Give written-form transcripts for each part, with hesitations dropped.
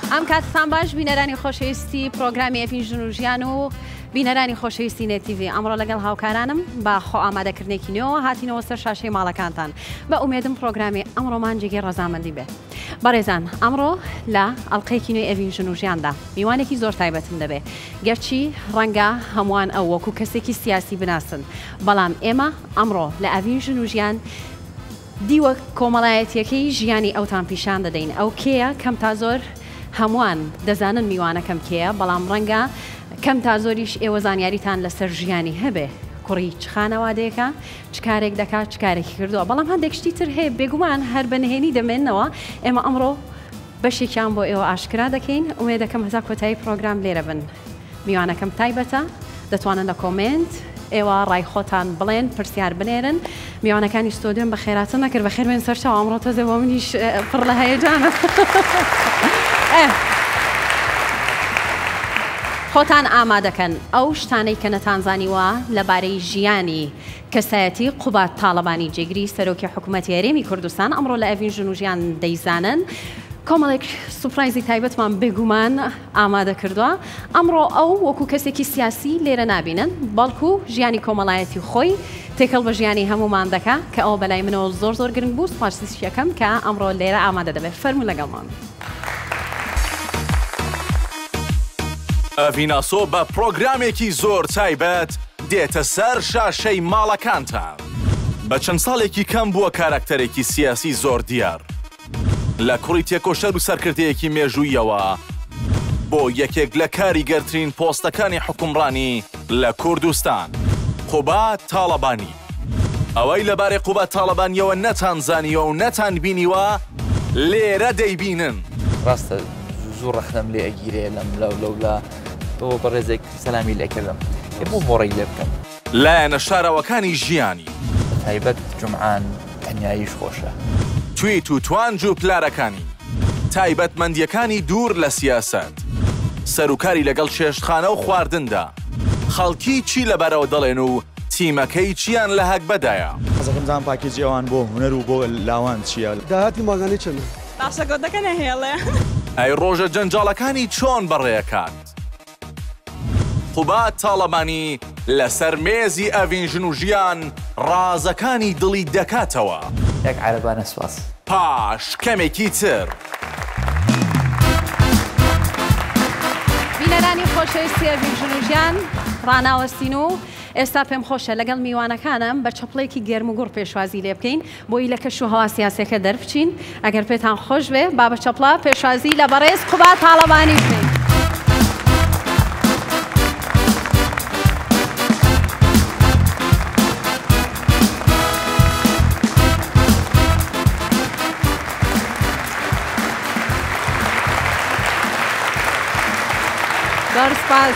ئەم کاتتان باش بینەرانی خۆشەویستی پرۆگرامی ئەڤین ژنوژیان و بینەرانی خۆشەویستی نێتیڤی ئەمڕۆ لەگەڵ هاوکارانم با خۆ ئامادەکردنێکی نوێەوە هاتینەوە سەر شاشەی ماڵەکانتان بە ئومێدم پرۆگرامی ئەمڕۆمان جێگەی ڕەزامەندی بێ. بەڕێزان ئەمڕۆ لە ئەڵلقەیەکی نوێی ئەڤین ژنوژیاندا میوانێکی زۆر تایبەتم دەبێ گەرچی ڕەنگە هەمووان ئەو وەکو کەسێکی سیاسی بناسن بەڵام ئێمە ئەمڕۆ لە ئەڤین ژنوژیان دیوە کۆمەڵایەتیەکەی ژیانی ئەوتان پیشان دەدەین ئەو کێیە کەم تا زۆر هەمووان دەزانن میوانەکەم کێیە بەڵام ڕەنگە کەم تا زۆریش ئێوە زانیاریتان لەسەر ژیانی هەبێ کوڕی چ خانەوادەیەکە چ کارێک دەکات چ کارێکی کردووە بەڵام هەندێک شتی تر هەیە بێگومان هەر بەنهێنی دەمێنەوە ئێمە ئەمڕۆ بەشێکیان بۆ ئێوە ئاشکرا دەکەین ئومێ دەکەم هەتا کۆتایی پرۆگرام لێرە بن میوانەکەم تایبەتە دەتوانن لە کۆمنت ئێوە ڕای خۆتان بڵێن پرسیار بنێرن میوانەکانی ستۆدیۆم بە خێراتە نەکرد بە خێر بێن سەرچاو ئەمڕۆ تۆزێ بۆ منیش پڕ لە هەیەجانە خۆتان ئامادەکەن ئەو شتانەی کە نەتانزانیوە لەبارەی ژیانی کەسایەتی قوبات تاڵەبانی جێگری سەرۆکی حکوومەتی هەرێمی کوردستان ئەمڕۆ لە ئەڤین ژنوژیان دەیزانن کۆمەڵێک سوپرایزی تایبەتمان بێگومان ئامادە کردووە ئەمڕۆ ئەو وەکو کەسێکی سیاسی لێرە نابینن بەڵکو ژیانی کۆمەڵایەتی خۆی تێکەڵ بە ژیانی هەمومان دەکا کە ئەو بەلای منەوە زۆر زۆر گرنگ بوو سوپاسیش یەکەم کە ئەمڕۆ لێرە ئامادە دەبێت فەرموو لەگەڵمان. ئەڤیناسۆ بە پرۆگرامێکی زۆر تایبەت دێتە سەر شاشەی ماڵەکانتان. بە چەند ساڵێکی کەم بووە کارکتەرێکی سیاسی زۆر دیار. لە کوڕی تێکۆشەر و سەرکردەیەکی مێژوویەوە بۆ یەکێک لە کاریگەرترین پۆستەکانی حکومڕانی لە کوردستان قوبات تاڵەبانی. ئەوەی لەبارەی قوبات تاڵەبانیەوە نەتانزانیوە و نەتان بینیوە لێرە دەیبینن. ڕاستە زوو ڕەخنەم لێ ئەگیرێ لەم لەولە تۆ بەڕێزێک سەلامی لێکردم بۆ هۆڕی لێ بکەم لایەنە شارەوەکانی ژیانی تایبەت جومعان تەنیاییش خۆشە تویت و توانج و پلارەکانی تایبەتمەندیەکانی دوور لە سیاست سەرکاری لەگەڵ چێشتخانە و خواردندا خەڵکی چی لەبەرەوە دەڵێن و تیمەکەی چیان لە هەک بەدایە حەزەکەم پاکێجی ئەوان بۆ هونەر و بۆ لاوان چیە داهاتی ماگانەی چەندە باشەگۆدەکە نەهێڵێ ئەی ڕۆژە جەنجاڵەکانی چۆن بەڕێەکات قوبات تاڵەبانی لەسەر مێزی ئەڤین ژنوژیان ڕازەکانی دڵی دەکاتەوە یەک عەرەبانە سوپاس پاش کەمێکی تر بینەرانی خۆشەویستی ئەڤین ژنوژیان ڕاناوەستین و ئێستا پێم خۆشە لەگەڵ میوانەکانم بە چەپڵێکی گەرم و گوڕ پێشوازی لێ بکەین بۆی لە کەش و هەوا سیاسەکە دەربچین ئەگەر پێتان خۆش بێ با بە چەپڵە پێشوازی لە بەڕێز قوبات تاڵەبانی بکەین. زۆر سپاس.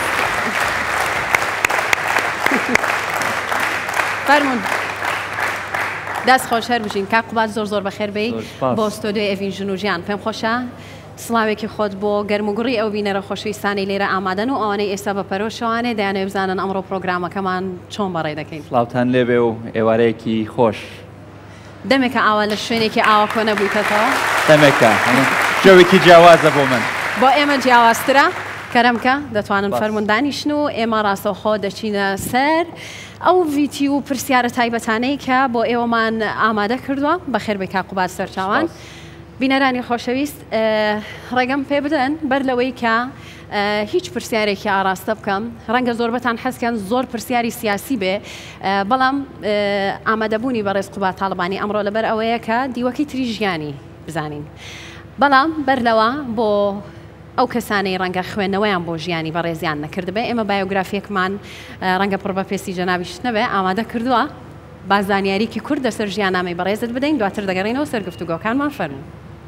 فەرموون دەست خۆشەر بژین کا قوبات زۆر زۆر بەخێر بێی بۆ ستۆدیۆی ئەڤین ژنوژیان پێم خۆشە سڵاوێکی خۆت بۆ گەرموگوڕی ئەو بینەرە خۆشەویستانی لێرە ئامادەن و ئەوانەی ئێستا بە پەرۆشەوانێ دەیانەوێ بزانن ئەمڕۆ پرۆگرامەکەمان چۆن بەڕێ دەکەین. سڵاوتان لێبێ و ئێوارەیەکی خۆش دەمێکە ئاوا لە شوێنێکی ئاوا کۆ نەبوویتەوە دەمێکە جۆوێکی جیاوازە بۆ من بۆ ئێمە جیاوازترە کەرەمکە دەتوانن فەرموندانیشن و ئێمە ڕاستەوخۆ دەچینە سەر ئەو ڤیتی و پرسیارە تایبەتانەی کە بۆ ئێوەمان ئامادە کردووە بەخێر بێ کا قوبات سەرچاوان بینەرانی خۆشەویست ڕێگەم پێ بدەن بەر لەوەی کە هیچ پرسیارێکی ئاراستە بکەم ڕەنگە زۆربەتان حەزکەن زۆر پرسیاری سیاسی بێ بەڵام ئامادەبوونی بەڕێز قوبات تاڵەبانی ئەمڕۆ لەبەر ئەوەیە کە دیوەکەی تری ژیانی بزانین بەڵام بەرلەوە بۆ ئەو کەسانەی ڕەنگە خوێندنەوەیان بۆ ژیانی بەڕێزیان نەکردبێ ئێمە بایۆگرافیەکمان ڕەنگە پڕ بە پێستی جەنابیش نەبێ ئامادە کردووە با زانیاریکی کورد لەسەر ژیاننامەی بەڕێزت بدەین دواتر دەگەڕێنەوە سەر گفتوگۆکانمان فەرموو.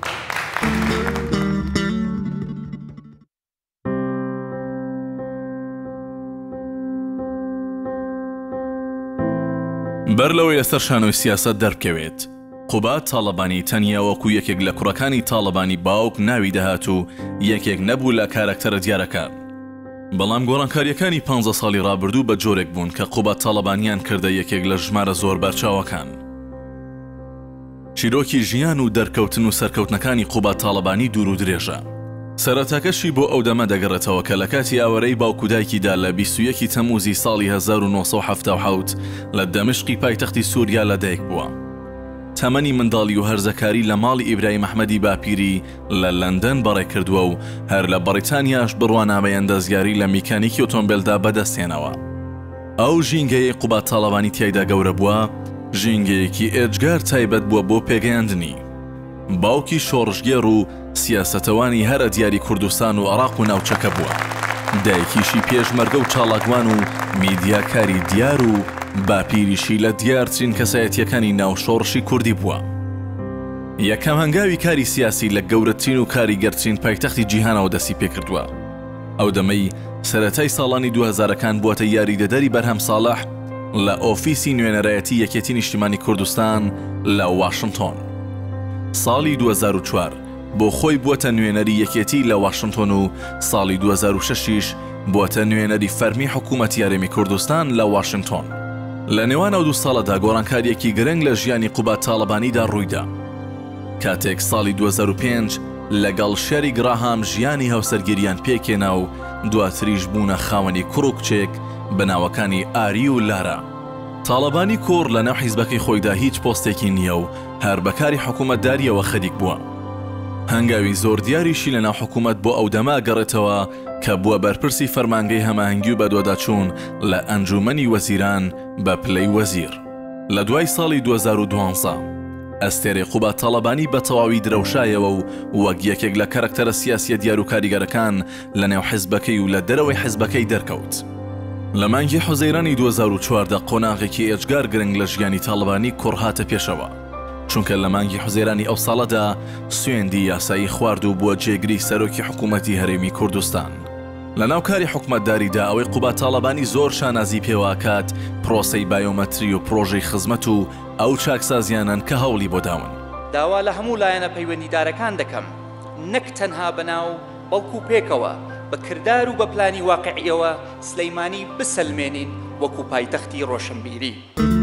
بەر لەوەی لەسەر شانۆی سیاست دەربکەوێت قوبات تاڵەبانی تەنیا وەکو یەکێک لە کوڕەکانی تاڵەبانی باوک ناوی دەهات و یەکێک نەبوو لە کارکتەرە دیارەکە بەڵام گۆڕانکاریەکانی 15 ساڵی ڕابردوو بە جۆرێک بوون کە قوبات تاڵەبانیان کردە یەکێک لە ژمارە زۆر بەرچاوەکان چیرۆکی ژیان و دەرکەوتن و سەرکەوتنەکانی قوبات تاڵەبانی دوور و درێژە سەرەتاکەشی بۆ ئەو دەمە دەگەڕێتەوە کە لە کاتی ئاوەرەی باوکودایکیدا لە 21 تەموزی ساڵی 1970 لە دەمشقی پایتەختی سووریا لەدایک بووە. تەمەنی منداڵی و هەرزەکاری لە ماڵی ئیبراهیم ئەحمەدی باپیری لە لەندەن بەڕێ کردووە و هەر لە بەریتانیاش بڕوانامەی ئەندازیاری لە میکانیکی ئۆتۆمبیلدا بەدەستێنەوە. ئەو ژینگەیە قوبات تاڵەبانی تیایدا گەورە بووە، ژینگەیەکی ئێجگار تایبەت بووە بۆ پێگەیاندنی. باوکی شۆڕژگێڕ و سیاسەتەوانی هەرە دیاری کوردستان و عێراق و ناوچەکە بووە. دایکیشی پێشمەرگە و چاڵاکوان و میدیاکاری دیار و باپیریشی لە دیارترین کەسایەتیەکانی ناوشۆڕشی کوردی بووە. یەکەم هەنگاوی کاری سیاسی لە گەورەترین و کاریگەرترین پایتەختی جیهانەوە دەستی پێکردووە. ئەو دەمەی سەرەتای ساڵانی 2000ەکان بووەتە یاریدەدەری بەرهەم ساڵح لە ئۆفیسی نوێنەرایەتی یەکێتی نیشتیمانی کوردستان لە واشنگتۆن. ساڵی 2004 بۆ خۆی بووەتە نوێنەری یەکێتی لە واشنگتۆن و ساڵی 2006 بووەتە نوێنەری فەرمی حکوومەتی یاریمی کوردستان لە واشنگتۆن. لە نێوان ئەو دوو ساڵەدا گۆڕانکاریەکی گرنگ لە ژیانی قوبات تاڵەبانیدا ڕوویدا. کاتێک ساڵی 2005 لەگەڵ شەری گراهام ژیانی هەوسەرگیریان پێکێنا و دواتریش بوونە خاوەنی کوڕ و کچێک بە ناوەکانی ئاری و لارا. تاڵەبانی کوڕ لە ناو حیزبەکەی خۆیدا هیچ پۆستێکی نییە و هەر بەکاری حکوومەتداریەوە خەریک بووە. هەنگاوی زۆر دیاریشی لە ناو حکوومەت بۆ ئەو دەما گەڕێتەوە کە بووە بەرپرسی فەرمانگەی هەماهەنگی و بەدواداچوون لە ئەنجومەنی وەزیران بە پلەی وەزیر. لە دوای ساڵی 2012 ئەستێرەی قوبات تاڵەبانی بە تەواوی درەوشایەوە و وەک یەکێک لە کەرەکتەرە سیاسیە دیار و کاریگەرەکان لە نێو حیزبەکەی و لە دەرەوەی حیزبەکەی دەرکەوت. لە مانگی حوزەیرانی 2014 قۆناغێکی ئێجگار گرنگ لە ژیانی تاڵەبانی کوڕ هاتە پێشەوە، چونکە لە مانگی حوزەیرانی ئەو ساڵەدا سوێندی یاسایی خوارد و بووە جێگری سەرۆکی حکوومەتی هەرێمی کوردستان. لە ناو کاری حکوومەتداریدا ئەوەی قوبات تاڵەبانی زۆر شانازی پێواکات پرۆسەی بایۆمەتری و پرۆژەی خزمەت و ئەو چاکسازیانن کە هەوڵی بۆ داون. داوا لە هەموو لایەنە پەیوەندیدارەکان دەکەم، نەک تەنها بەناو بەڵکو پێکەوە بە کردار و بە پلانی واقعیەوە سلەیمانی بسەلمێنین وەکو پایتەختی ڕۆشنبیری.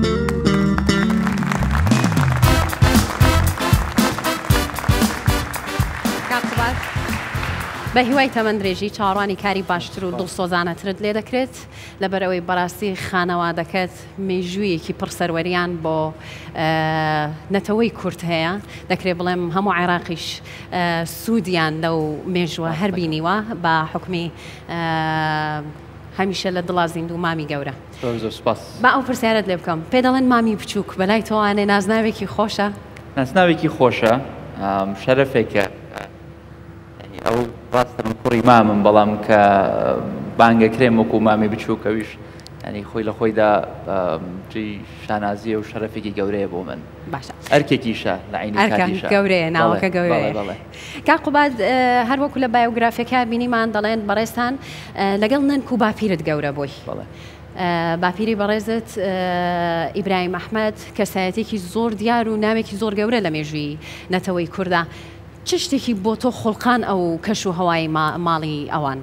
بە هیوای تەمەندرێژی چاڕوانی کاری باشتر و دڵسۆزانەترت لێ دەکرێت لەبەرەوەی بەڕاستی خانەوادەکەت مێژوویەکی پڕسەروەریان بۆ نەتەوەی کورت هەیە، دەکرێت بڵێم هەموو عێراقیش سوودیان لەو مێژووە هەربینیوە بە حکمی هەمیشە لە دڵا زیند و مامی گەورە. با ئەو پرسیارت لێ بکەم، پێ دەڵێن مامی بچووک بەلای تۆوانێ نازناوێکی خۆشە؟ ناسناوێکی خۆشە، شەرەفێکە. ئەو ڕاستە من کوڕی مامم، بەڵام کە بانگەکرێم وەکو مامی بچووکەویش ینی خۆی لە خۆیدا شانازیە و شەرەفێکی گەورەیە بۆ من. باشە، ئەرکێکیشە لە عینی کاتیشە. گەورەیە، ناوەکە گەورەیە. کا قوبات هەر وەکو لە بایۆگرافیەکە بینیمان دەڵێن بەڕێستان لەگەڵ نەنک و باپیرت گەورە بووی. باپیری بەڕێزت ئیبراهیم ئەحمەد کەسایەتێکی زۆر دیار و ناوێکی زۆر گەورە لە مێژووی نەتەوەی کووردا. چ شتێکی بۆ تۆ خۆڵقان ئەو کەش و هەوای ماڵی ئەوان؟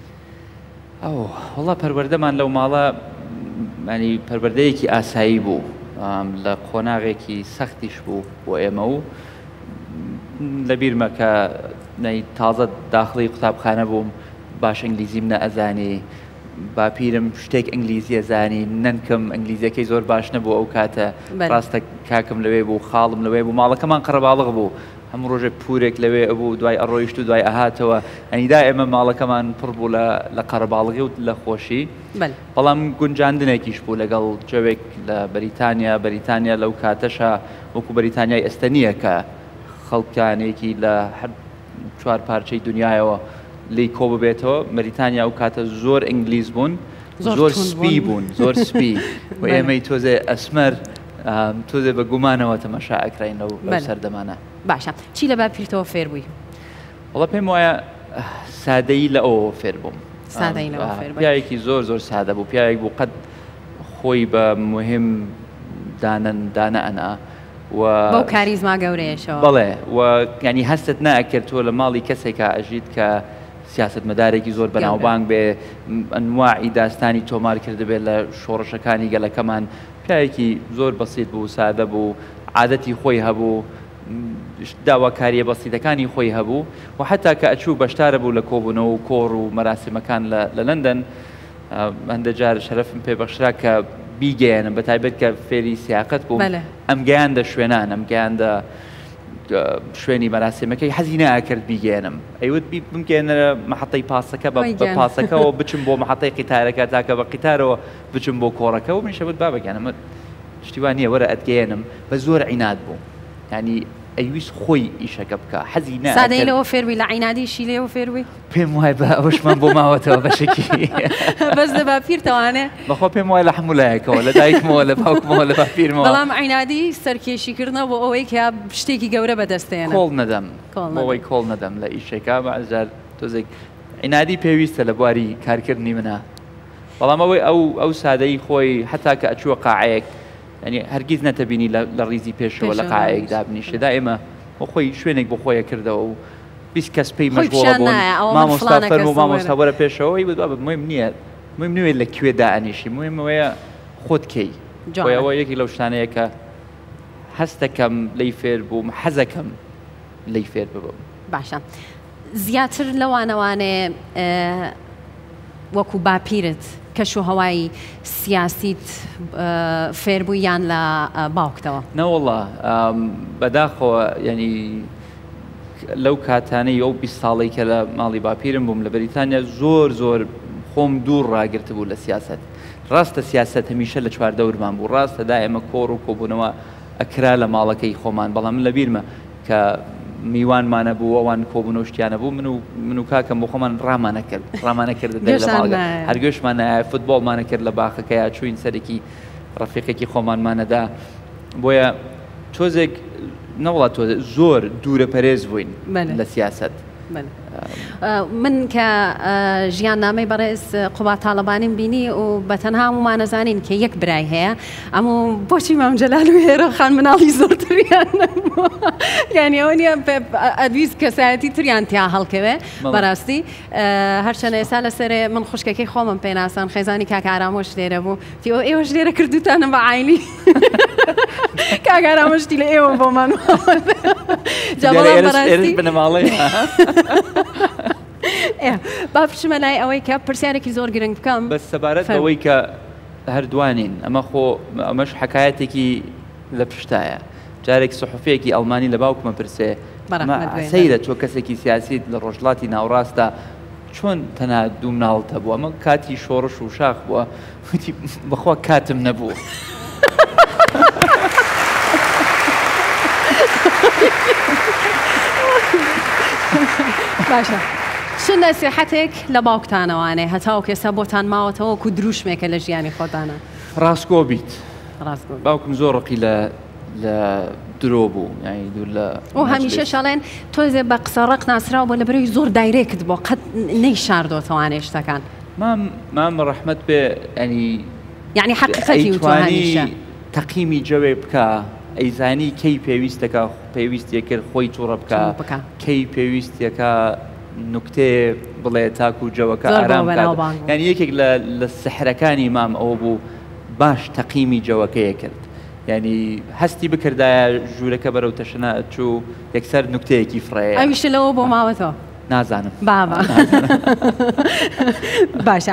وەڵا پەروەردەمان لەو ماڵە ینی پەروەردەیەکی ئاسایی بوو، لە قۆناغێکی سەختیش بوو بۆ ئێمە و لەبیرمە کە تازە داخڵی قوتابخانە بووم، باش ئینگلیزیم نەئەزانی، باپیرم شتێک ئینگلیزی ئەزانی، نەنکەم ئینگلیزیەکەی زۆر باش نەبوو ئەو کاتە، ڕاستە کاکم لەوێ بوو، خاڵم لەوێ بوو، ماڵەکەمان قەرەباڵغ بوو، هەموو ڕۆژێک پورێک لەوێ ئەبوو، دوای ئەڕۆیشت و دوای ئەهاتەوە، ئەنیدا ئێمە ماڵەکەمان پڕ بوو لە قەرەباڵغی و لە خۆشی. بەڵام گونجاندنێکیش بوو لەگەڵ جەوێک لە بەریتانیا لەو کاتەشە وەکو بەریتانیای ئەستەنیە کە خەڵکانێکی لە هەر چوار پارچەی دنیایەوە لی کۆ ببێتەوە. بەریتانیا ئەو کاتە زۆر ئینگلیز بوون، زۆر سپی بوون، زۆر سپی و ئێمەی تۆزێ ئەسمەر تۆزێ بە گومانەوە تەماشا ئەکراین لەو سەردەمانە. باشە، چی لە باپیرتەوە فێر بووی؟ وەڵا پێم وایە سادەیی لە ئەوە فێر بووم. سادەیی لەوە فێر بووی. پیاوێکی زۆر سادە بوو، پیاوێک بوو قەت خۆی بە مهم دانە ئەنا بەو کاریزما گەورەیەشەوە. بەڵێ و ینی هەستت ناکرد تۆ لە ماڵی کەسێکە ئەژیت کە سیاستمەدارێکی زۆر بەناوبانگ بێ، ئەنواعی داستانی تۆمار کرد بێت لە شۆڕشەکانی گەلەکەمان. پیاوێکی زۆر بەسیط بوو، سادە بوو، عادەتی خۆی هەبوو، داواکاریە بەسیتەکانی خۆی هەبوو و حتا کە ئەچوو بەشدارە بوو لە کۆبوونەوە و کۆڕ و مەراسیمەکان لە لەندەن هەندە جار شەرەفم پێبەخشرا کە بیگەیەنم بە تایبەت کە فێری سیاقەت بووم ئەم گەیاندە شوێنان ئەم گەیاندە شوێنی مەراسیمەکەی حەزی ناکرد بیگەێنم ئەیوت بمگەێنەرە مەحەتەی پاسەکە بە پاسەکەەوە بچم بۆ مەحەتەی قیتارەکە تاکە بە قیتارەوە بچم بۆ کۆڕەکە و منیشەوت با بگەێنم شتیوان نییە وەرە ئەتگەێنم بە زۆر عینات بوو ینی ئەویست خۆی ئیشەکە بکە حەزی نە سادەی لەوە فێروی لە عینادیشی لێەوە فێروی پێم وای بە ئەوشمان بۆ ماوەتەوە بەشێکی بەس لە باپیرتەوانێ بەخۆ پێم وای لە هەموو لایەکەوە لە دایکمەوە لە باوکمەوە لە باپیرمەوە بەڵام عینادی سەرکێشیکردنەوە بۆ ئەوەی کە شتێکی گەورە بەدەستێنە کۆڵ نەدەم بۆەوەی کۆڵ نەدەم لە ئیشێکا بەجار تۆزێک عینادی پێویستە لە بواری کارکردنی منە بەڵام ئەوەی ئەو سادەی خۆی حتا کە ئەچووە قاعەیەک ینی هەرگیز نەتەبینی لە ڕیزی پێشەوە لە قاعەیەک دابنیشەدا ئێمە بۆ خۆی شوێنێک بۆ خۆیە کردەوە و 20 کەس پێی مەشغوڵە بوون مامۆستا فەرموو مامۆستا وەرە پێشەوەی بوو مهم نییە مهم نوێت لە کوێ دائنیشی مهمەوەیە خۆت کەی بۆیەوە یەکی لەو شتانەیە کە هەستەکەم لی فێر بووم حەزەکەم لی فێر ببم باشە زیاتر لەوانەوانێ وەکو باپیرت کەش و هەوای سیاسیت فێربوو یان لە باوکتەوە نەوەڵا بەداخەوە ینی لەو کاتانەی ئەو 20 ساڵی کە لە ماڵی باپیرم بووم لە بەریتانیا زۆر خۆم دوور ڕاگرت بوو لە سیاست ڕاستە سیاست هەمیشە لە چواردەورمان بوو ڕاستەدا ئێمە کۆڕ و کۆبوونەوە ئەکرا لە ماڵەکەی خۆمان بەڵام من لە بیرمە کە میوانمانە بوو ئەوان کۆبوونەوە شتیانە بوو من و کاکەم بۆ خۆمان ڕامانەکرد هەرگوێشمان فوتبۆڵمانە کرد لە باخەکەیە چوین سەرێکی ڕەفیقێکی خۆمانمانەدا بۆیە تۆزێک نەوڵات تۆ زۆر دوورە پەرێز بووین لە سیاست من کە ژیان نامەی بەڕێز قوبات تاڵەبانیم بینی و بەتەنها هەمومانەزانین کە یەک برای هەیە ئەموو بۆچی مام جەلال و هێرە خان مناڵی زۆرتریان یعنی ئەوە نیە ئەدویست کەسایەتی تریان تیا هەڵکەوێ بەڕاستی هەرچەنە ئێستا لەسەرێ من خوشکەکەی خۆمم پێناسان خێزانی کاکارامۆش لێرە بوو تیەوە ئێوەش لێرە کردوتانم بە عیلی کاکارامۆشتی لە ئێوە بۆمان بنەماڵی با بچمە لای ئەوەی کە پرسیارێکی زۆر گرنگ بکەم بە سەبارەت ئەوەی کە هەردوانین ئەمەش حکایەتێکی لە پشتایە جارێک سحوفەیەکی ئەڵمانی لە باوکمە پرسێ سەیرە تۆ کەسێکی سیاسیت لە ڕۆژڵاتی ناوڕاستە چۆن تەنها دوو مناڵتە بووە ئەمە کاتی شۆڕش و شاخ بووە وتی بەخوا کاتم نەبوو باشە چ نەسیحەتێک لە باوکتانەوانێ هەتاو کێستا بۆتان ماوەتەوە و دروشمێکە لە ژیانی خۆتانە ڕاستگۆ بیت باوکم زۆر ڕقی لە درۆ بوو و هەمیشە شەڵێن تۆزێ بە قسە ڕق ناسراوە بۆ لە بەرەوەی زۆر دایرێکت بۆ قەت نەیشاردۆتەوانێ شتەکان مام ڕەحمەت بێ یعنی حەقیقەتی و تۆ هەمیشە تەقیمی جەوێ بکە ئەیزانی کەی پێویستەکە پێویستیە کرد خۆی تووڕە بکە کەی پێویستیەکە نوکتێ بڵێ تاک و جەوەکە ئارام یعنی یەکێک لە سەحرەکانی مام ئەوە بوو باش تەقیمی جەوەکەیە کرد یعنی هەستی بکردایە ژوورەکە بەرەو تەشەنە چوو یەکسەر نوکتەیەکی فڕەیە ئەویشە لەوە بۆ ماوەتەوە نازانم بابا باشە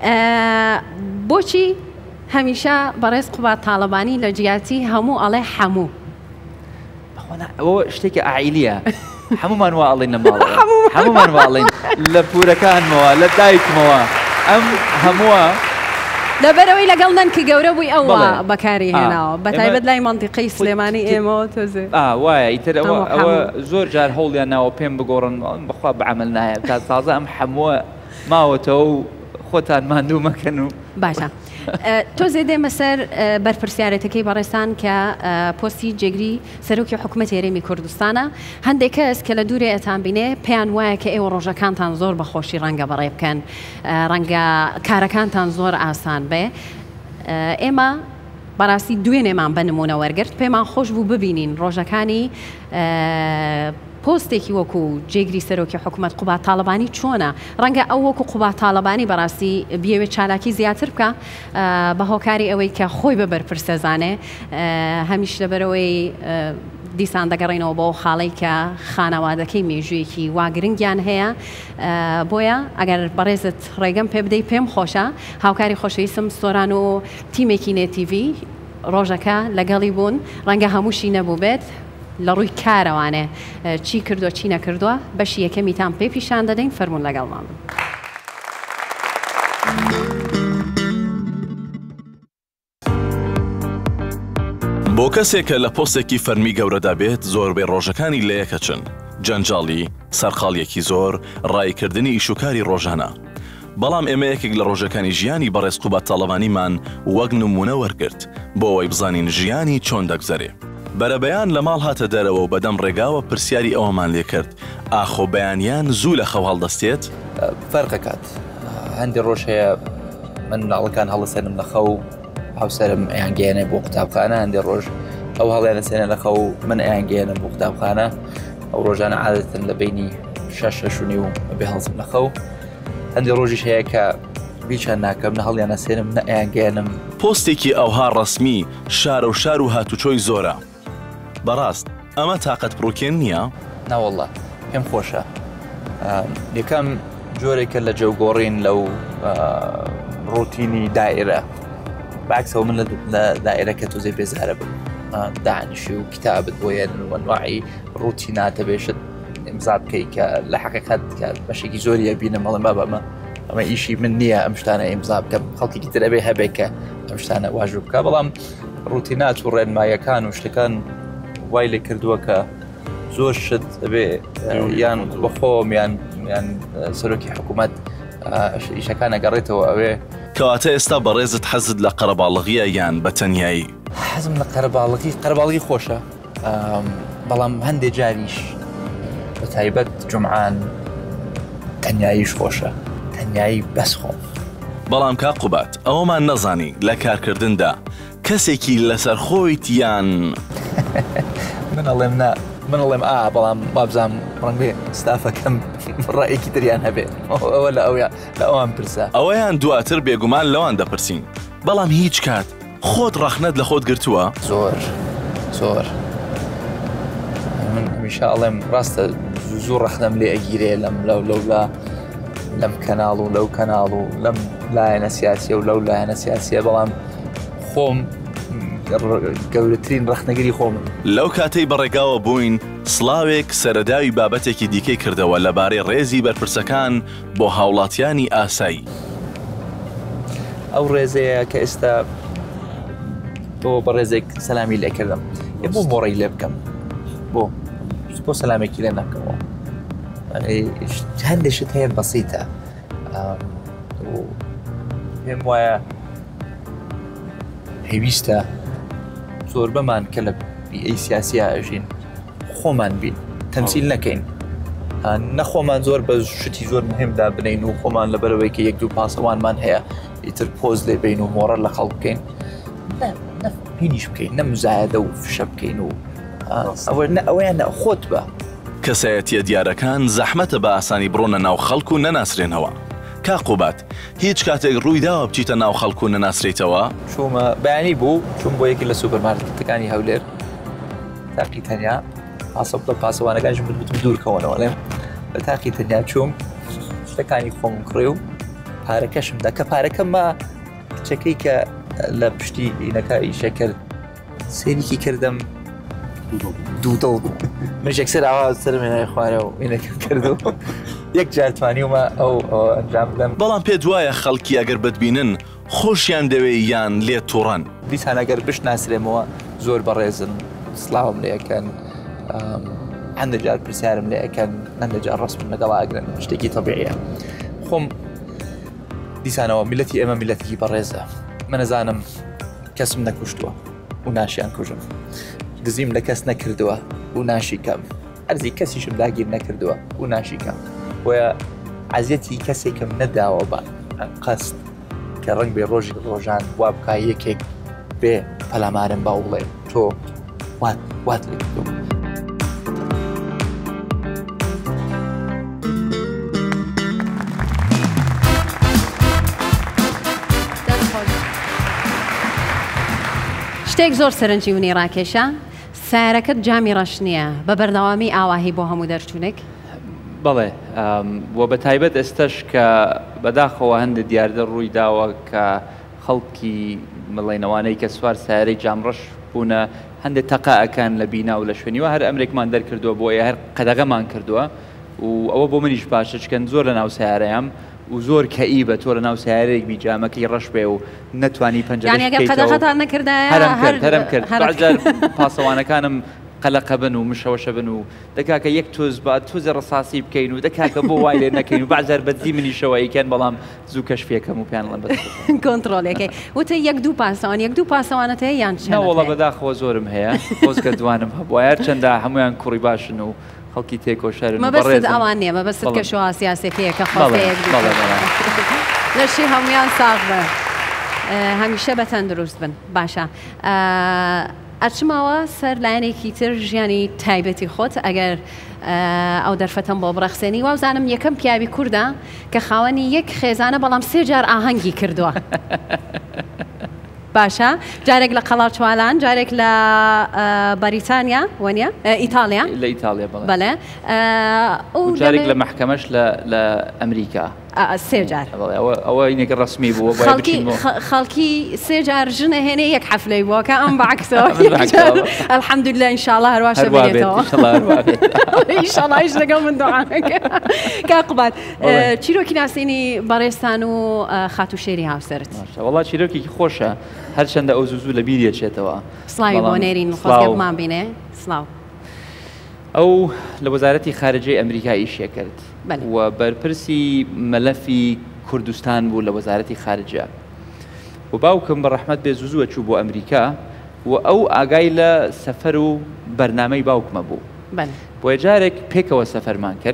بۆچی هەمیشە بەڕێز قوبات تاڵەبانی لە جیاتی هەموو ئەڵێ هەموو ئەوە شتێکی ئاعیلیە هەمومان وا ئەڵێن لە ماڵ هەمومان وا ئەڵێن لە پورەکانمەوە لە دایکمەوە ئەم هەمووە لەبەرەوەی لەگەڵ نەنکی گەورە بووی ئەوە بەکاری هێناوە بەتایبەت لای مەنتیقەی سلێمانی ئێمەوە تۆزێ وایە ئیتر ئەوە زۆر جار هەوڵیان ناوە پێم بگۆڕن بەخوا بەعەمەل نایە تا تازە ئەم هەمووە ماوەتەوە و خۆتان ماندوو مەکەن و باشە تۆ زێدێمە سەر بەرپرسیارەتەکەی بەڕێستان کە پۆستی جێگری سەرۆکی حکوومەت هێرێمی کوردستانە هەندێک کەس کە لە دوورێ ئەتان بینێ پێیان وایە کە ئێوە ڕۆژەکانتان زۆر بەخۆشی ڕەنگە بەڕێ بکەن ڕەنگە کارەکانتان زۆر ئاسان بێ ئێمە بەڕاستی دوێنێمان بنمونە وەرگرت پێمان خۆش بوو ببینین ڕۆژەکانی پۆستێکی وەکو جێگری سەرۆکی حکوومەت قوبات تاڵەبانی چۆنە ڕەنگە ئەو وەکو قوبات تاڵەبانی بەڕاستی بیاوێت چالاکی زیاتر بکە بە هۆکاری ئەوەی کە خۆی بە بەرپرسەزانێ هەمیش لەبەرەوەی دیسان دەگەڕێنەوە بۆ خاڵی کە خانەوادەکەی مێژوویەکی واگرنگیان هەیە بۆیە ئەگەر بەڕێزت ڕێگەم پێ بدەی پێم خۆشە هاوکاری خۆشەویستم سۆران و تیمێکی نێتیڤی ڕۆژەکە لەگەڵی بوون ڕەنگە هەمووشی نەبوو بێت لە ڕووی کارەوانێ چی کردووە چی نەکردووە بەشی یەکەمیتان پێ پیشان دەدەین فەرموون لەگەڵمان بن. بۆ کەسێکە لە پۆستێکی فەرمی گەورەدا بێت زۆربەی ڕۆژەکانی لە یەکەچن جەنجاڵی سەرخاڵیەکی زۆر ڕایکردنی ئیشوکاری ڕۆژانە بەڵام ئێمە یەکێک لە ڕۆژەکانی ژیانی بەڕێز قوبەت تاڵەبانیمان وەک نمونە وەرگرت بۆ ئەوەی بزانین ژیانی چۆن دەگزەرێ بەرەبەیان لە ماڵ هاتە دەرەوە و بەدەم ڕێگاوە پرسیاری ئەوەمان لێ کرد ئاخۆ بەیانیان زوو لە خەو هەڵدەستێت فەرقەکات هەندی ڕۆژ هەیە من ناڵەکان هەڵەسێنم لە خەو هاوسەرم ئەیانگەێنێ بۆ قوتابخانە هەندێک ڕۆژ ئەو هەڵیانە سێنە لە خەو من ئەیانگەێنم بۆ قوتابخانە ئەو ڕۆژانە عادەتەن لە بینی 6-6:30 بێ هەڵسم لە خەو هەندێک ڕۆژیش هەیە کە بیچان ناکەم نە هەڵیانە سێنم نە ئەیانگەێنم پۆستێکی ئەوها ڕەسمی شارە و شار و هاتوچۆی زۆرە بەڕاست ئەمە تااقەت بڕووکێن نییە؟ ناوەڵڵا پێم خۆشە یەکەم جۆرێکە لە جێوگۆڕین لەو ڕوتینی دائرە باکسەوە من لە دائرەکە تۆزێ بێزارە بم دانیشی و کتابت بۆ وەنواعی ڕوتیناتە بێشت ئیمزا بکەی کە لە حەقیقەت کە بەشێکی زۆری ئەبینە مەڵێم بابە ئەمە ئیشی من نییە ئەم شتانە ئیمزا بکەم خەڵکێکی تر ئەبێ هەبێت کە ئەم شتانە واژوو بکە بەڵام ڕوتینات و ڕێنمایەکان و شتەکان وای لێ کردووە کە زۆر شت ئەبێ یان بەخۆم یان سەرۆکی حکوومەت ئیشەکان ئەگەڕێتەوە ئەوێ کەواتە ئێستا بەڕێزت حەزت لە قەرەباڵغیە یان بە تەنیایی؟ حەزم لە قەرەباڵغی خۆشە بەڵام هەندێک جاریش بە تایبەت جومعان تەنیاییش خۆشە تەنیایی بەس خۆم بەڵام کا قوبات ئەوەمان نەزانی لە کارکردندا کەسێکی لەسەر خۆیت یان من ئەڵێم بەڵام وابزانم ڕەنگێ ستافەکەم ڕائێکی تریان هەبێ ئەوە لە ئەوان پرسە ئەوەیان دواتر بێگومان لەوان دەپرسین بەڵام هیچ کات خۆت ڕەخنەت لە خۆت گرتووە؟ زۆر من هەمیشە ئەڵێم ڕاستە زوو ڕەخنەم لێ ئەگیرێ لەم کەناڵ و لەو کەناڵ و لەم لایەنە سیاسیە و لەو لایەنە سیاسیە بەڵام خۆم گەورەترین ڕەخنەگەری خۆم لەو کاتەی بەڕێگاوە بووین سڵاوێک سەرەداوی بابەتێکی دیکەی کردەوە لەبارەی ڕێزی بەرپرسەکان بۆ هاوڵاتیانی ئاسایی ئەو ڕێزەیە کە ئێستا بۆ بە ڕێزێک سەلامی لێکردم بۆ مۆڕی لێ بکەم بۆ سەلامێکی لێ ناکەمەوە هەندێشت هەیە بەسیتە پێم وایە پێویستە زۆر بەمان کە لە بیئەی سیاسیە ئەژین خۆمان بین تەمسیل نەکەین نەخۆمان زۆر بە شتی زۆر مهمدا بنین و خۆمان لەبەرەوەی کە 1-2 پاسەوانمان هەیە ئیتر پۆز لێ بین و مۆڕە لە خەڵک بکەین بینیش بکەین نەمزایەدە و فشە بکەین و ئەوەیان خۆت بە کەسایەتیە دیارەکان زەحمەتە بە ئاسانی بڕۆنە ناو خەڵک و نەناسرێنەوە کا قوبات هیچ کاتێک ڕوویداوە بچیتە ناو خەڵک و نەناسرێتەوە؟ چوومە بەیانی بوو چوون بۆ یەکی لە سوپەرمارکێتەکانی هەولێر تاقی تەنیا پاسەوانەکانش بتم دوورکەوەنەوە لێم بە تاقی تەنیا چووم شتەکانی خۆم کڕێ و پارەکەشم دا کە پارەکەممە کچەکەی کە لە پشتی ئینەکە ئیشە کرد سێریکی کردم دوودڵ بوو منش یەکسەر ئاوا سەرمێنای خوارە و ئینەکەم کرد و یەک جارتوانیومە ئەو ئەنجام بدەم بەڵام پێت وایە خەڵکی ئەگەر بتبینن خۆشیان دەوێ یان لێت تووڕەن دیسان ئەگەر بشت ناسرێمەوە زۆر بەڕێزن سڵاوم لێ ئەکەن هەندێک جار پرسیارم لێ ئەکەن هەندێک جار ڕەسمم لەگەڵ ئاگرن شتێکی تەبیعیە خۆم دیسانەوە میلەتی ئێمە میلەتێکی بەڕێزە من نەزانم کەسم نەکوشتووە و ناشیان کوژم دزیم لە کەس نەکردووە و ناشی کەم ئەرزی کەسیشم داگیر نەکردووە و ناشی کەم بۆیە عەزیەتی کەسێکم نەداوە بە قەست کە ڕەنگ بێ ڕۆژی ڕۆژان وا بکە یەکێک بێ پەلامارم با وڵێ تۆ وات لێ کردووە شتێک زۆر سەرنجی منی ڕاکێشە سیارەکەت جامی ڕەش نییە بە بەردەوامی ئاواهی بۆ هەموو دەرچوونێک؟ بەڵێ بۆ بە تایبەت ئێستش کە بەداخەوە هەندێک دیاردە ڕووی داوە کە خەڵکی مڵێنەوانەی کە سوار سیارەی جامڕەش بوونە هەندێک تەقاعەکان لە بینا و لە شوێنیوە هەر ئەمریکمان دەرکردووە بۆیە هەر قەدەغەمان کردووە و ئەوە بۆ منیش باشە چکەن زۆر لە ناو سیارەیەم و زۆر کەئیبە تۆ لە ناو سیارەیەک بیجامەکەی ڕەش بێ و نەتوانی قەدەغەتان نەکردایە؟ هەرم کرد بەعجار پاسەوانەکانم قەلەقە بن و مشەوەشە بن و دەکاکە یەک تۆز با تۆزە ڕساسی بکەین و دەکاکە بۆ وای لێ نەکەین و بەعجار بەدزی منیشەوە ئەیکەن بەڵام زوو کەشفێکەم و پیان لەم بەس کۆنتڕۆلێکی وتە یەک دوو پاسەوان یەک دوو پاسەوانەت هەیە یان چەند؟ نەوەڵە بەداخەوە زۆرم هەیە خۆزگە دوانم هەبووە هەر چەندە هەمویان کوڕی باشن و خەڵکی تێکۆشەرن مەبەستت ئەوان نییە مەبەستت کە شۆوا سیاسەکەیەکە خۆڵەیەک لەشی هەمویان ساغ بن هەمیشە بە تەندروست بن باشە ئەچمەوە سەر لایەنێکی تر ژیانی تایبەتی خۆت ئەگەر ئەو دەرفەتەم بۆ بڕەخسێنی وازانم یەکەم پیاوی کووردە کە خاوەنی یەک خێزانە بەڵام 3 جار ئاهەنگی کردووە باشە جارێک لە قەڵاو چوالان جارێک لە بەریتانیا وەنیە ئیتالیا لە ئیتالیا بەڵێ جارێک لە محکەمەش لە ئەمریکا 3 جار ئەوە اینێک ڕسمی بووە خەڵکی 3 جار ژنە هێنێ یەک حەفلەی بووە کە ئەم بەعکسەوە ئەلحەمدولillah ئینشاءالله هەرواشە بێتەوە ئینشاءالله هیچ لەگەڵ من دوعاکە کاقبات چیرۆکی ناسینی بەڕێستان و خاتوشێری هاوسەرت وەڵا چیرۆکێکی خۆشە هەرچەندە ئەو زوو لە بیریە چێتەوە سڵاوی بۆ نێرین خۆزگەڵمان بینێ سڵاو ئەو لە وەزارەتی خارجەی ئەمریکا ئیشیە کرد و بەرپرسی مەلەفی کوردستان بوو لە وەزارەتی خارجە و باوکم بە ڕەحمەت بێ زووزووە چوو بۆ ئەمریکا و ئەو ئاگای لە سەفەر و بەرنامەی باوکمە بوو بۆ جارێک پێکەوە سەفەرمان کرد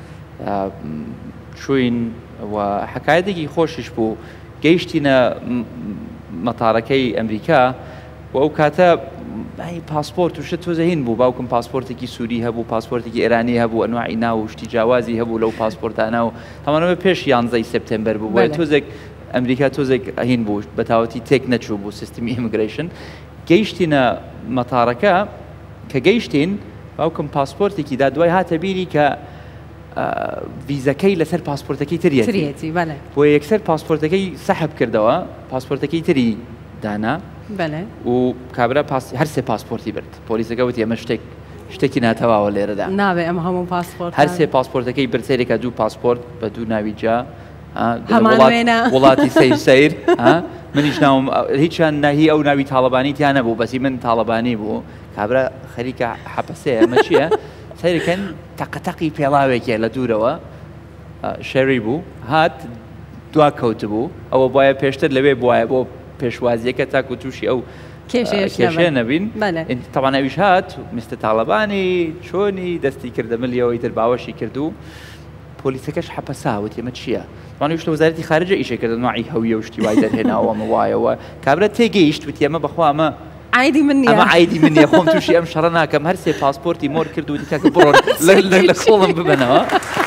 چوین و حکایەتێکی خۆشیش بوو گەیشتینە مەتارەکەی ئەمریکا و ئەو کاتە پاسپۆرت و شت تۆزەهین بوو باوکم پاسپۆرتێکی سووری هەبوو پاسپۆرتێکی ئێرانی هەبوو ئەنواعی ناو و شتی جیاوازی هەبوو لەو پاسپۆرتانە و هەمانەوە پێش 11 سپتێمبەر بوو بۆیە تۆزێک ئەمریکا تۆزێک هین بوو بە تاوەتی تێک نەچوو بوو سیستمی ئیمیگریشن گەیشتینە مەتارەکە کە گەیشتین باوکم پاسپۆرتێکی دا دوای هاتە بیری کە ویزەکەی لەسەر پاسپۆرتەکەی تریەتی بۆ یەکسەر پاسپۆرتەکەی سەحب کردەوە پاسپۆرتەکەی تری دانا و کابرا هەر سێ پاسپۆرتی برد پۆلیسەکە وتی ئەمە شتێکی ناتەواوە لێرەدا نابێ ئەمە هەموو پاسپۆرت هەر سێ پاسپۆرتەکەی برسێرێکە دوو پاسپۆرت بە دوو ناویجا وڵاتی سیر منیش ناوم هیچیان ناهی ئەو ناوی تاڵەبانی تیان نەبوو بەسی من تاڵەبانی بوو کابرا خەریکە حەپەسەیە ئەمە چییە سیرەکەن تەقەتەقی پێڵاوێکە لە دوورەوە شێری بوو هات دوا کەوت بوو ئەوە بایە پێشتر لەوێ بواە بۆ پێشوازیەکە تاکو تووشی ئەو کێشێ نەبین تەوانەویش هات مستە تاڵەبانی چۆنی دەستی کردە ملیەوەی تر باوەشی کردو پۆلیسەکەش حەپەساوت ئێمە چییە؟ توانیشتە وەزارەتی خارجە ئیشێکردە نوعی هەویە و شتی وای دەرهێناوەمە وایەوە کابرا تێگەیشت وتی ئەمە بەخوا ئەمە عیدی من نییە ئەمە عیدی من نییە خۆم تووشی ئەم شەڕە ناکەم هەر سێ پاسپۆرتی مۆر کرد و دیکەکە بڕۆن لە کۆڵم ببنەوە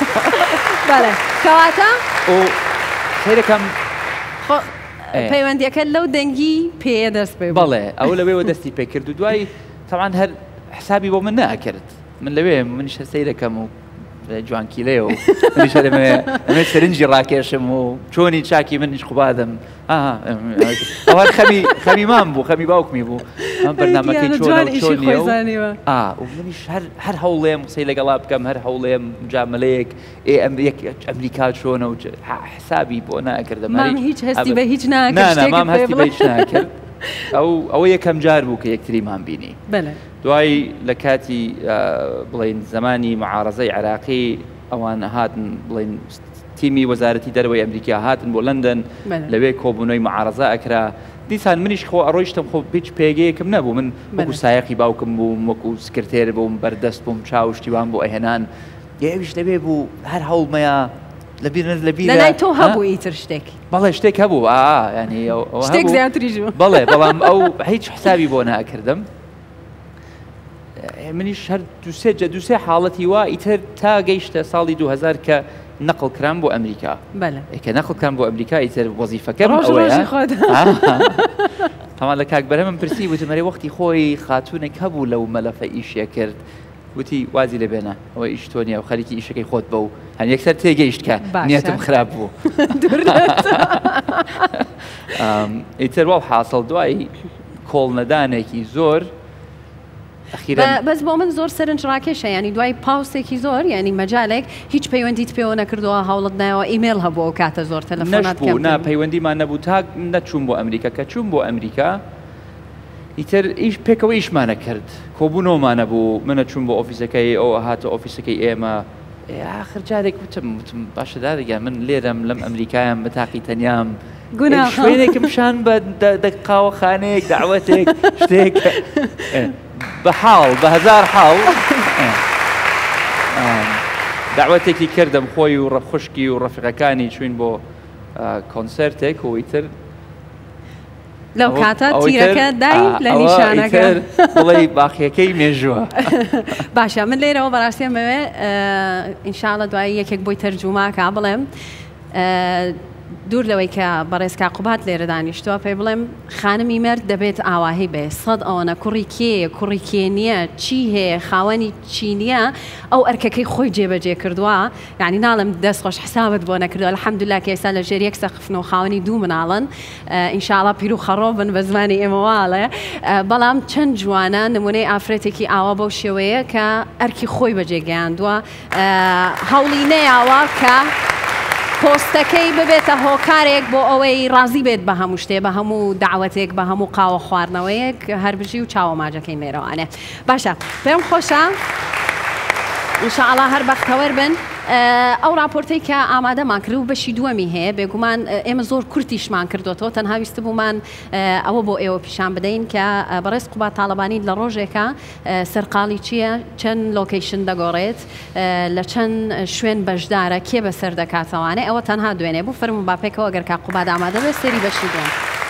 کەواتە سیرەکەم پەیوەندیەکە لەو دەنگی پێ دەست پێ بەڵێ ئەو لەوێوە دەستی پێ کرد و دوای تەوان هەر حسابی بۆ من ناکرد من لەوێ منیش سەیرەکەم و جوانکیلێ و منیش ئەمێ سەرنجی ڕاکێشم و چۆنی چاکی منیش خوبادم ئەوان خەمی مام بوو خەمی باوکمی بوو ئەم بەرنامەکەی چۆنیە و منیش هەر هەوڵێم قسەی لەگەڵا بکەم هەر هەوڵێم جاملەیەک ئەمریکا چۆنە و حسابی بۆ ناکردم هیچ هەستی بە هیچ ناکرد ئەوە یەکەم جار بوو کە یەکتریمان بینی دوای لە کاتی بڵین زمانی معارەزەی عراقی ئەوان هاتن بڵین تیمی وەزارەتی دەرەوەی ئەمریکا هاتن بۆ لەندەن لەوێ کۆبوونەوەی معارەزە ئەکرا دیسان منیش خۆ ئەڕۆیشتم خۆ هیچ پێگەیەکم نەبوو من وەکو سایەقی باوکم بووم وەکو سکرتێر بووم بەردەست بووم چاوشتیوان بۆ ئەهێنان یەویش لەبێ بوو هەر هەوڵمەیە لەلای تۆ هەبوو ئیتر شتێک بەڵێ شتێک هەبوو ینی شتێک زیاتریش بوو بەڵێ بەڵام ئەو هیچ حسابی بۆ ناکردم منیش هەر دووسێ حاڵەتی وا ئیتر تا گەیشتە ساڵی 2000 کە نەقل کران بۆ ئەمریکا کە نەقل کران بۆ ئەمریکا ئیتر وەزیفەکەم ئەوەیە تەمان لە کاکبەرە من پرسی وتمەری وەختی خۆی خاتوونێک هەبوو لەو مەلەفە ئیشیە کرد وتی وازی لە بێنە ئەوە ئیش تۆ نییە و خەریکی ئیشەکەی خۆت بە و هەن یەکسەر تێگەیشت کە نیەتم خراپ بوو ئیتر وەڵ حاصڵ دوای کۆڵ نەدانێکی زۆر بەس بۆ من زۆر سەرنجڕاکێشە ینی دوای پاوسێکی زۆر ینی مەجالێک هیچ پەیوەندیت پێوە نەکردووە هەوڵت نایەوە ئیمێل هەبوو ئەو کاتە زۆر تەلەفۆنات نا پەیوەندیمان نەبوو تا نەچوون بۆ ئەمریکا کە چوون بۆ ئەمریکا ئیتر ئیش پێکەوە ئیشمانە کرد کۆبوونەوەمانە بوو منە چوون بۆ ئۆفیسەکەی ئەو هاتە ئۆفیسەکەی ئێمە آخر جارێک وتم باشە دادەگەن من لێرەم لەم ئەمریکایان بەتاقی تەنیام شوێنێکم شان بە قاوەخانەیەک داوەتێک شتێک بەحاڵ بە هەزار حاڵ داوەتێکی کردم خۆی و خوشکی و ڕەفیقەکانی چوین بۆ کۆنسەرتێک و ئیتر لەو کاتە تیرەکە دای لە نیشانەکە بڵێ باخیەکەی مێژووە باشە من لێرەوە بەڕاستیەمەوێ ئینشاڵە دوای یەکێک بۆی تەرجوماکە بڵێم دوور لەوەی کە بەڕێزکا قوبات لێرە دانیشتووە پێی بڵێم خانمی مرد دەبێت ئاواهی بێ سەد ئەوەنە کوڕی کێیە کوڕی کێ نییە چی هەیە خاوەنی چی نییە ئەو ئەرکەکەی خۆی جێبەجێ کردووە یعنی ناڵم دەست خۆش حسابت بۆ نەکردووە الحەمدوللا کە ئێستا لە ژێر یەک سەقفن و خاوەنی دوو مناڵن ئینشاڵڵا پیر و خەڕۆ بن بە زمانی ئێمەواڵێ بەڵام چەند جوانە نمونەی ئافرەتێکی ئاوا بەو شێوەیە کە ئەرکی خۆی بەجێگەیاندووە هەوڵی نەیاوە کە پۆستەکەی ببێتە هۆکارێک بۆ ئەوەی ڕازی بێت بە هەموو شتێ بە هەموو داوەتێک بە هەموو قاوە خواردنەوەیەک هەربژی و چاوە ماجەکەی مێرەوانێ باشە پێم خۆشە ئینشاءڵڵا هەر بەختەوەر بن ئەو راپۆرتەی کە ئامادەمان کرد و بەشی دووەمی هەیە بێگومان ئێمە زۆر کورتیشمان کردوەوە تەنها ویستە بوومان ئەوە بۆ ئێوە پیشان بدەین کە بەڕێز قوبات تاڵەبانی لە ڕۆژێکە سەرقاڵی چییە چەند لۆکیشن دەگۆڕێت لە چەند شوێن بەشدارە کێ بەسەر دەکاتەوانێ ئەوە تەنها دوێنێ بوو فەرموو باپێکەوە ئەگەر کا قوبات ئامادە بێت سێری بەشی دووەم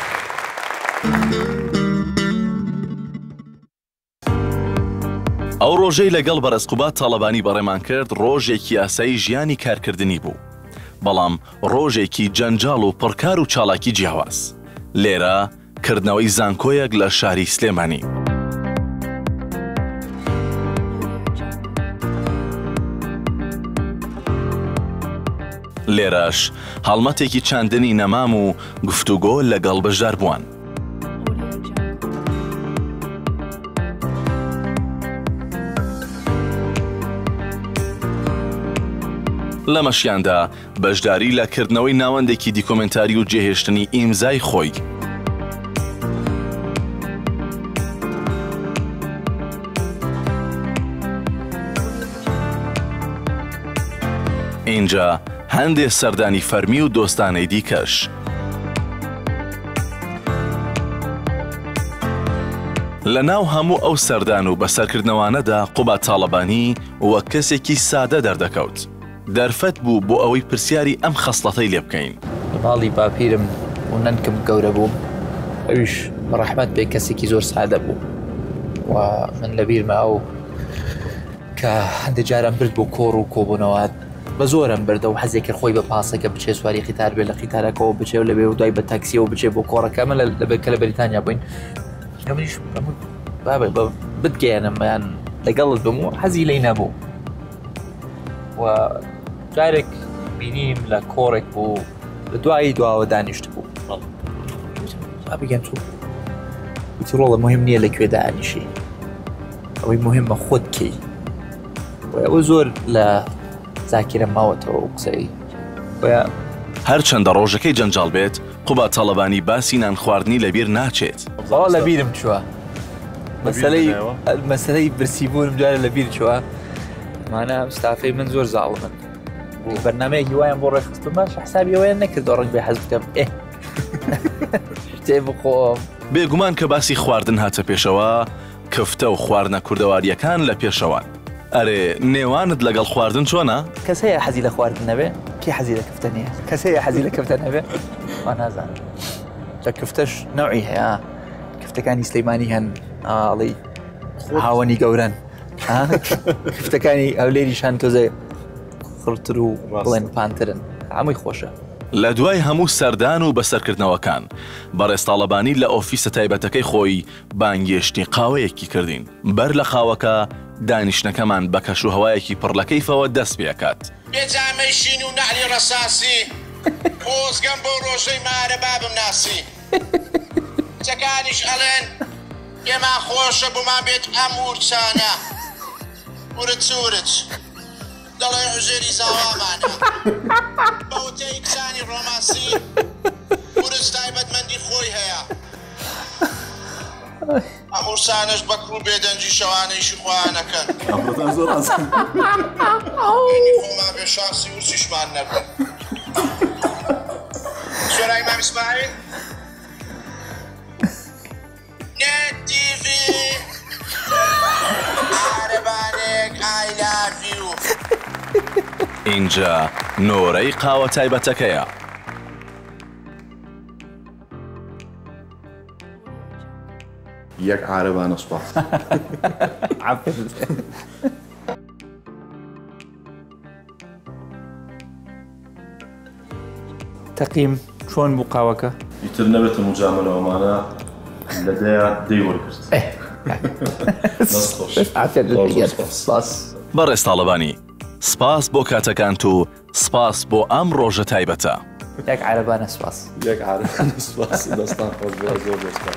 ئەو ڕۆژەی لەگەڵ بەڕێز قوبات تاڵەبانی بەڕێمان کرد ڕۆژێکی یاسایی ژیانی کارکردنی بوو بەڵام ڕۆژێکی جەنجاڵ و پڕکار و چالاکی جیاواز لێرە کردنەوەی زانکۆیەک لە شاری سلێمانی لێرەش هەڵمەتێکی چاندنی نەمام و گفتوگۆ لەگەڵ بەشدار بووان لە مەشیاندا بەشداری لە کردنەوەی ناوەندێکی دیکۆمنتاری و جێهێشتنی ئیمزای خۆی اینجا هەندێک سەردانی فەرمی و دۆستانەی دیکەش لە ناو هەموو ئەو سەردان و بەسەرکردنەوانەدا قوبات تاڵەبانی وەک کەسێکی سادە دەردەکەوت دەرفەت بوو بۆ ئەوەی پرسیاری ئەم خەسڵەتەی لێ بکەین باڵی باپیرم و نەنکم گەورە بوو ئەویش بەڕەحمەت بێ کەسێکی زۆر سادە بوو و من لەبیرمە ئەو کە هەندێک جارم برد بۆ کۆڕ و کۆبوونەوە بە زۆرم بردە و حەزێک کرد خۆی بە پاسەکە بچێ سواری قیتار بێت لە قیتارەکەەوە بچێ و لەبێ و دوای بە تاکسیەوە بچێ بۆ کۆڕەکە من لەبێت کە لە بەریتانیا بووین ئەمریش بتگەیانم لەگەڵت بم و حەزی لێی نەبوو و جارێک بینیم لە کۆڕێک بوو لە دوایی دواوە دانیشت بوو بگەم تو وتی ڕۆڵە مهم نییە لەکوێ دانیشی ئەوەی مهمە خۆت کەی ئەوە زۆر لە زاکیرە ماوەتەوە و قسەی هەرچەندە ڕۆژەکەی جەنجاڵ بێت قوبات تاڵەبانی باسی نان خواردنی لەبیر ناچێت لە بیرم چووە مەسەلەی برسیبوونم جارە لە بیر چووە مانە ستافەی من زۆر زاڵمن بەرنامەیەکی وایان بۆ ڕێخستم باش حسابی ئەوەیان نەکردەوە ڕنگ بێ حەز بکەم شتێ بخۆم بێگومان کە باسی خواردن هاتە پێشەوە کفتە و خواردنە کوردەواریەکان لە پێشەوان ئەرێ نێوانت لەگەڵ خواردن چۆنە؟ کەس هەیە حەزی لە خواردن نەبێ کێ حەزی لە کفتە نییە کەس هەیە حەزی لە کفتە نەبێ وان نازانم لە کفتەش نەوعی هەیە کفتەکانی سلەیمانی هەن ئاڵی هاوەنی گەورەن کفتەکانی ئەولێریشان تۆزێ خڕتر و بڵێن پانترن هەمووی خۆشە لە دوای هەموو سەردان و بەسەرکردنەوەکان بەڕێستاڵەبانی لە ئۆفیسە تایبەتەکەی خۆی بانگێشتی قاوەیەکی کردین. بەر لە قاوەکە دانیشتەکەمان بە کەشوهەوایەکی پڕ لە کەیفەوە دەست پێکات. بێجامەی شین و نەعلی ڕەساسی خۆزگەم بۆ ڕۆژەی مارە بابم ناسی چەکانیش ئەڵێن ئێمە خۆشە بۆمان بێت ئەم ورچانە ورچ سوورچ دەڵێ ژێری زاوامانە بەوتەی کچانی ڕۆماسی ورچ تایبەتمەندی خۆی هەیە ئەم ورچانەش بە کوڕ بێدەنجی شەوانەیشی خۆیانەکەن خۆمان بێ شانسی ورچیشمان نەبن شۆرای مام ئیسماعیل نێت تیڤی عارەبانێک I love you. اینجا نۆرەی قاوە تایبەتەکەیە. یەک عارەبانە سوپاس. تەقیم چۆن بوو قاوەکە؟ ئیتر نەبێتە مجاملەوەمانە لەدەیە دەی وەرگرت. بەڕێستاڵەبانی سپاس بۆ کاتەکانت و سپاس بۆ ئەم ڕۆژە تایبەتە. یەک عارەبانە سپاس. یەک عارەبانە سوپاس. دەستان خۆش بێ زۆر دەستان.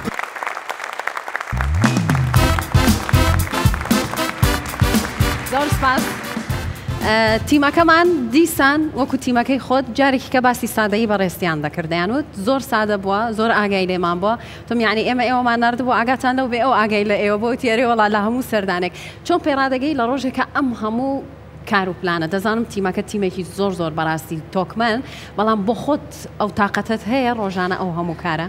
زۆر سپاس. تیمەکەمان دیسان وەکو تیمەکەی خۆت جارێکی کە باسی سادەیی بەڕێستیان دەکردیانوت زۆر سادە بووە زۆر ئاگای لێمان بووە تۆم یعنی ئێمە ئێوەمان نردبوو ئاگاتان لەو بێ ئەو ئاگای لە ئێوە بۆ تێرێ وەڵا لە هەموو سەردانێک چۆن پێڕادەگەی لە ڕۆژێکە ئەم هەموو کار و پلانە دەزانم تیمەکە تیمێکی زۆر زۆر بەڕاستی تۆکمەن بەڵام بۆ خۆت ئەو تااقەتت هەیە ڕۆژانە ئەو هەموو کارە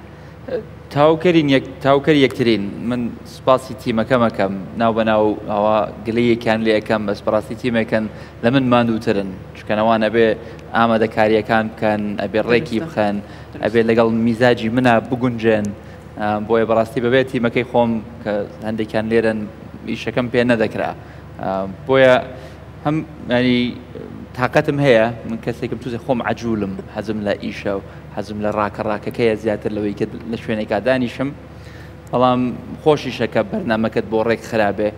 تاوکەری یەکترین من سپاسی تیمەکەمەکەم ناو بەناو ئەوە گلەیەکیان لێ یەکەم بەس بەڕاستی تیمێکن لە من ماندووترن چکەنەوان ئەبێ ئامادەکاریەکان بکەن ئەبێ ڕێکی بخەن ئەبێ لەگەڵ میزاجی منە بگونجێن بۆیە بەڕاستی بەبێت تیمەکەی خۆم کە هەندێکیان لێرن ئیشەکەم پێ نەدەکرا بۆیە هەم ینی تااقەتم هەیە من کەسێکم تووزێ خۆم عجوولم حەزم لە ئیشە و حەزم لە ڕاکەڕاکەکەیە زیاتر لەوەی کە لە شوێنێکا دانیشم بەڵام خۆشیشەکە بەرنامەکەت بۆ ڕێک خراپێ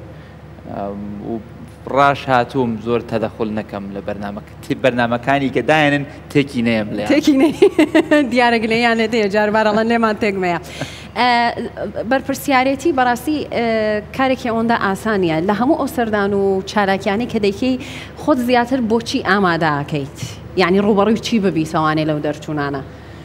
و ڕاش هاتووم زۆر تەدەخل نەکەم لە بەرنامەکانی کە دایانن تێکی نەیەم لێ تێکی دیارە گلەیانە دێ جاربارەڵەن لێمان تێکمەیە بەرپرسیارەتی بەڕاستی کارێکی ئەوەندا ئاسانیە لە هەموو ئەو سەردان و چالاکیانی کە دەیکەی خۆت زیاتر بۆچی ئامادەکەیت یعنی ڕوبەڕووی چی ببی سەوانێ لەو دەرچوونانە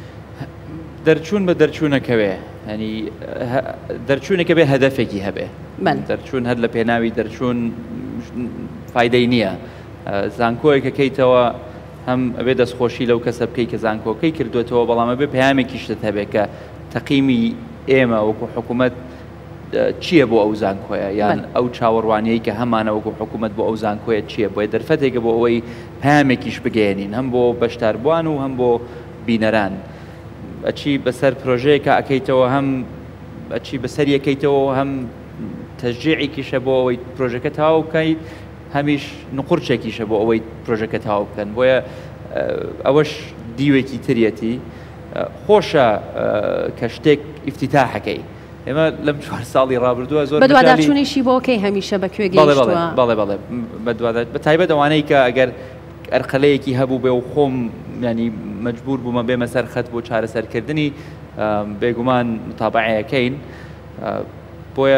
دەرچوون بە دەرچوونەکەوێ ینی دەرچوونێکە بێ هەدەفێکی هەبێ دەرچوون هەر لە پێناوی دەرچوون فایدەی نییە زانکۆیەکەکەیتەوە هەم ئەبێ دەستخۆشی لەو کەسە بکەی کە زانکۆکەی کردوێتەوە بەڵامە بێ پەیامێکی شتت هەبێ کە تەقیمی ئێمە وەکو حکوومەت چییە بۆ ئەو زانکۆیە یان ئەو چاوەڕوانیەی کە هەمانە وەکو حکوومەت بۆ ئەو زانکۆیە چییە بۆیە دەرفەتێکە بۆ ئەوەی پەیامێکیش بگەێنین هەم بۆ بەشداربووان و هەم بۆ بینەران ئەچی بەسەر پرۆژەیەکە ئەەکەیتەوە هەم ئەچی بەسەر یەکەیتەوە هەم تەشجیعێکیشە بۆ ئەوەی پرۆژەکە تاوا بکەیت هەمیش نقورچێکیشە بۆ ئەوەی پرۆژەکە تاوا بکەن بۆیە ئەوەش دیوێکی تریەتی خۆشە کە شتێک ئیفتیتاحەکەی ئێمە لەم 4 ساڵی ڕابردووە زۆر بەدواداچوونیشی بۆکەی هەمیشە بەکوێ گەیشتووە بەڵێ بەدوادات بە تایبەت ئەوانەی کە ئەگەر ئەرقەلەیەکی هەبوو بێ و خۆم ینی مەجبور بوومە بێمە سەرخەت بۆ چارەسەرکردنی بێگومان متابعەکەین بۆیە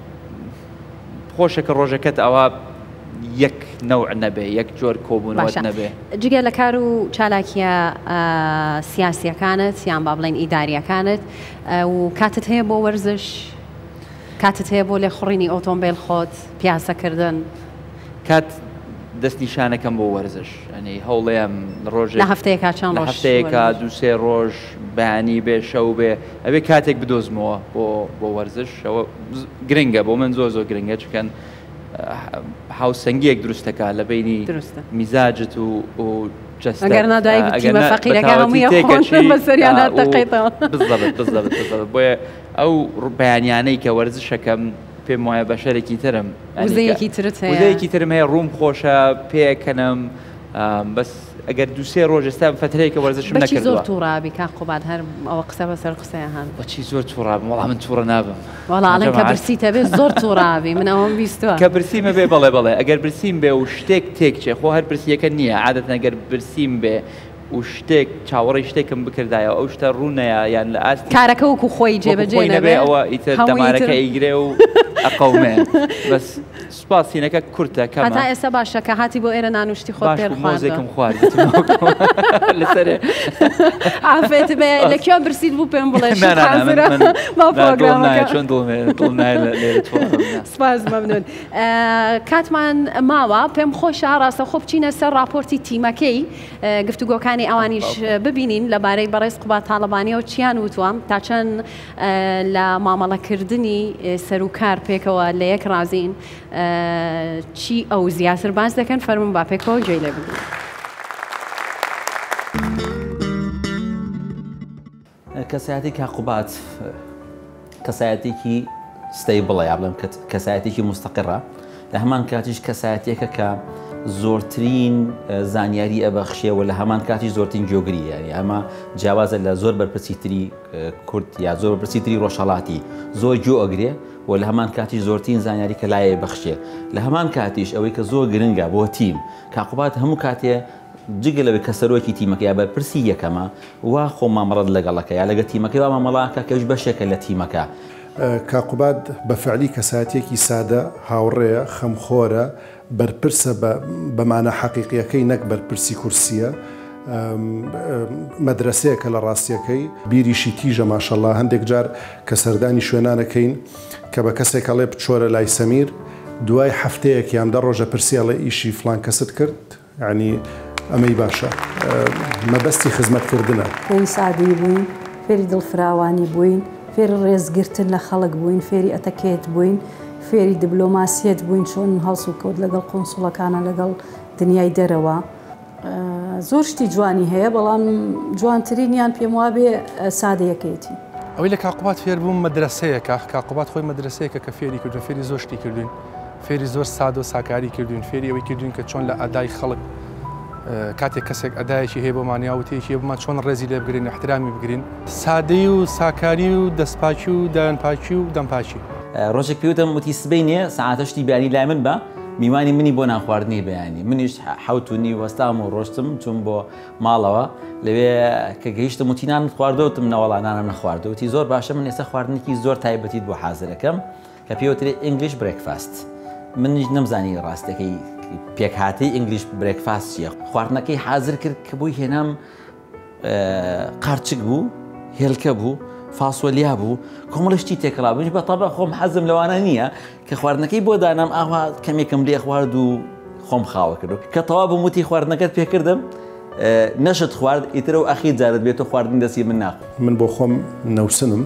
خۆشە کە ڕۆژەکەت ئەوە یەک نەوع نەبێ یەک جۆر کۆبوونەوەت نەبێ جگە لە کار و چالاکیە سیاسیەکانت یان با بڵێن ئیداریەکانت و کاتت هەیە بۆ وەرزش کاتت هەیە بۆ لێخوڕینی ئۆتۆمبیل خۆت پیاسەکردن کات دەستنیشانەکەم بۆ وەرزش ئەنی هەوڵەیەم ڕۆژ لە هەفتەیەکە چەند ڕۆژ هەفتەیەکە 2-3 ڕۆژ بەیانی بێ شەو بێ ئەوێ کاتێک بدۆزمەوە بۆ وەرزش ئەوە گرنگە بۆ من زۆر گرنگە چکەن هاوسەنگیەک دروستەکە لە بینی میزاجت و ئەگەر نادای بتیمە فەقیرەکە هەمووی خۆن بەسەریان هاتەقەیتەوە بالضبط بۆیە ئەو بەیانیانەی کە وەرزشەکەم پێم وایە بەشەرێکی ترم وزەیەکی ترت هەیە وزەیەکی ترم هەیە ڕووم خۆشە پێکەنم بەس ئەگەر دووسێ ڕۆژ ئێستا فترەیەکە وەرزشم بەچی نەکردووە. زۆر تووڕابی کا قوبات هەر ئەوە قسە بەسەر قسەیان هەن. بەچی زۆر تووڕابم وەڵام من تووڕە نابم. وەڵا ئەڵێن کە برسیتە بێ زۆر تووڕابی من ئەوەم بیستووە. کە برسیمە بێ بەڵێ ئەگەر برسیم بێ و شتێک تێکچێ خۆ هەر برسیەکە نییە عادەتەن ئەگەر برسیم بێ و شتێک چاوەڕی شتێکم بکردایە ئەو شتە ڕوونەیە یان لە ئاستی کارەکە وەکو خۆی جێبەجێ نەبێ ئەوە ئیتر دەمارەکە ئیگرێ و ئەقەومێ بەس سوپاسینەکە کورتە کەمە. هەتا ئێستا باشە کە هاتی بۆ ئێرە نانوشتی خۆ پێ مۆزێکم خوارد لەسەرێ ئافێت بێ لە کێ برسیت بوو پێم بڵێ ما پرۆگرامەکە چۆن دڵ نایە لێرە سپاس مەمنون. کاتمان ماوە پێم خۆشە ڕاستە خۆ بچینە سەر راپۆرتی تیمەکەی گفتوگۆکانی ئەوانیش ببینین لەبارەی بەڕێز قوبات تاڵەبانیەوە چیان وتوام تا چەند لە مامەڵەکردنی سەرروکار پێکەوە لە یەک ڕازین چی ئەو زیاتر باز دەکەن فەرمون با پێکەوە گوێی لێ بگرین. کەسایەتی کاقوبات کەسایەتێکی ستەیبڵە یا بڵێم کەسایەتێکی مستەقڕە لە هەمان کاتیش کەسایەتێکە کە زۆرترین زانیاری ئەبەخشێەوە لە هەمان کاتی زۆرترین جۆگریە ئەمە جیاوازە لە زۆر بەرپرسیتری کورد یا زۆر بەرپرسیتری ڕۆژهەڵاتی زۆر جۆ ئەگرێ و لە هەمان کاتیش زۆرترین زانیاری کە لایە بەخشێ لە هەمان کاتیش ئەوەی کە زۆر گرنگە بۆ تیم کاقوبات هەموو کاتێ جگەلەوەی کە سەرۆکی تیمەکە یا بەرپرسی یەکەمە وا خۆ مامەڵەت لەگەڵەکە یا لەگە تیمەکەی وا مامەڵاکە کەش بەشێکە لە تیمەکە. کاقوبات بەفعلی کەساتێکی سادە هاوڕێە خەمخۆرە بەرپرسە بەمانە حەقیقیەکەی نەک بەرپرسی کورسیە مەدرسەیەکە لە ڕاستیەکەی بیریشی تیژە ماشەڵڵا هەندێک جار کە سەردانی شوێنانەکەین کە بە کەسێک ئەڵێ بچۆرە لای سەمیر دوای هەفتەیەک یان دە ڕۆژە پرسیاڵێ ئیشی فلان کەست کرد ینی ئەمەی باشە مەبەستی خزمەتکردنە. فێری سادی بووین فێری دڵفراوانی بووین فێری ڕێزگرتن لە خەڵک بووین فێری ئەتەکێت بووین فێری دیبلۆماسیەت بووین چۆن هەڵس و کەوت لەگەڵ قۆنسوڵەکانە لەگەڵ دنیای دەرەوە زۆر شتی جوانی هەیە بەڵام جوانترینیان پێم وابێ سادەیەکەیەتی. ئەوەی لە کاقوبات فێر بووم مەدرسەیەکە کاقوبات خۆی مەدرسەیەکە کە فێری کردو فێری زۆر شتی کردوین فێری زۆر سادە و ساکاری کردوین فێری ئەوەی کردوین کە چۆن لە ئەدای خەڵک کاتێک کەسێک ئەدایەکی هەیە بۆمانیا وتێکی بمان چۆن ڕێزی لێ بگرین احترامی بگرین سادەی و ساکاری و دەستپاچی و دایانپاچی و دەمپاچی. ڕۆژێک پێوتم وتی سبەی نیە سەعاتەشتی بیانی لای من بە میوانی منی بۆ نانخواردنی بەیانی منیش حوتونی وەستام و ڕۆشتم چوون بۆ ماڵەوە لەوێ کە گەیشتم وتینان خواردەوتم نەوەڵانانم نەخواردە وتی زۆر باشە من ئێستا خواردنێکی زۆر تایبەتیت بۆ حازرەکەم کە پێوترێ ئینگلیش برێکفاست منیش نەمزانی ڕاستەکەی پێکهاتی ئینگلیش برێکفاست چیە خواردنەکەی حازر کرد کە بووی هێنام قارچک بوو هێلکە بوو فاسۆلیا بوو کۆمەڵشتی تێکەڵا بنیش بە تەبە خۆم حەزم لەوانە نییە کە خواردنەکەی بۆ دانام ئاوا کەمێکم لێ خوارد و خۆم خاوە کردو کە تەوا بم وتی خواردنەکەت پێکردم نەشت خوارد ئیترە و ئەخی جارت بێت و خواردن دەستی من ناخ من بۆ خۆم نەوسنم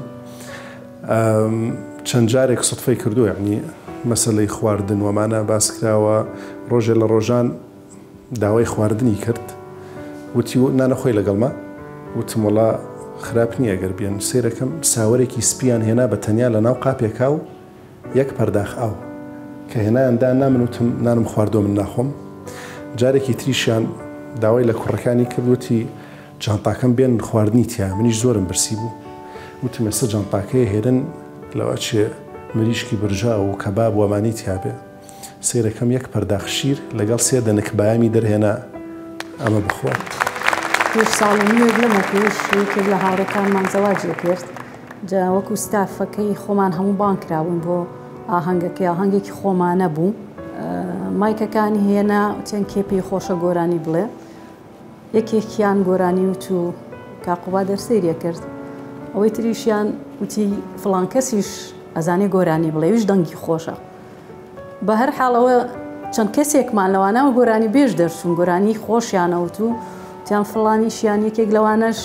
چەند جارێک سوتفەی کردو یعنی مەسەلەی خواردن وەمانە باس کراوە ڕۆژێ لە ڕۆژان داوای خواردنی کرد وتی نانەخۆی لەگەڵمە وتم وڵا خراپ نییە گەر بێن سیرەکەم ساوەرێکی سپیان هێنا بە تەنیا لە ناو قاپێکا و یەک پەرداخ ئاو کە هێنایاندا نامن وتم نانم خواردۆ من ناخۆم جارێکی تریشیان داوای لە کوڕەکانی کردوتی جانتاکەم بێن خواردنی تیا منیش زۆرم برسی بوو وتم ئێستا جانتاکەیە هێرن لەوە چێ مریشکی برژا و کەباب وەمانی تیابێ سیرەکەم یەک پەرداخ شیر لەگەڵ سێ دەنک بایامی دەرهێنا ئەمە بخوات. پێش ساڵنیەک لەمە پێش کرد لە هاوڕێکانمان زەواجێ کرد جا وەکو ستافەکەی خۆمان هەموو بان کراون بۆ ئاهەنگەکەی ئاهەنگێکی خۆمانە بوو مایکەکانی هێنا چەند کێپی خۆشە گۆرانی بڵێ یەکێکیان گۆرانی وت و کاقوبا دەرسێریە کرد ئەوەی تریشیان وتی فڵان کەسیش ئەزانێ گۆرانی بڵێ ویش دەنگی خۆشە بە هەر حاڵەوە چەند کەسێکمان لەوانەوە گۆرانی بێژ دەرچوون گۆرانی خۆشیانەوت و تیان فڵانیشیان یەکێک لەوانەش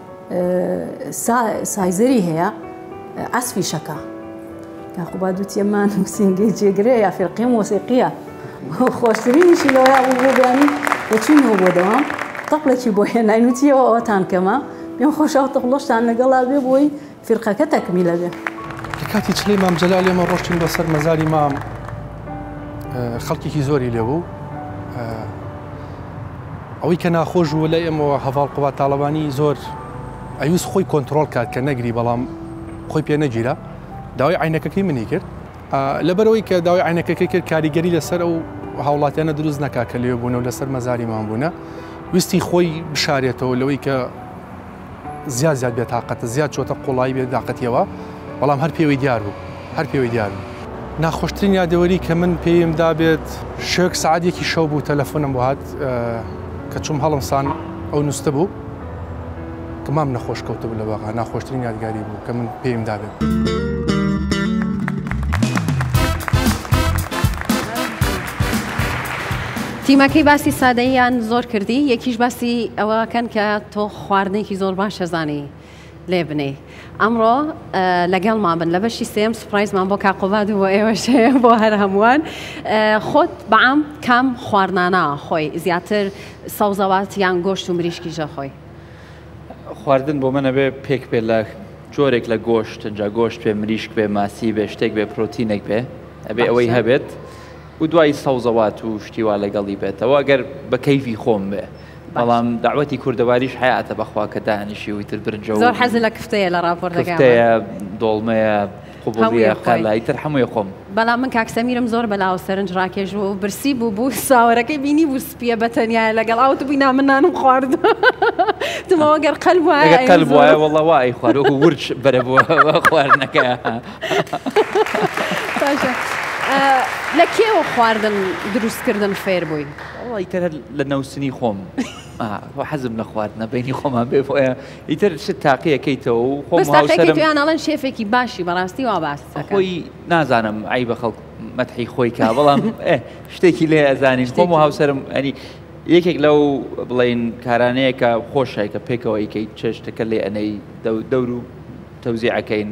سایزەری هەیە ئەسفی شەکە کاقوبا دووتیەمان سینگەی جێگرەیە یا فێرقی مۆسیقیە خۆشترینیشی لەوەیە بوو بۆ بیانی دەچوینەوە بۆ دەوام تەقلێکی بۆ هێناینوتیەوە ئەوەتان کەمە پێم خۆشەوە تەقلۆشتان لەگەڵا بێ بۆی فێرقەکە تەکمیلە بێ. کاتی چلەی مام جەلال ئێمە ڕۆشتین بەسەر مەزاری مام خەڵکێکی زۆری لێبوو ئەوەی کە ناخۆش بوو لە ئێمەوە هەڤاڵقەوە تاالبانی زۆر ئەویست خۆی کۆنتترۆل کات کە نەگری بەڵام خۆی پێ نەگیرە داوای عینەکەکەی منی کرد لەبەرەوەی کە داوای عینەکەکەی کرد کاریگەری لەسەر ئەو هاوڵاتیانە دروست نەکا کە لێ بوون و لەسەر مەزاریمان بوونە ویستی خۆی بشارێتەوە لەوەی کە زیاد بێتاقەتە زیاد چۆتە قوڵایی بێداقەتیەوە بەڵام هەر پێوەی دیار بوو هەر پێوەی دیار بوو ناخۆشترین یادەوەری کە من پێم دابێت شێک سعادێکی شەو بوو تەلەفۆنم بۆ هات کە چوم هەڵمسان ئەو نووسە بوو کە مام نەخۆش کەوتە بوو لە بەغا ناخۆشترین یادگاری بوو کە من پێم دابێت. تیمەکەی باسی سادەییان زۆر کردی یەکیش باسی ئەوەکەن کە تۆ خواردنێکی زۆر باش شەزانی لێ بنێ ئەمڕۆ لەگەڵمان بن لە بەشی سێم سوپرایزمان بۆ کاقوباد و بۆ ئێوەشەیە بۆ هەر هەمووان خۆت بەعام کام خواردنانە خۆی زیاتر سەوزەوات یان گۆشت و مریشکیژە خۆی خواردن بۆ منە بێ پێک بێ لە جۆرێک لە گۆشت جا گۆشت بێ مریشک بێ ماسی بێ شتێک بێ پرۆتینێک بێ ئەبێ ئەوەی هەبێت و دوای سەوزەوات و شتیوا لەگەڵی بێتەوە ئەگەر بە کەیفی خۆم بێ بەڵام داوەتی کوردەواریش حیاتە بەخوا کە دانیشی ویتر برنجە و زۆر حەز لە کفتەیە لە ڕاپۆرتەکە کفتەیە دۆڵمەیە قوبوڵیە قەلایتر هەمووی خۆم بەڵام من کاکسەمیرم زۆر بەلاو سەرنج ڕاکێژ و برسی بوو ساوەرەکەی بینی بوو سپیە بەتەنیا لەگەڵ ئاوت بووینا من نانم خوارد تمەوە گەر قەلب وایە قەلب وایە وەڵڵا وای خوارد وەکو ورچ بەرە بووە خواردنەکە لە کێوە خواردن دروستکردن فێر بووی ئیتر لە نەوسنی خۆم حەزم لە خواردنە بینی خۆمان بێ بۆیە ئیتر شت تاقیەکەیتەوە و خۆم تویانەڵەن شێفێکی باشی بەڕاستی وا باس خۆی نازانم ئای بە خەڵک مەتحی خۆی کا بەڵام شتێکی لێ ئەزانین خۆم و هاوسەرم ئەنی یەکێک لەو بڵین کارانەیە کە خۆشای کە پێکەوە ئیکەی چێشتەکە لێ ئەنەی دەور و تەوزیعەکەین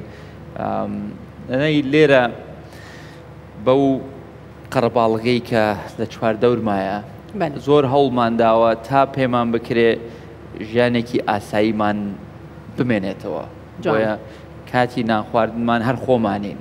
ئەنەی لێرە بەو قەرەباڵغەی کە لە چوار دەورمایە زۆر هەوڵمان داوە تا پێمان بکرێ ژیانێکی ئاساییمان بمێنێتەوە بۆیە کاتی نانخواردنمان هەر خۆمانین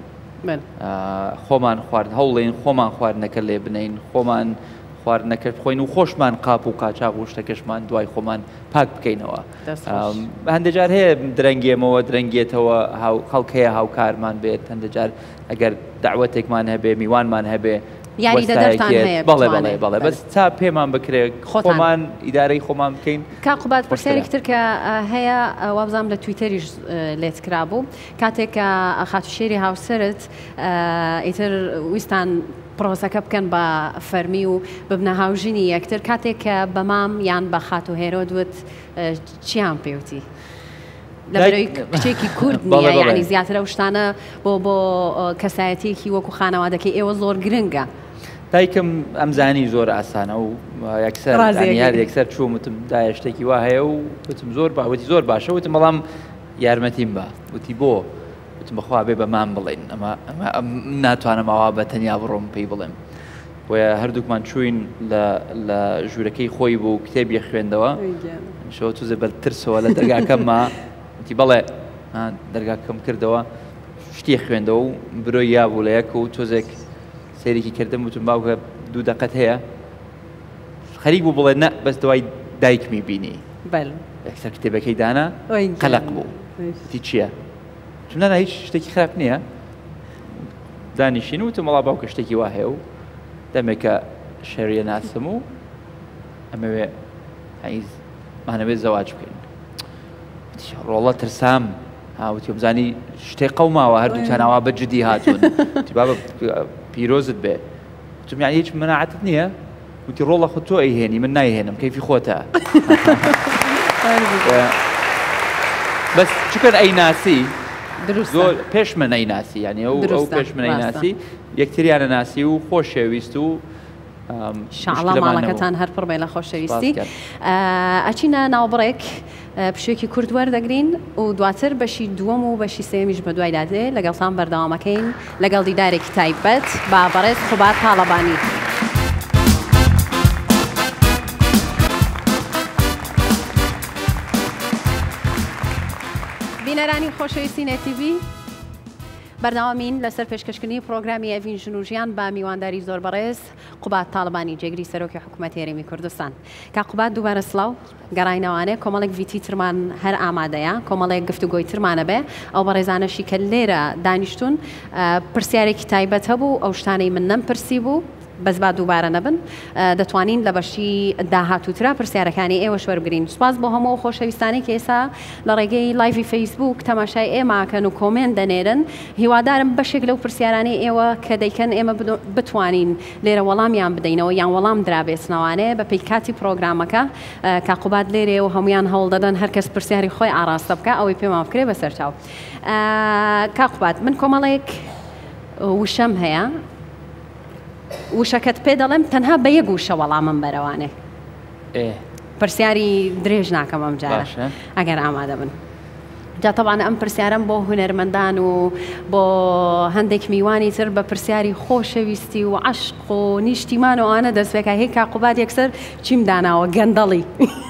خۆمان خوارد هەوڵێن خۆمان خواردنەکە لێ بنین خۆمان خواردنەکە بخۆین و خۆشمان قاپ و قاچاق و شتەکەشمان دوای خۆمان پاک بکەینەوە هەندێجار هەیە درەنگێمەوە درەنگێتەوە خەڵکەیە هاوکارمان بێت هەندێجار ئەگەر داوەتێکمان هەبێ میوانمان هەبێ یاری دەدەرتان هەیە بەڵێ بەس تا پێمان بکرێت خۆمان ئیدارەی خۆمان بکەین کاقوبات پرسیارێک تر کە هەیە وابزانام لە تویتەریش لێت کرابوو کاتێک کە خاتوشێری هاوسرت ئیتر ویستان پرۆسەکە بکەن بە فەرمی و ببنە هاوژینی یەکتر کاتێک کە بە مام یان بە خات و هێرۆ دوت چیان پێوتی لەبەرەوەی کچێکی کورد نییە یعنی زیاترە و شتانە بۆ کەسایەتێکی وەکو خانەوادەکەی ئێوە زۆر گرنگە دایکم ئەمزانی زۆر ئاسانە و یەکسەر چوو وتم دایە شتێکی وا هەیە و وتم زۆر باوەتی زۆر باشە وتم بەڵام یارمەتیم بە وتی بۆ وتم بەخوا بێ بە مام بڵێن ئەمە ناتوانم ئەوا بە تەنیا بڕۆم پێی بڵێم بۆیە هەردووکمان چوین لە ژوورەکەی خۆی بوو کتێبی خوێندەوە شەوە توزە بەرترسەوە لە دەرگاکەمما وتی بەڵێ دەرگاکەم کردەوە شتی خوێندەوە و برۆی یابوو لە یەک و تۆزێک سەیرێکی کردم وتم باوکە 2 دقەت هەیە خەریک بوو بڵێ نە بەس دوای دایکمی بینی یەکسەر کتێبەکەی دانا قەلق بوو وتی چییە؟ چونە هیچ شتێکی خراپ نییە دانیشین وتم وەڵا باوکە شتێکی وا هەیە و دەمێکە شەریە ناسم و ئەمەوێ مانەوێت زەواج بکەین ڕۆڵە ترسام هاوتی بزانی شتێک قەوماوە هەردووتانەوە بە جدی هاتوون بابە پیرۆزت بێ وتم یعنی هیچ مناعەتت نییە وتی ڕۆڵە خۆ تۆ ئەیهێنی من نایهێنم کەیفی خۆتە بەس چکن ئەیناسی زۆر پێش من ئەیناسی یعنی ئەو پێش من ئەیناسی یەکتریانە ناسی و خۆشەویست و شعڵە ماڵەکەتان هەر پڕ بێ لە خۆشەویستی ئەچینە ناوبڕێک پشوێکی کورد وەردەگرین و دواتر بەشی دووەم و بەشی سێمیش بە دوای دادێ لەگەڵتان بەردەوامەکەین لەگەڵ دیدارێکی تایبەت با بەڕێز خوبات تاڵەبانی. بینەرانی خۆشەویستی نێتیڤی بەردەوامین لەسەر پێشکەشکردنی پرۆگرامی ئەڤین ژنوژیان با میوانداری زۆر بەڕێز قوبات تاڵبانی جێگری سەرۆکی حکوومەتی هەرێمی کوردستان. کا قوبات دووبارە سڵاو گەڕاینەوانێ کۆمەڵێک ڤیتی ترمان هەر ئامادەیە کۆمەڵێک گفتوگۆی ترمانە بێ ئەو بەڕێزانەشی کە لێرە دانیشتون پرسیارێکی تایبەت هەبوو ئەو شتانەی من نەمپرسی بوو بەس با دووبارە نەبن دەتوانین لە بەشی داهاتووترا پرسیارەکانی ئێوە شوەربگرین. سوپاس بۆ هەموو خۆشەویستانی کە ئێستا لە ڕێگەی لایڤی فەیسبوک تەماشای ئێماکەن و کۆمنت دەنێرن. هیوادارم بەشێک لەو پرسیارانی ئێوە کە دەیکەن ئێمە بتوانین لێرە وەڵامیان بدەینەوە یان وەڵام درابێتنەوانێ بە پێیکاتی پرۆگرامەکە کاقوبات لێرێ و هەمویان هەوڵ دەدەن هەرکەس پرسیاری خۆی ئاراستە بکە ئەوەی پێمان بکرێ بەسەر چاو. کاقوبات من کۆمەڵێک وشەم هەیە وشەکەت پێ دەڵێم تەنها بە یەک وشە وەڵامم بەرەوانێ پرسیاری درێژ ناکەم ئەم جارە ئەگەر ئامادە بن. جا طبعا ئەم پرسیارم بۆ هونەرمەندان و بۆ هەندێک میوانی تر بە پرسیاری خۆشەویستی و عشق و نیشتیمان و ئانە دەستپێکە هی کاقوبات یەکسەر چیم داناوە گەندەڵی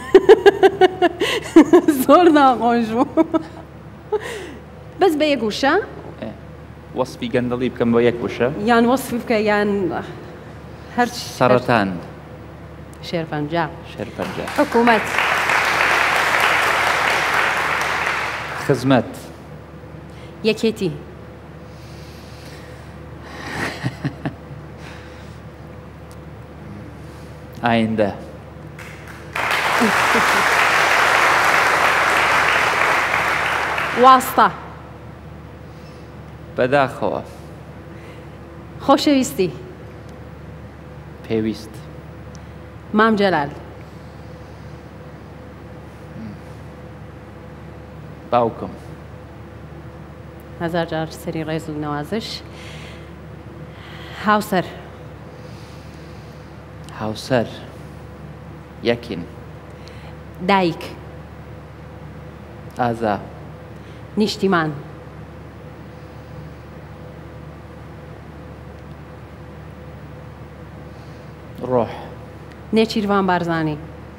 زۆر ناخۆش بوو بەس بە یەک وشە وەسفی گەندەڵی بکەم بۆ یەک وشە یان وەسفی بکە یان هەر سەرەتان شێرپەنجە شێرپەنجە حکوومەت خزمەت یەکێتی ئایندە واستە بەداخەوە خۆشەویستی پێویست مام جەلال باوکم هەزار جار سەری ڕێز و نەوازش هاوسەر هاوسەر یەکین دایک ئازا نیشتیمان ڕۆح نێچیروان بارزانی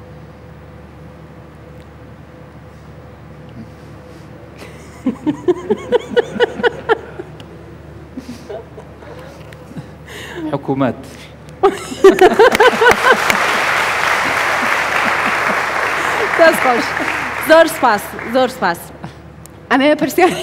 حکوومەت دەست خۆش زۆر سپاس زۆر سپاس ئەمێ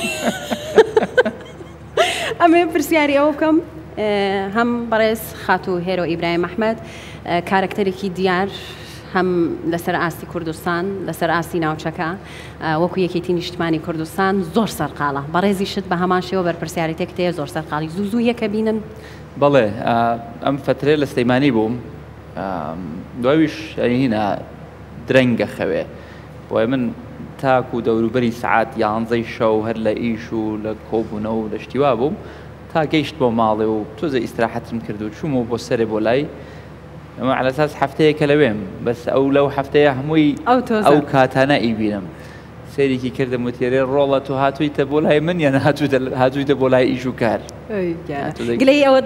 پرسیاری ئەوە بکەم هەم بەڕێز خاتوو هێرۆ ئیبراهیم ئەحمەد کارکتەرێکی دیار هەم لەسەر ئاستی کوردستان لەسەر ئاستی ناوچەکە وەکو یەکێتی نیشتمانی کوردستان زۆر سەرقاڵە بەڕێزی شت بە هەمان شێوە بەرپرسیاری تێکتەیە زۆر سەرقاڵی زوو یەکە بینن بەڵێ ئەم فترێ لە سلەیمانی بووم دواییش هینە درەنگە خەوێ بۆیە من تاکو دەوروبەری سعات 11 شەو هەر لە ئیش و لە کۆبوونە و لە شتیوا بووم تا گەیشت بۆ ماڵێ و تۆزە ئیستراحەتم کرد و چوومەوە بۆ سەرێ بۆ لای ئەمە على ئەساس هەفتەیەکە لەوێم بەس ئەو لەو هەفتەیە هەمووی ئەو کاتانە ئیبینم سێریکی کردم وتێرێ ڕۆڵە تۆ هاتوویتە بۆ لای من یان هاتوویتە بۆ لای ئیش و کار گلەی ئەوت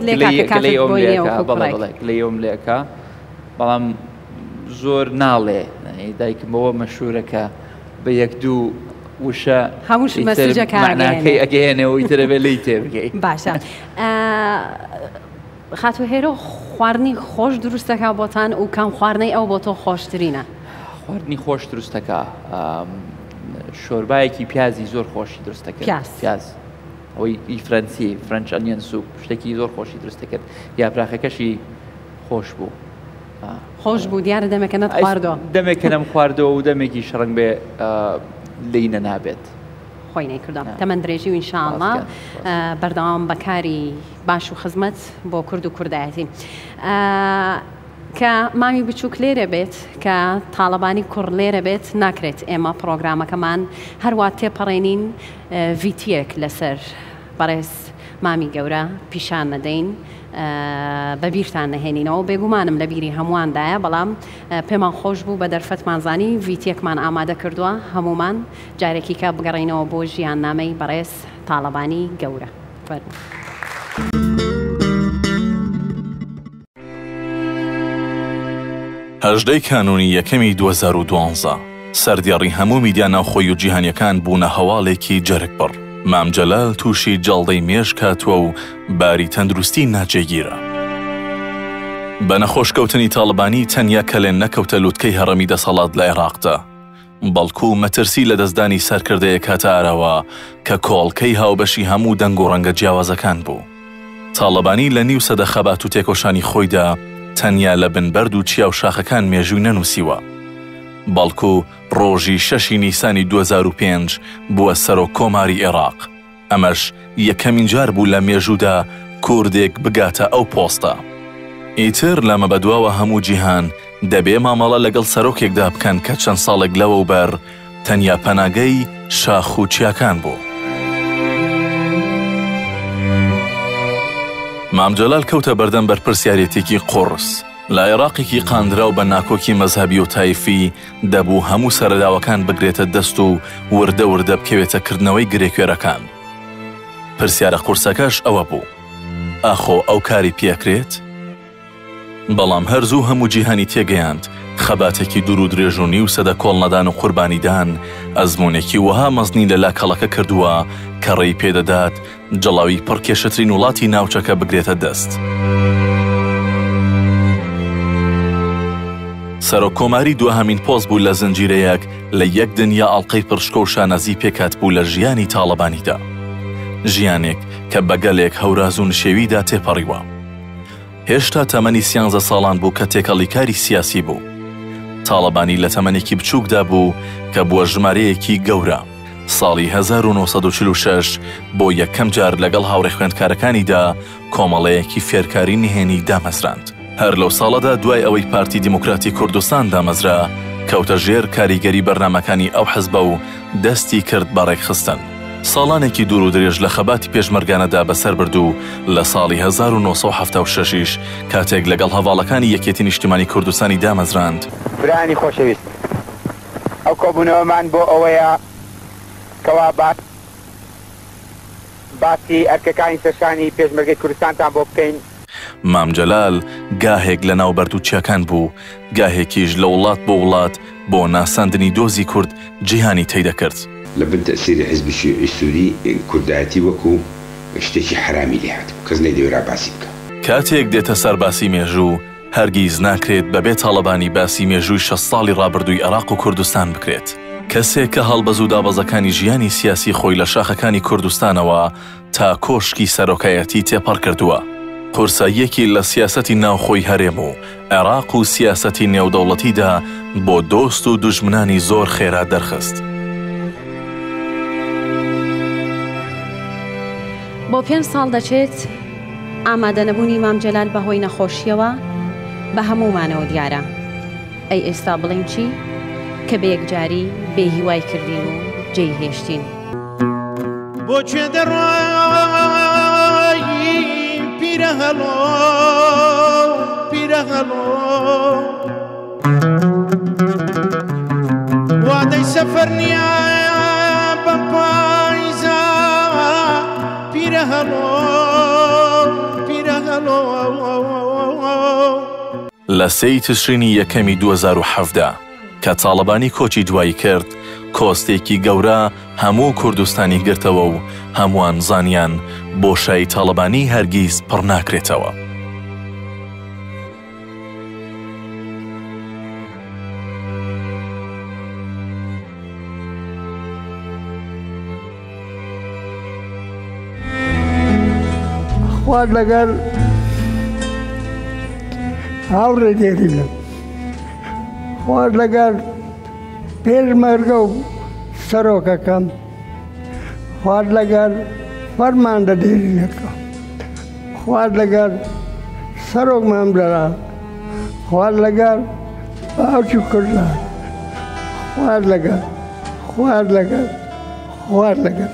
لێ ئەوم لێکە بەڵام زۆر ناڵێ دایکمەوە مەشهورەکە بە یەک دوو وشە هەمووش مەسوجەکەی ئەگەهێنەوە ئیترە بێ لی تێبگەی باشە خاتوو هێرۆ خواردنی خۆش دروستەکە بۆتان و کام خواردنەی ئەو بۆ تۆ خۆشترینە خواردنی خۆش دروستەکە شۆربایەکی پیازی زۆر خۆشی دروستەکە پیاز ئەوەی فرەنسی فرەنچ ئەنیەن سوپ شتێکی زۆر خۆشی دروستەکرد یاپراخەکەشی خۆش بوو خۆش بوو دیارە دەمێکەنەت خواردەوە دەمێکە نەم خواردەوە و دەمێکی شڕنگ بێ لینە نابێت خۆی نەیکردم تەمەند درێژی و ئینشاءڵڵا بەردەوام بەکاری باش و خزمەت بۆ کورد و کوردایەتی کە مامی بچووک لێرە بێت کە تاڵەبانی کوڕ لێرە بێت ناکرێت ئێمە پرۆگرامەکەمان هەروە تێپەڕێنین ڤیتیەک لەسەر بەڕێز مامی گەورە پیشان نەدەین بەبیرتان نەهێنینەوە بێگومانم لە بیری هەموواندایە بەڵام پێمان خۆش بوو بە دەرفەتمانزانی ڤیتیەکمان ئامادە کردووە هەمومان جارێکی کە بگەڕینەوە بۆ ژیان نامەی بەڕێز تاڵەبانی گەورە هەژدەی کانونی یەکەمی 2012 سەردێڕی هەموو میدیا ناوخۆی و جیهانیەکان بوونە هەواڵێکی جەرگبڕ مامجەلال تووشی جەڵدەی مێژ کاتووە و باری تەندروستی ناجێگیرە. بە نەخۆشکەوتنی تاڵبانی تەنیا کەلێن نەکەوتە لووتکەی هەڕەمی دەسەڵات لە عێراقدا، بەڵکو مەترسی لە دەستدانی سەرکردەیە کاتە ئارەوە کە کۆڵکەی هاوبەشی هەموو دەنگ و ڕەنگە جیاوازەکان بوو. تاڵبانی لە نیو سەدە خەبات و تێکۆشانی خۆیدا تەنیا لە بنبەرد و چیا و شاخەکان مێژووی نەنووسیوە، بەڵکو ڕۆژی 6 نیسانی 2005 بووە سەرۆک کۆماری عێراق. ئەمەش یەکەمین جار بوو لە مێژوودا کوردێک بگاتە ئەو پۆستە. ئیتر لەمە بەدواوە هەموو جیهان دەبێ مامەڵە لەگەڵ سەرۆکێکدا بکەن کە چەند ساڵێک لەوە و بەر تەنیا پەناگەی شاخ و چیاکان بوو. مامجەلال کەوتە بەردەم بەرپرسیارەتێکی قورس. لە عێراقێکی قاندرا و بە ناکۆکی مەزهەبی و تایفی دەبوو هەموو سەرەداوەکان بگرێتە دەست و وردە وردە بکەوێتە کردنەوەی گرێکوێرەکان. پرسیارە قورسەکەش ئەوە بوو: ئاخۆ ئەو کاری پێکرێت؟ بەڵام هەرزوو هەموو جیهانی تێگەیاند خەباتێکی دوور و درێژ و نیو سەدە کۆڵ نەدان و قوربانیدان ئەزمونێکی وەها مەزنی لە لاکەڵەکە کردووە کە ڕێی پێدەدات جەڵاوی پڕکێشەترین وڵاتی ناوچەکە بگرێتە دەست. سەرۆک کۆماری دووهەمین پۆست بوو لە زنجیرەیەک لە یەک دنیا ئاڵقەی پڕشکە و شانەزی پێکات بوو لە ژیانی تاڵبانیدا، ژیانێک کە بەگەلێک هەوراز و نشێویدا تێپەڕیوە. هێشتا تەمەنی 13 ساڵان بوو کە تێکەڵی کاری سیاسی بوو. تاڵبانی لە تەمەنێکی بچووکدا بوو کە بووە ژمارەیەکی گەورە. ساڵی 1946 بۆ یەکەم جار لەگەڵ هاوڕێ خوێندکارەکانیدا کۆمەڵەیەکی فێرکاری نهێنی دامەزراند. هەر لەو ساڵەدا دوای ئەوەی پارتی دیموکراتی کوردستان دامەزرا کەوتە ژێر کاریگەری بەرنامەکانی ئەو حزبە و دەستی کرد بە ڕێکخستن. ساڵانێکی دوور و درێژ لە خەباتی پێشمەرگانەدا بەسەر بردو لە ساڵی 1976 کاتێک لەگەڵ هەواڵەکانی یەکێتی نیشتیمانی کوردستانی دامەزراند. برانی خۆشەویست، ئەو کۆبوونەوەمان بۆ ئەوەیە کەوا باسی ئەرکەکانی سەرشانی پێشمەرگەی کوردستانتان بۆ بکەین. مامجەلال گاهێک لە ناوبەرد و چیاکان بوو، گاهێکیش لە وڵات بۆ وڵات بۆ ناساندنی دۆزی کورد جیهانی تێدەکرد. لەبن تەسیری حیزبی سووری کوردایەتی وەکو شتێکی حرامی لێ هاتبوو، کەس نەیدەوێرا باسی بکە. کاتێک دێتە سەر باسی مێژوو هەرگیز ناکرێت بەبێ تاڵبانی باسی مێژووی 60 ساڵی ڕابردووی عێراق و کوردستان بکرێت. کەسێک کە هەڵبەز و دابەزەکانی ژیانی سیاسی خۆی لە شاخەکانی کوردستانەوە تا کۆشکی سەرۆکایەتی تێپەڕ کردووە. قورساییەکی لە سیاسەتی ناوخۆی هەرێم و عێراق و سیاسەتی نێودەوڵەتیدا بۆ دۆست و دوژمنانی زۆر خێرا دەرخست. بۆ 5 ساڵ دەچێت ئامادە نەبوونی مامجەلال بەهۆی نەخۆشیەوە بە هەمومانەوە دیارە. ئەی ئێستا بڵین چی؟ کە بە یەکجاری بێهیوای کردین و جێی هێشتین. بۆچێ دەڕۆی پیرە هەڵۆ پیرە هەڵۆ وادەی سەفەر نییە بە پایزە پیرە هەڵۆ پیرە هەڵۆ. لە 3 تشرینی یەکەمی 2017 کە تاڵبانی کۆچی دوایی کرد، کۆستێکی گەورە هەموو کوردستانی گرتەوە و هەمووان زانیان بۆشایی تاڵبانی هەرگیز پڕ ناکرێتەوە. خوارد لەگەر هاوڕێ دێرینە، خوارد لەگەر پێشمەرگە و سەرۆکەکەم، خوارد لەگەر فەرماندە دێرینەکە، خوارد لەگەر سەرۆک مامجەلال، خوارد لەگەر باوکی کوردان، خوارد لەگەر خوارد لەگەر خوارد لەگەر.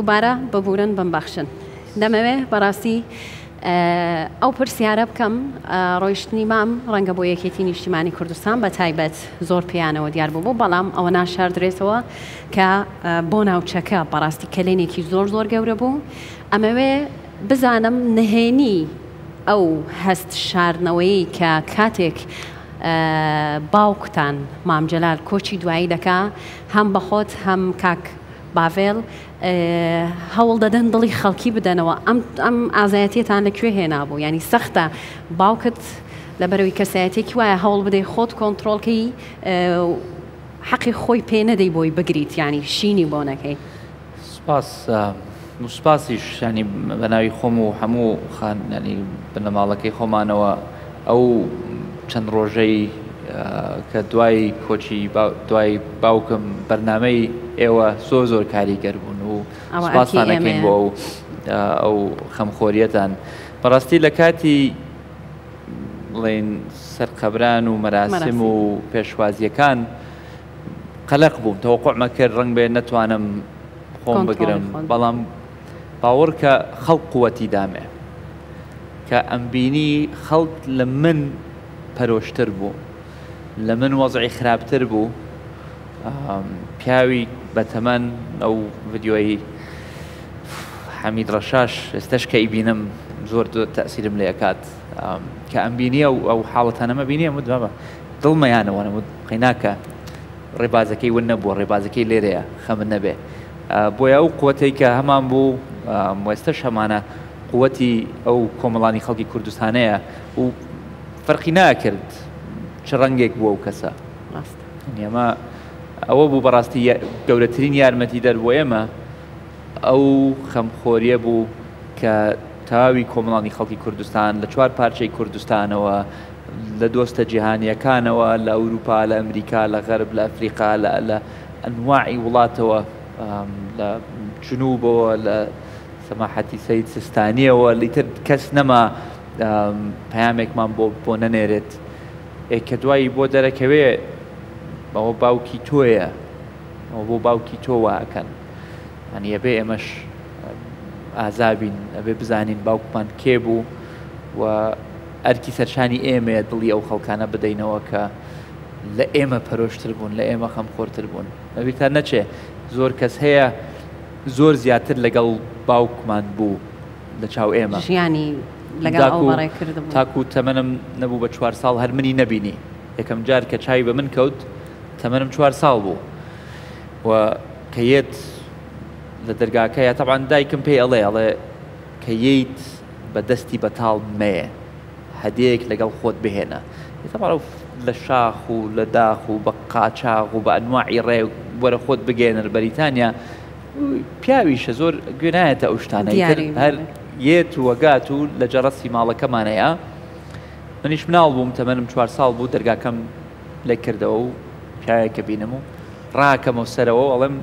دووبارە ببورن بمبەخشن دەمەوێ بەڕاستی ئەو پرسیارە بکەم ڕۆیشتنی مام ڕەنگە بۆ یەکێتی نیشتیمانی کوردستان بە تایبەت زۆر پێیانەوە دیار بوو بەڵام ئەوە ناشاردرێتەوە کە بۆ ناوچەکە بەڕاستی کلێنێکی زۆر زۆر گەورە بوو ئەمەوێ بزانم نهێنی ئەو هەست شاردنەوەی کە کاتێک باوکتان مامجلال کۆچی دوایی دەکا هەم بەخۆت هەم کاک باڤێڵ هەوڵ دەدەن دڵی خەڵکی بدەنەوە ئەم ئازایەتیتان لەکوێ هێنابوو ینی سەختە باوکت لەبەرەوەی کەسایەتێکی وایە هەوڵ بدەی خۆت کۆنتترۆلکەی حەقی خۆی پێ نەدەی بۆی بگریت ینی شینی بۆ نەکەی سوپاسیش ینی بەناوی خۆم و هەموو خاننی بنەماڵەکەی خۆمانەوە ئەو چەند ڕۆژەی کە دوای کۆچی دوای باوکم بەرنامەی ئێوە زۆر کاریگەر بوون و سوپاسانەکەین بۆ ئەو خەمخۆریەتان بەڕاستی لە کاتی بڵێن سەرقەبران و مەراسم و پێشوازیەکان قەلق بووم تەوەقوعمە کرد ڕەنگ بێ نەتوانم خۆم بگرم بەڵام باوەڕ کە خەڵق قووەتی دامێ کە ئەمبینی خەڵک لە من پەرۆشتر بوو لە من وەزعی خراپتر بوو پیاوی بەتەمەن ئەو ڤیدیۆی حەمید ڕەشاش ئێستش کە ئیبینم زۆر تەسیرم لێ ئەکات کە ئەمبینی ئەو حاڵەتانەمە بینی ئەمە دڵمەیانەوە قەیناکە ڕێبازەکەی ون نەبووە ڕێبازەکەی لێرەیە خەمن نەبێ بۆیە ئەو قووەتەی کە هەمان بوو وێستەش هەمانە قووەتی ئەو کۆمەڵانی خەڵکی کوردستانەیە و فەرقی ناکرد چ ڕەنگێک بووە ئەو کەسە ئێمە ئەوە بوو بەڕاستی گەورەترین یارمەتی دەر بۆ ئێمە ئەو خەمخۆریە بوو کە تاوی کۆمەڵانی خەڵکی کوردستان لە چوار پارچەی کوردستانەوە لە دۆستە جیهانیەکانەوە لە ئەوروپا لە ئەمریکا لە غەرب لە ئەفریقا لە ئەنواعی وڵاتەوە لە جنوبەوە لە سەماحەتی سەید سستانیەوە لیتر کەس نەما پەیامێکمان بۆ نەنێرێت کە دوایی بۆ دەرەکەوێ ئەوە باوکی تۆیە ئەوە بۆ باوکی تۆ واکەن ئەنی ئەبێ ئێمەش ئازابین ئەبێ بزانین باوکمان کێ بوو و ئەرکی سەرشانی ئێمەیە دڵی ئەو خەڵکانە بدەینەوە کە لە ئێمە پەرۆشتر بوون لە ئێمە خەمخۆرتر بوون ئەبیتان نەچێ زۆر کەس هەیە زۆر زیاتر لەگەڵ باوکمان بوو لە چاو ئێمە ژیانی لەگەڵ ئەو بەڕێ کردبوو تاکو تەمەنم نەبوو بە 4 ساڵ هەر منی نەبینی یەکەم جار کە چاوی بە من کەوت تەمەنم 4 ساڵ بوو و کە یێت لە دەرگاکەیە تەبعاً دایکم پێی ئەڵێ کە ییت بە دەستی بەتاڵ مەیە هەدەیەک لەگەڵ خۆت بهێنە تەبعاً لە شاخ و لە داخ و بە قاچاق و بە ئەنواعی ڕێ وەرە خۆت بگێنەر بەریتانیا پیاویشە زۆر گوێنایەتە ئەو شتانەی هەر یێت و وەگات و لە جەڕەسی ماڵەکەمانەیە منیش مناڵ بووم تەمەنم 4 ساڵ بوو دەرگاکەم لێ کردەوە و پیاوێکە بینم و ڕاکەمەوە سەرەوە ئەڵێم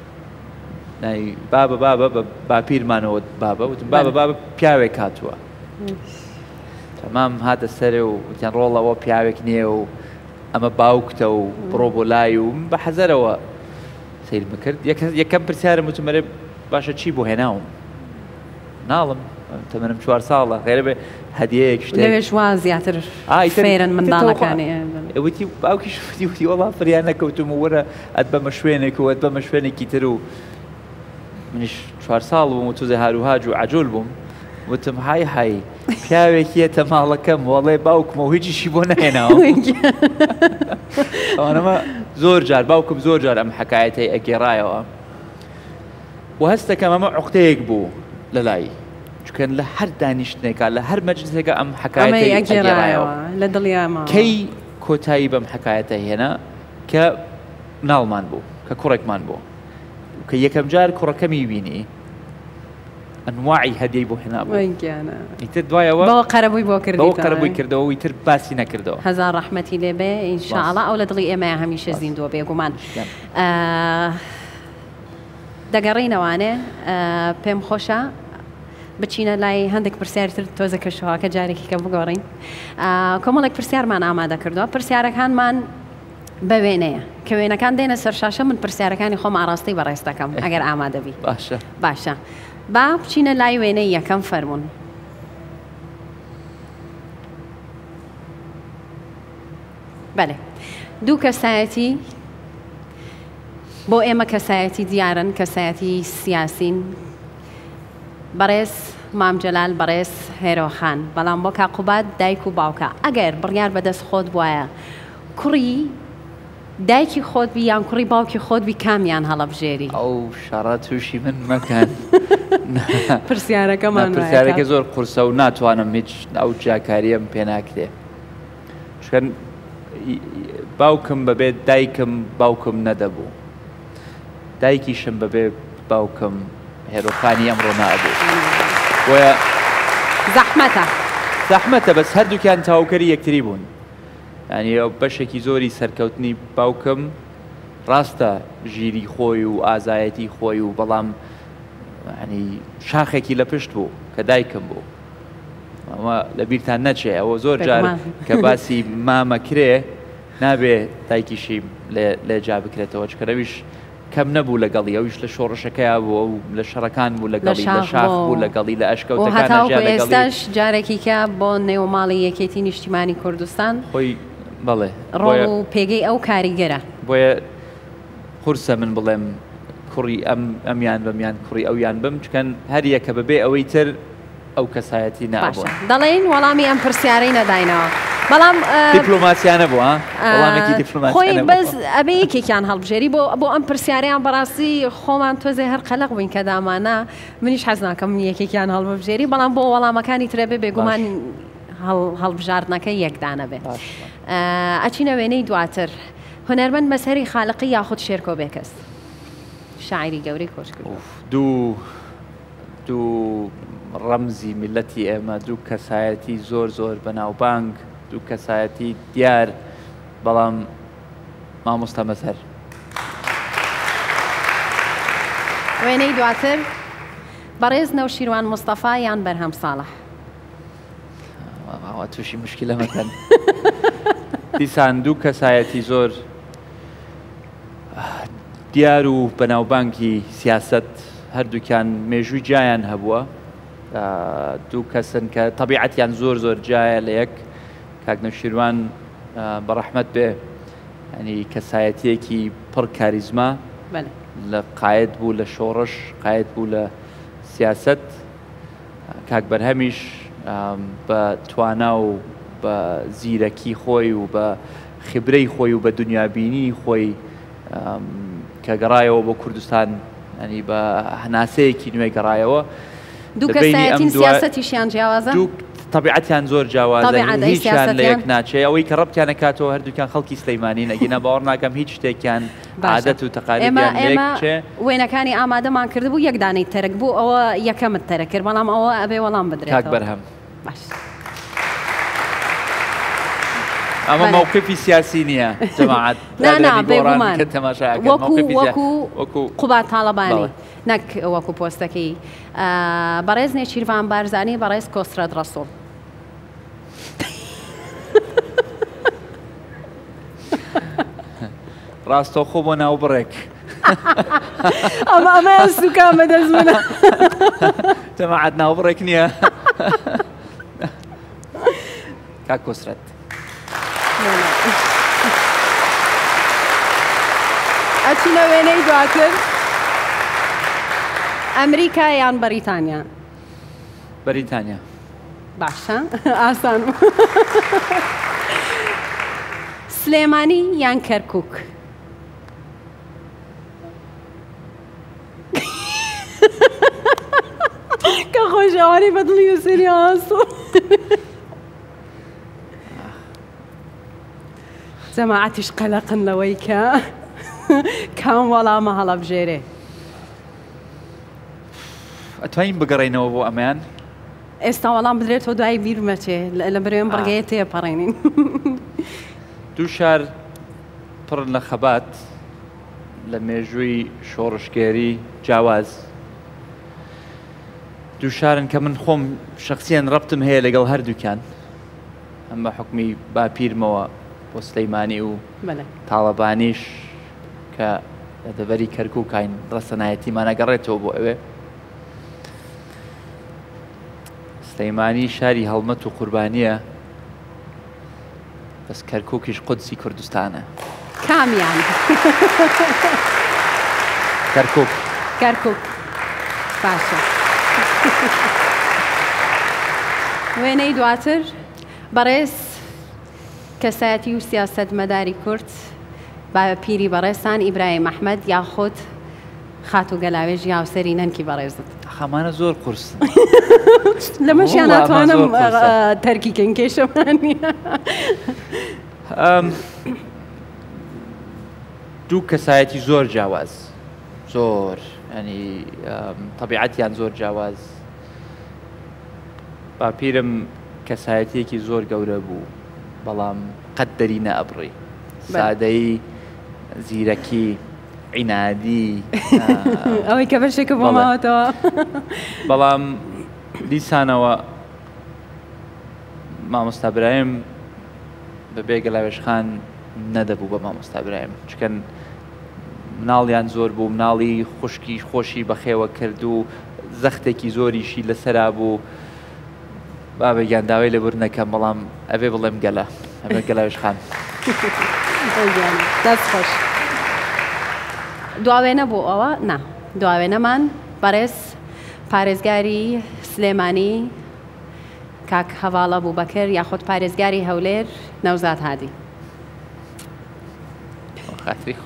بابە بە باپیرمانەوە بابە وتم بابە پیاوێک هاتووە تەمام هاتە سەرێ و وتیان ڕۆڵەوە پیاوێک نییە و ئەمە باوکتە و بڕۆ بۆ لای و بە حەزەرەوە سیر بکرد یەکەم پرسیارم وتمەرێ باشە چی بۆ هێناوم ناڵم تەمەنم 4 ساڵە غێرە بێ هەدیەیەک لەوێش وا زیاتر فێرن منداڵەکانی وتی باوکیش وتی وەڵا فریان نەکەوتم و وەرە ئەت بەمە شوێنێک و ئەت بەمە شوێنێکی تر و منیش 4 ساڵ بووم و توزە هاروهاج و عەجوول بووم وتم های پیاوێکیەتە ماڵەکەم وەڵێ باوکمەوە هیچیشی بۆ نەهێناوە ئەوانەمە زۆر جار باوکم زۆر جار ئەم حەکایەتەی ئەگێڕایەوە و هەستەکەم ئەمە عوقتەیەک بوو لە لای چکەن لە هەر دانیشتنێکە لە هەر مەجلسێکە ئەم حەکایەتەی ئەگێڕایەوە لە دڵیامە کەی کۆتایی بەم حەکایەتە هێنا کە ناڵمان بوو کە کوڕێکمان بوو کە یەکەم جار کوڕەکەمی بینی ئەنواعی هەدیەی بۆ هێنابوو ئیتر دوایەوە بەوە قەرەبووی بۆ کردەوە بەوە قەرەبووی کردەوە ئیتر باسی نەکردەوە هەزار ڕەحمەتی لێبێ ئینشاءڵڵا ئەو لە دڵی ئێمەیە هەمیشە زیندووە بێگومان دەگەڕینەوانێ پێم خۆشە بچینە لای هەندێک پرسیارتر تۆزە کەشەوەکە جارێکی کە بگۆڕین کۆمەڵێک پرسیارمان ئامادە کردووە پرسیارەکانمان بە وێنەیە کە وێنەکان دێنە سەر شاشە من پرسیارەکانی خۆم ئاڕاستی بەڕێز دەکەم ئەگەر ئامادەبی باشە با بچینە لای وێنەی یەکەم فەرمونون بەێ دوو کەسایەتی بۆ ئێمە کەسایەتی دیارن کەسایەتی سیاسین بەڕێز مامجلال بەڕێز هێرۆخان بەڵام بۆ کاقوبات دایک و باوکە ئەگەر بڕیار بەدەست خۆت بواە کوڕی دایکی خۆت بی یان کوڕی باوکی خۆت بی کامیان هەڵەبژێری ئەو شارە تووشی من مەکەن پرسیارەکەمان زۆر قورسە و ناتوانم هیچ ئەو جاکاریەم پێ ناکرێ شکەن باوکم بەبێت دایکم باوکم نەدەبوو دایکیشم بەبێ باوکم هێرۆخانی ئەمڕۆ نابوو بۆیە زەحمەتە بەس هەردووکیان تاوکەری یەکتری بوون ینی ئەو بەشێکی زۆری سەرکەوتنی باوکم ڕاستە ژیری خۆی و ئازایەتی خۆی و بەڵام ینی شاخێکی لە پشت بوو کە دایکم بوو ئەمە لەبیرتان نەچێ ئەوە زۆر جار کە باسی مامەکرێ نابێ دایکیشی لێجا بکرێتەوە چکەرەویش کەم نەبوو لەگەڵی ئەویش لە شۆڕشەکەیە بوو ئەو لە شەڕەکان بوو لەگەڵی لە شاخ بوو لەگەڵی لە ئەشکەوتەکان ئێستاش جارێکیکە بۆ نێوماڵی یەکێتی نیشتیمانی کوردستان خۆی بەڵێ ڕۆڵ و پێگەی ئەو کاریگەرە بۆیە قورسە من بڵێم کوڕی ئەمیان بەمیان کوڕی ئەویان بم چکەن هەر یەکە بەبێ ئەوەی تر ئەو کەسایەتی نابوو دەڵێن وەڵامی ئەم پرسیارەی نەداینەوە بەڵام دیپلۆماسیانە بووە وەڵامێکی دیپلۆماسیانە خۆی بەس ئەبێ یەکێکیان هەڵبژێری بۆ ئەم پرسیاریان بەڕاستی خۆمان تۆزێ هەر قەلق بووین کە دامانە منیش حەز ناکەم یەکێکیان هەڵبژێری بەڵام بۆ وەڵامەکانی ترە بێ بێگومان هەڵبژاردنەکە یەکدانە بێت ئەچینە وێنەی دواتر هونەرمەند بەسەری خاڵقی یاخود شێرکۆ بێکەس شاعری گەورەی کۆچکرد دوو ڕەمزی میلەتی ئێمە دوو کەسایەتی زۆر بەناوبانگ دوو کەسایەتی دیار بەڵام مامۆستا مەزهەر وێنەی دواتر بەڕێز نەوشیروان مستەفا یان بەرهەم ساڵح تووشی مشکلە مەکەن دیسان دوو کەسایەتی زۆر دیار و بەناوبانکی سیاست هەردووکیان مێژووی جایان هەبووە دوو کەسن کە تەبیعەتیان زۆر جایە لە یەک کاک نەوشیروان بەڕەحمەت بێ ینی کەسایەتیەکی پڕ کاریزما لە قایەت بوو لە شۆڕش قایەت بوو لە سیاست کاک بەرهەمیش بە توانا و بە زیرەکی خۆی و بە خبرەی خۆی و بە دنیابینی خۆی کە گەڕایەوە بۆ کوردستان ینی بە هەناسەیەکی نوێی گەڕایەوە دوو کەسایەتین سیاسەتیشیان جیاوازە طبیعەتیان زۆر جیاوازە هیچیان لە یەک ناچێ ئەوەی کە ڕەبتیان نەکاتەوە هەردووکیان خەڵکی سلەیمانی نەگینە باوەڕ ناکەم هیچ شتێکیان عادەت و تەقالیدیان لێکچێ وێنەکانی ئامادەمان کردبوو یەک دانەی تەرک بوو ئەوە یەکەمت تەرە کرد بەڵام ئەوە ئەبێ وەڵام بدرێت کاک بەرهەم ئەمە مووقفی سیاسی نییە جەماعەت وەکو قوبات تاڵەبانی نەک وەکو پۆستەکەی بەڕێز نێچیروان بارزانی بەڕێز کۆسرەت ڕەسوڵ ڕاستەوخۆ بۆ ناو بڕێک ئەمە سوکان بەدەست منە جەماعەت ناو بڕێک نییە کاک کۆسرەت ئەچینە وێنەی دواتر ئەمریکا یان بەریتانیا بەریتانیا باشە ئاسان سلێمانی یان کەرکووک کە خۆشەواری بەدڵی و سری ئاسۆ جەماعەتیش قەلەقن لەوەی کە کام وەڵامە هەڵەبژێرێ ئەتوانین بگەڕێنەوە بۆ ئەمان ئێستا وەڵام بدرێتەوە دوای بیرمەچێ لە بەرێوێن بڕگەیە تێپەڕێنین دوو شار پڕ لە خەبات لە مێژووی شۆڕشگێری جیاواز دوو شارن کە من خۆم شخصیان ڕەبتم هەیە لەگەڵ هەردووکیان ئەمە حکمی باپیرمەوە بۆ سلەیمانی و بەڵێ تاڵەبانیش کە لە دەبەری کەرکووکین ڕەسەنایەتیمانەگەڕێتەوە بۆ ئەوێ سلەیمانی شاری هەڵمەت و قوربانیە بەس کەرکووکیش قودسی کوردستانە کامیان کەرکووک کەرکووک باشە وێنەی دواتر بەڕێز کەسایەتی و سیاسەتمەداری کورد با پیری بەڕێستان ئیبراهیم ئەحمەد یاخود خاتو گەلاوێژ یاوسەری نەنکی بەڕێزت خەمانە زۆر قورس لەمەشیان ناتوانم تەرکیکەن کێشەمانی دوو کەسایەتی زۆر جیاواز زۆر ینی طبیعەتیان زۆر جیاواز باپیرم کەسایەتیەکی زۆر گەورە بوو بەڵام قەت دەری نەئەبڕی سادەی زیرەکی عینادی ئەوەی کە بەشێکە بۆ ماوەتەوە بەڵام دیسانەوە مامۆستا برایم بەبێ گەلاوێژخان نەدەبوو بە مامۆستا برایم چکەن مناڵیان زۆر بوو مناڵی خوشکی خۆشی بەخێوە کرد و زەختێکی زۆریشی لەسەرا بوو بابێگیان داوای لە بور نەکەم بەڵام ئەبێ بڵێم گەلە ئەبێ گەلاوێژخان دەست خۆش دواوێنە بۆ ئەوە نا دواوێنەمان بەڕێز پارێزگاری سلێمانی کاک هەواڵە بوو بەکر یاخود پارێزگاری هەولێر نەوزاد هادی خاتری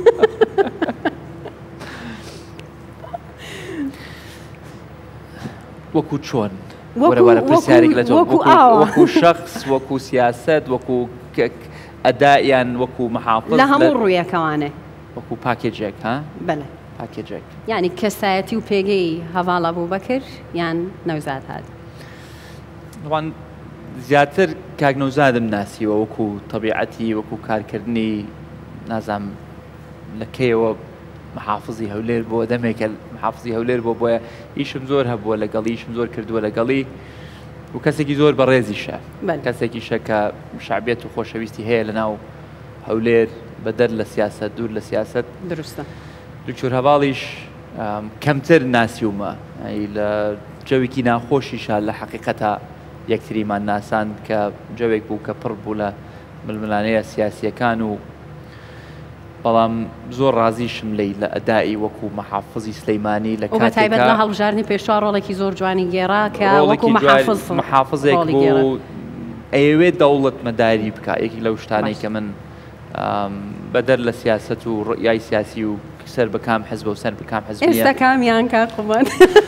وەکو چۆن وەرەوەرە پرسیارێک لە تۆ وەکو شەخص وەکو سیاست وەکو ئەدایان وەکو مەحافظ لە هەموو ڕوویەکەوانێ وەکو پاکێجێک ها بەڵێ پاکێجێک یعنی کەسایەتی و پێگەی هەواڵە بوو بەکر یان نەوزاد هادی طبعاً زیاتر کاک نەوزادم ناسیوە وەکو طبیعەتی وەکو کارکردنی نازام لە کێوە محافظی هەولێر بۆ دەمێکە محافظی هەولێر بۆ بۆیە ئیشم زۆر هەبووە لەگەڵیشم زۆر کردووە لەگەڵی و کەسێکی زۆر بەڕێزیشە کەسێکیشە کە شعبیەت و خۆشەویستی هەیە لە ناو هەولێر بەدەر لە سیاست دوور لە سیاست دروستە دوکتۆر هەواڵیش کەمتر ناسیومە لە جەوێکی ناخۆشیشە لە حەقیقەتە یەکتریمان ناسان کە جەوێک بوو کە پڕ بوو لە ململانەیە سیاسیەکان و بەڵام زۆر ڕازیشم لی لە ئەدایی وەکو مەحافظی سلەیمانی لە کاتێکە بەتایبەت لە هەڵبژاردننی پێشوا ڕۆڵێکی زۆر جوانی گێڕا کە وەکو محافظێک بوو ئەوێ دەوڵەت مەداری بکە یەکی لەو شتانەی کە من بەدەر لە سیاست و ڕۆیای سیاسی و سەر بەکام حەزب و سەر بکام حەزب ئێستا کامیان کاک قوبان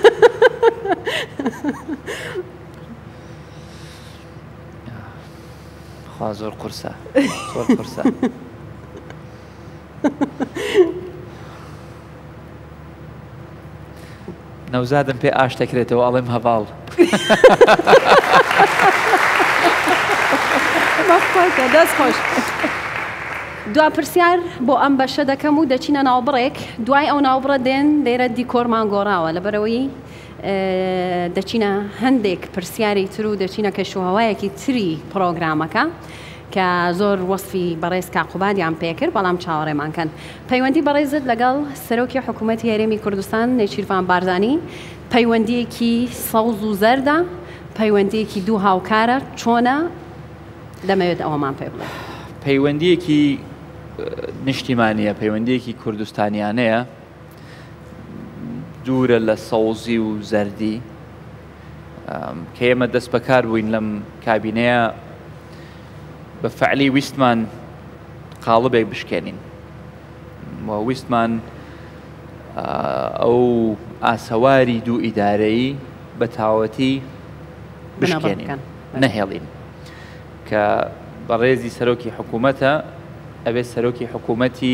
خوا زۆر قورسە زۆر قورسە نەوزادم پێ ئاش دەکرێتەوە ئەڵێم هەواڵ دەست خۆش دوا پرسیار بۆ ئەم بەشە دەکەم و دەچینە ناوبڕێک دوای ئەو ناوبڕە دێن دەیرە دیکۆرمان گۆڕاوە لەبەرەوەی دەچینە هەندێک پرسیاری تر و دەچینە کەشوهەوایەکی تری پرۆگرامەکە کە زۆر وەصفی بەڕێز کاقوبادیان پێکرد بەڵام چاوەڕێمانکەن پەیوەندی بەڕێزت لەگەڵ سەرۆکی حکوومەتی هەرێمی کوردستان نێچیروان بارزانی پەیوەندیەکی سەوز و زەردە پەیوەندیەکی دوو هاوکارە چۆنە دەمەوێت ئەوەمان پێ بڵێ پەیوەندیەکی نیشتیمانیە پەیوەندیەکی کوردستانیانەیە دوورە لە سەوزی و زەردی کە ئێمە دەست بەکار بووین لەم کابینەیە بە فعلی ویستمان قاڵبێک بشکێنین ویستمان ئەو ئاسەواری دوو ئیدارەیی بە تاوەتی بشکێنین نەهێڵین کە بەڕێزی سەرۆکی حکوومەتە ئەبێت سەرۆکی حکوومەتی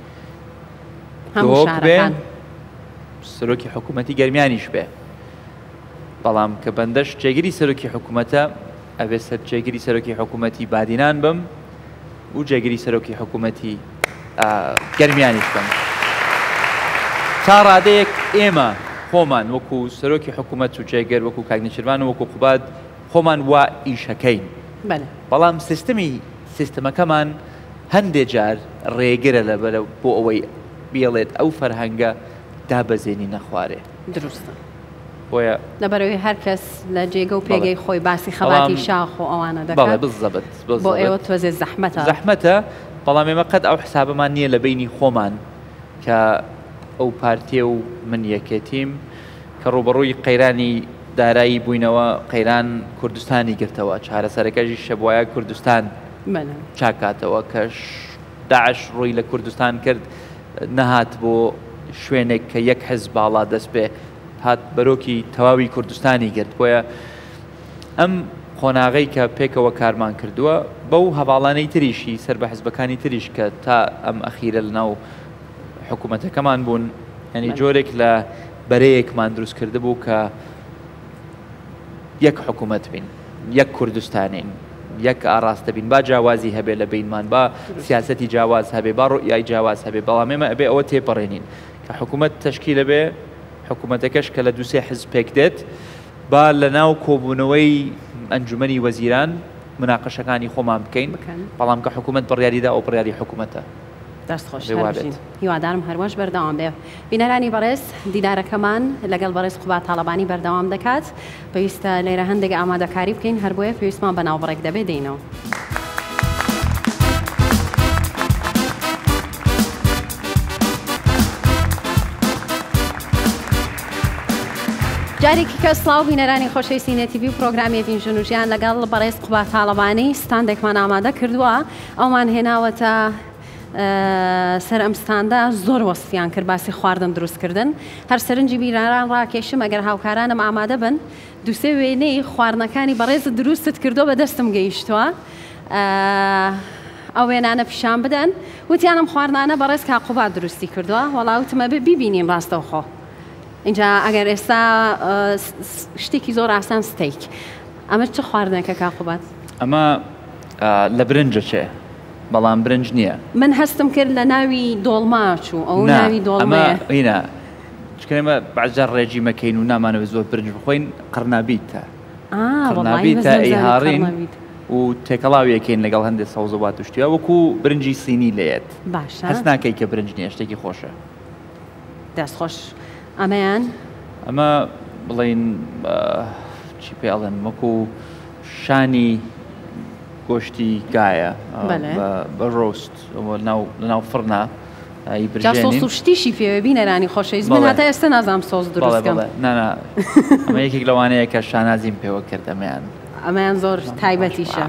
دۆک بێ سەرۆکی حکوومەتی گەرمیانیش بێ بەڵام کە بەندەش جێگیری سەرۆکی حکوومەتە ئەبێ جێگیری سەرۆکی حکوومەتی بادینان بم و جێگیری سەرۆکی حکوومەتی گەرمیانیش بم تا ڕادەیەک ئێمە خۆمان وەکو سەرۆکی حکوومەت و جێگەر وەکو کاک نێچیروان و وەکو قوباد خۆمان وا ئیشەکەین بەڵام سیستەمی سیستەمەکەمان هەندێک جار ڕێگرە لەبەرە بۆ ئەوەی بێڵێت ئەو فەرهەنگە دابەزێنی نەخوارێ. دروستە. بۆیە لەبەرەوەی هەر کەس لە جێگە و پێگەی خۆی باسی خەڵاتی شاخ و ئەوانە دەکات. بزەبت بۆ ئێوە تۆزێ زەحمەتە. زەحمەتە، بەڵام ئێمە قەت ئەو حسابەمان نییە لە بینی خۆمان کە ئەو پارتیە و من یەکێتیم کە ڕوبەڕووی قەیرانی دارایی بووینەوە قەیران کوردستانی گرتەوە چارەسەرەکەژی شەبوایە کوردستان چاکاتەوە کەش داعش ڕووی لە کوردستان کرد نەهات بۆ شوێنێک کە یەک حزب باڵا دەست پێ هات بەرۆکی تەواوی کوردستانی گرت. بۆیە ئەم خۆناغی کە پێکەوە کارمان کردووە بەو هەواڵانەی تریشی سەر بە حزبەکانی تریش کە تا ئەم ئەخیرە لەناو حکوومەتەکەمان بوون، ینی جۆرێک لە بەرەیەکمان دروست کرده بوو کە یەک حکوومەت بین، یەک کوردستانین، یەک ئاراستە بین، با جیاوازی هەبێ لە بینمان، با سیاسەتی جیاواز هەبێ، با ڕوئیای جیاواز هەبێ، بەڵام ئێمە ئەبێ ئەوە تێپەڕێنین کە حکوومەت تەشکیلە بێ، حکوومەتەکەش کە لە دووسێ حزب پێک دێت، با لە ناو کۆبوونەوەی ئەنجومەنی وەزیران مناقەشەکانی خۆمان بکەین، بەڵام کە حکوومەت بڕیاریدا ئەو بڕیاری حکوومەتە. دەستخۆش هیوادارم هەروەش بەردەوام بێ. بینەرانی بەڕێز دیدارەکەمان لەگەڵ بەڕێز قوبات تاڵەبانی بەردەوام دەکات. پێویستە لێرە هەندێک ئامادەکاری بکەین، هەر بۆیە پێویستمان بەناوبڕێک دەبێ دێنەوە. جارێکی کە سڵاو بینەرانی خۆشەویستی نێتیڤی و پرۆگرامی ڤینژن و ژیان لەگەڵ بەڕێز قوبات تاڵەبانی ستاندێکمان ئامادە کردووە. ئەومان هێناوەتە سەر ئەم ستاندا زۆر وەسفیان کرد باسی خواردن دروستکردن. هەر سەرنجی بینەران ڕاکێشم ئەگەر هاوکارانم ئامادە بن دووسێ وێنەی خواردنەکانی بەڕێزت دروستت کردو بە دەستم گەیشتووە. ئەو وێنانە پیشان بدەن. وتیانم خواردنانە بەڕێز کا قوبات دروستی کردووە، وەڵاوتمە ببینین ڕاستەوخۆ. اینجا ئەگەر ئێستا شتێکی زۆر ئاسان ستەیک. ئەمە چه خواردنێکە کا قوبات؟ ئەمە لە برنجە چێ؟ بەڵام برنج نییە. من هەستم کرد لە ناوی دۆڵما چوو، ئەو ناوی دۆڵمەیە. ئینە چکەمە بەعجار ڕێجی مەکەین و نامانەوە زۆر برنج بخۆین، قڕنابیتە. قڕنابیتە ئەیهاڕین و تێکەڵاویەکەین لەگەڵ هەندێک سەوزەوات توشتیە وەکو برنجی سینی لێت. باشە. هەست ناکەی کە برنج نییە، شتێکی خۆشە. دەستخۆش. ئەمەیان؟ ئەمە بڵین چی پێڵێن وەکو شانی گۆشتی گایە بە ڕۆست لەناو فڕنا سۆس و شتیشی پێوە بینەرانی خۆشەویست من هەتا ئێستا نازانم سۆس دروست بکەم. ئەمە یەکێک لەوانەیە کە شانازیم پێوە کرد ئەمەیان زۆر تایبەتیشە.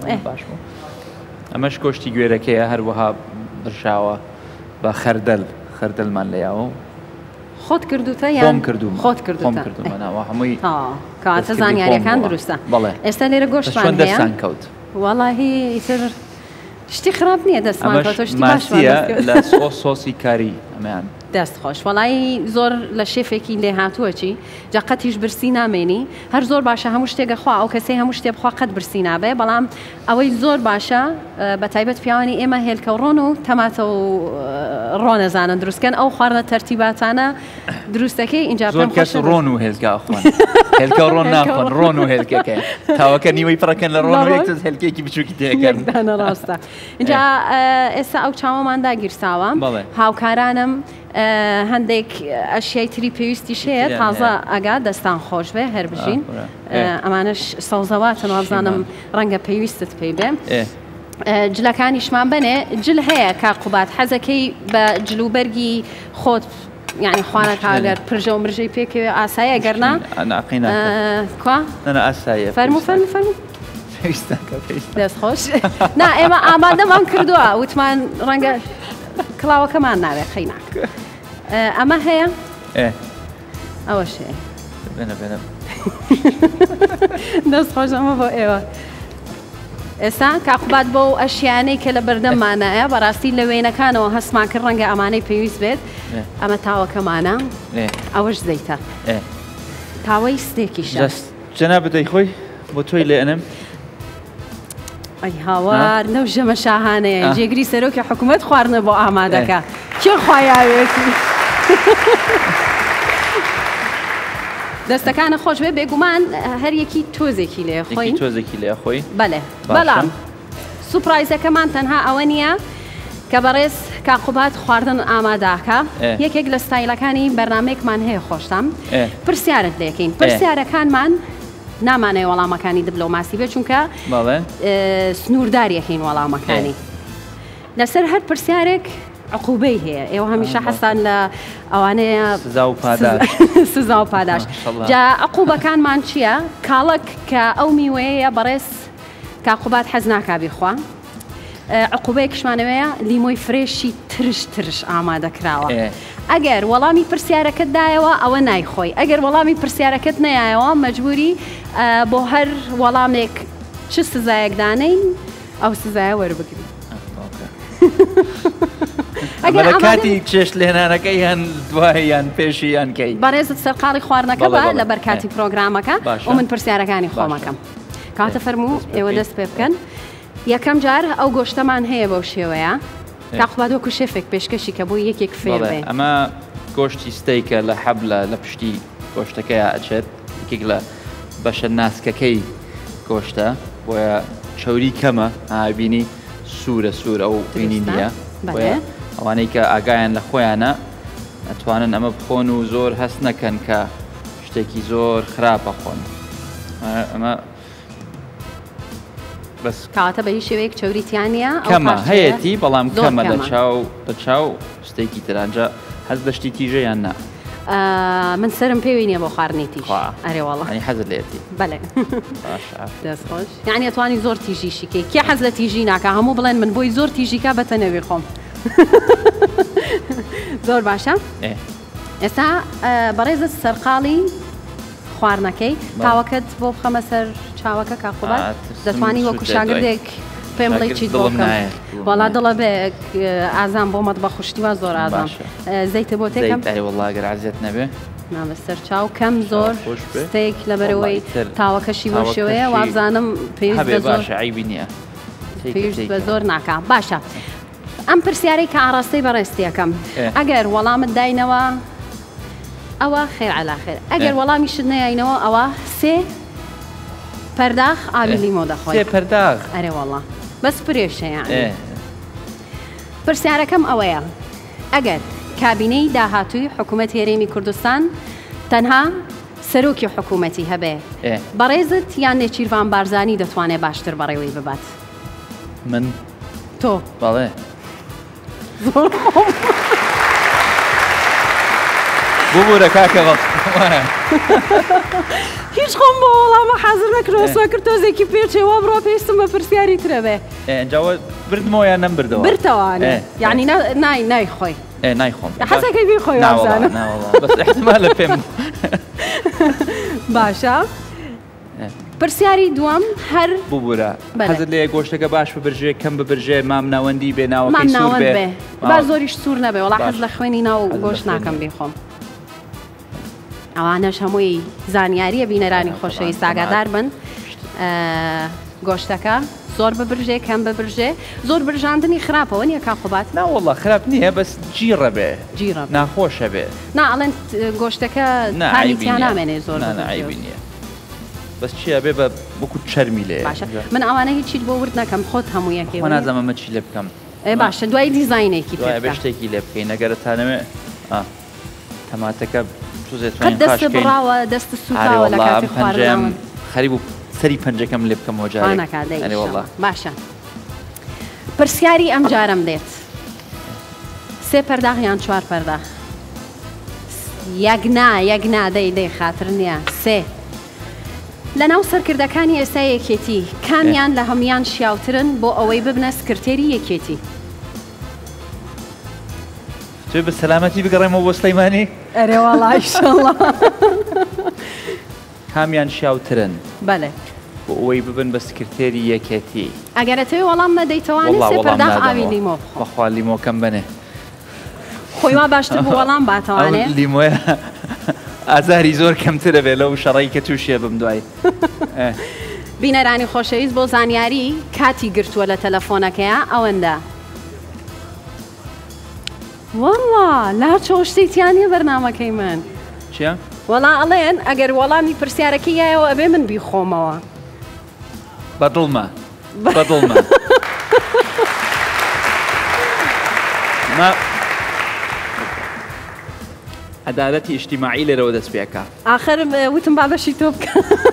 ئەمەش گۆشتی گوێرەکەیە هەروەها برشاوە بە خەردەلمان لەیاوە. خۆت کردوتە یان خۆم کردوم خۆت کردومەوە هەمووی کاتە زانیاریەکان دروستە. ئێستا لێرە گۆشتمان دەستان کەوت. وەڵاهی ئیتر شتی خراپ نییە دەستمان کەوتە شتی باشە لە سۆسی کاری ئەمەیان. دەستخۆش وەڵی زۆر لە شێفێکی لێ هاتووەچی جا قەتیش برسی نامێنی هەر زۆر باشە هەموو شتێکە خوا ئەو کەسێ هەموو شتێ بخوا قەت برسی نابێ بەڵام ئەوەی زۆر باشە بە تایبەت پیاوانی ئێمە هێلکە و ڕۆن و تەماتە و ڕۆنەزانن دروستکەن ئەو خواردنە تەرتیباتانە دروستەکەی اینجا زۆر کەس ڕۆن و هێلکە ئەخۆن هێلکە و ڕۆن ناخۆن ڕۆن و هێلکەکە تاوەکە نیوەی پڕەکەن لە ڕۆن و یەکتەس هێلکێکی بچووکی تێکەن ڕاستە اینجا ئێستا ئەو چاوەماندا گیرساوە هاوکارانم هەندێک ئەشیای تری پێویستی شەیە تازە ئەگا دەستان خۆش بێ هەر بژین ئەمانش سەوزەواتن وازانم ڕەنگە پێویستت پێی بێ جلەکانیشمان بنێ جل هەیە کاقوبات حەزەکەی بە جلوبەرگی خۆت یعنی خوانەکە ئەگەر پرژە و مرژەی پێکەوێ ئاسایە گەرنا کوا ئاسایە فەرموو دەست خۆش نا ئێمە ئامادەمان کردووە وتمان ڕەنگە کڵاوەکەمان ناوێت خەیناک ئەمە هەیە ئەوەش هەیە دەست خۆش ئەمە بۆ ئێوە ئێستا کاقوبات بۆ ئەشیانەی کە لە بەردەممانایە بەڕاستی لە وێنەکانەوە هەستمان کرد ڕەنگە ئەمانەی پێویست بێت ئەمە تاوەکەمانە ئەوەش زەیتە تاوەی ستێکیشە جەنا بدەی خۆی بۆ تۆی لێ ئەنم ئەی هاوار لەو ژەمە شاهانەیە جێگری سەرۆکی حکوومەت خواردنە بۆ ئامادەکە کێ خوایاوێتی دەستەکانە خۆش بێ بێگومان هەر یەکی تۆزێکی لێ خۆی تۆزێکی لێ خۆی بەڵێ بەڵام سوپرایزەکەمان تەنها ئەوە نییە کە بەڕێز کاقوبات خواردن ئاماداکە یەکێک لە ستایلەکانی بەرنمەیەکمان هەیە خۆشتم پرسیارت لێکەین پرسیارەکانمان نامانەیە وەڵامەکانی دیپلۆماسی بێت چونکە سنوورداریەکەین وەڵامەکانی لەسەر هەر پرسیارێک عقوبەی هەیە ئێوە هەمیشە حەسان لە ئەوانەیە سزا و پاداش جا عقوبەکانمان چییە؟ کاڵک کە ئەو میوەیە بەڕێز کاقوبات حەز ناکابی خوا عقوبەیەکشمانەوەیە لیمۆی فرێشی ترش ئامادەکراوە ئەگەر وەڵامی پرسیارەکەت دایەوە ئەوە نایخۆی ئەگەر وەڵامی پرسیارەکەت نایەوە مەجبوری بۆ هەر وەڵامێک چ سزایەکدانەین ئەو سزایە وەربگرین کاتی چێشت لێنانەکەی یان دوای یان پێشی یان کەی بەڕێزت سەرقاڵی خواردنەکە بە لە بەرکاتی پرۆگرامەکە و من پرسیارەکانی خۆمەکەم کاتە فەرموو ئێوە دەست پێ بکەن یەکەم جار ئەو گۆشتەمان هەیە بەو شێوەیە کاقوبات وەکو شێفێک پێشکەشی کە بۆ یەکێک فێر بێ ئەمە گۆشتی ستەیکە لە حەبلە لە پشتی گۆشتەکەی ئەچێت یەکێک لە بەشە ناسکەکەی گۆشتە بۆیە چەوری کەمە ئابینی سوورە ئەو بینی نییە ئەوانەی کە ئاگایان لە خۆیانە ئەتوانن ئەمە بخۆن و زۆر هەست نەکەن کە شتێکی زۆر خراپە خۆن ئەمە بەس کاتە بە هیچ شێوەیەک چەوریتیانە کەمە هەیەی بەڵام کەمە لە چاو شتێکی ترانجا هەست بە شتی تیژەیان نا من سرم پێوی نییە بۆ خواردنی تیژ ئەرێ وەڵی حەزت لێتی بەڵێ دەستخۆش یعنی ئەتوانی زۆر تیژیشیکەی کێ حەز لە تیژی ناکە هەموو بڵێن من بۆی زۆر تیژیکە بەتەنەوێ خۆم زۆر باشە ئێستا بەڕێزت سەرقاڵی خواردنەکەی تاوەکەت بۆ بخەمە سەر چاوەکە کاقوبات دەتوانی وەکو شاگردێک پێم بڵێ چیت بۆ بکەم وەڵا دڵە بێ ئازان بۆ مەت بە خوشتیوە زۆر ئازام زەیتە بۆ تێکم وەڵاگەر عزیێت نەبێ نامەسەر چاو کەم زۆر ستێک لەبەرەوەی تاوەکەشی بۆ شێوەیە وابزانم پێویست بە زۆر ناکە باشە ئەم پرسیارەی کە ئاڕاستەی بەڕێستیەکەم ئەگەر وەڵامت داینەوە ئەوە خێر عەلاخێر ئەگەر وەڵامی شت نەیاینەوە ئەوە سێ پەرداخ ئاوی لیمۆ دەخۆی سێ پەرداخ ئەرێ وەڵا بەس پرێشەیان پرسیارەکەم ئەوەیە ئەگەر کابینەی داهاتووی حکوومەت هێرێمی کوردستان تەنها سەرۆکی حکوومەتی هەبێ بەڕێزت یان نێچیروان بارزانی دەتوانێت باشتر بەڕێوەی ببات من تۆ بەڵێ ببوورە کاکەوە هیچ خۆم بۆ وەڵامە حەزر نەکرۆسە کرد تۆزێکی پێچێوە بڕۆ پێویستم بە پرسیاری ترە بێ ئەنجاوە بردمەوە یان نەمبردەوە برتەوانێ یعنی نایخۆی نایخۆم حەزەکەی بیخۆی بەس احتمالە پێم باشە پرسیاری دووەم هەر ببوورە حەزت لێ گۆشتەکە باش ببرژێ کەم ببرژێ مام ناوەندی بێ ناوەکەی سوور بێ با زۆریش سوور نەبێ وەڵا حەز لە خوێنی ناو گۆشت ناکەم بێخۆم ئەوانەش هەمووی زانیاریە بینەرانی خۆشەویست ئاگادار بن گۆشتەکە زۆر ببرژێ کەم ببرژێ زۆر برژاندنی خراپەوە نییە کاقوبات ناوەڵە خراپ نییە بەس جیڕە بێ ناخۆشە بێ ئەڵێن گۆشتەکە تامیتیان نامێنێ زۆر نایبی نییە بەس چیە بێ بە وەکو چەرمی لێ باشە من ئەوانە هیچیت بۆ ورد نەکەم خۆت هەموویەکێ نازەمەمە چی لێ بکەم باشە دوای دیزاینێکی بێ شتێکی لێ بکەین نەگەرەتانەوێ تەماتەکە دەست بڕاوە دەست سوتاوە لە کاتی خواردن خەریب و سەری پەنجەکەم لێ بکەم هۆجارێک باشە پرسیاری ئەم جارم دێت سێ پەرداخ یان چوار پەرداخ یەکنا دەی خاتر نییە سێ لە ناو سەرکردەکانی ئێستا یەکێتی کامیان لە هەمویان شیاوترن بۆ ئەوەی ببنە سکرتێری یەکێتی توێ بە سەلامەتی بگەڕێمەوە بۆ سلەیمانی ئەرێ وەڵا ئینشەڵڵا کامیان شیاوترن بەڵێ بۆ ئەوەی ببن بە سکرتێری یەکێتی ئەگەرەتەوەی وەڵام نەدەیتەوانی سێ پەرداخ ئاوی لیمۆ بەخوا لیمۆکەم بنێ خۆی وا باشتر بۆ وەڵام باتەوانێ لیمۆیە ئازاری زۆر کەمترە بێ لەو شەڕی کە تووشێ بم دوای بینەرانی خۆشەویست بۆ زانیاری کاتی گرتووە لە تەلەفۆنەکەیە ئەوەندە وەڵا لا چۆشتێکیانە بەرنامەکەی من چیە؟ وەڵا ئەڵێن ئەگەر وەڵامی پرسیارەکەی یایەوە ئەبێ من بیخۆمەوە بەدڵمە عدالەتی ئیجتیماعی لێرەوە دەست پێکا. آخر وتم با بەشی تۆ بکە.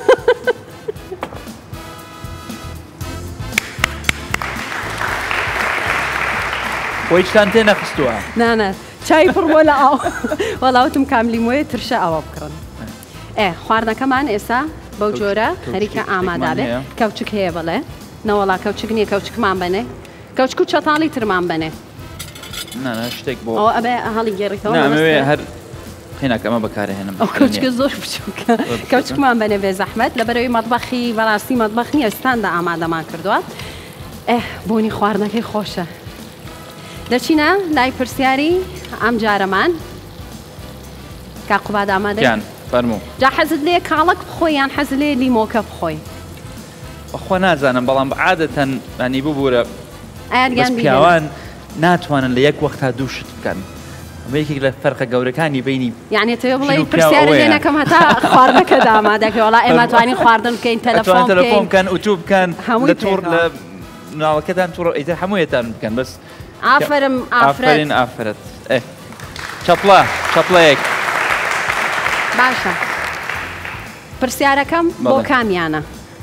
خۆی شتان تێ نەخستووە. نانە چای پڕ بۆ لە ئاو وەڵاوتم کاملیمۆیە ترشە ئەوە بکڕن. خواردنەکەمان ئێستا بەو جۆرە خەریکە ئامادا بێ کەوچک هەیە بڵێ نەوەڵا کەوچک نییە کەوچکمان بنێ کەوچک و چەتاڵی ترمان بنێ شتێک بۆ ئەوە ئەبێ هەڵی گێڕیتەوە هەر خیناک ئەمە بەکارهێنم ئەو کەوچکە زۆر بچووکە کەوچکمان بنێ بێ زەحمەت لەبەرەوەی مەطبەخی بەڕاستی مەطبەخ نییە ئێستاندا ئامادەمان کردووە بۆنی خواردنەکەی خۆشە دەچینە لای پرسیاری ئەم جارەمان کاقوباد ئامادەیان فەرموو جا حەزت لێ کاڵک بخۆی یان حەز لێ لیمۆکە بخۆی بەخۆ نازانم بەڵام عادەتەن ینی ببوورە ئاگیان پیاوان ناتوانن لە یەک وەختا دوو شت بکەن ئەمەیەکێک لە فەرقە گەورەکانی بینی یعنی تۆ بڵێ پرسیارە لێ نەکەم هەتا خواردنەکەدا ئامادەکەی وەڵا ئێمە توانین خواردن بکەین تەلەفۆن بکەن ئوتوب بکەن لە توور لە مناڵەکەتان تووڕ ئیتر هەموویەتان بکەن بەس ئافرم ئافرین ئافرەت چەپڵەیەک باشە پرسیارەکەم بۆ کامیانە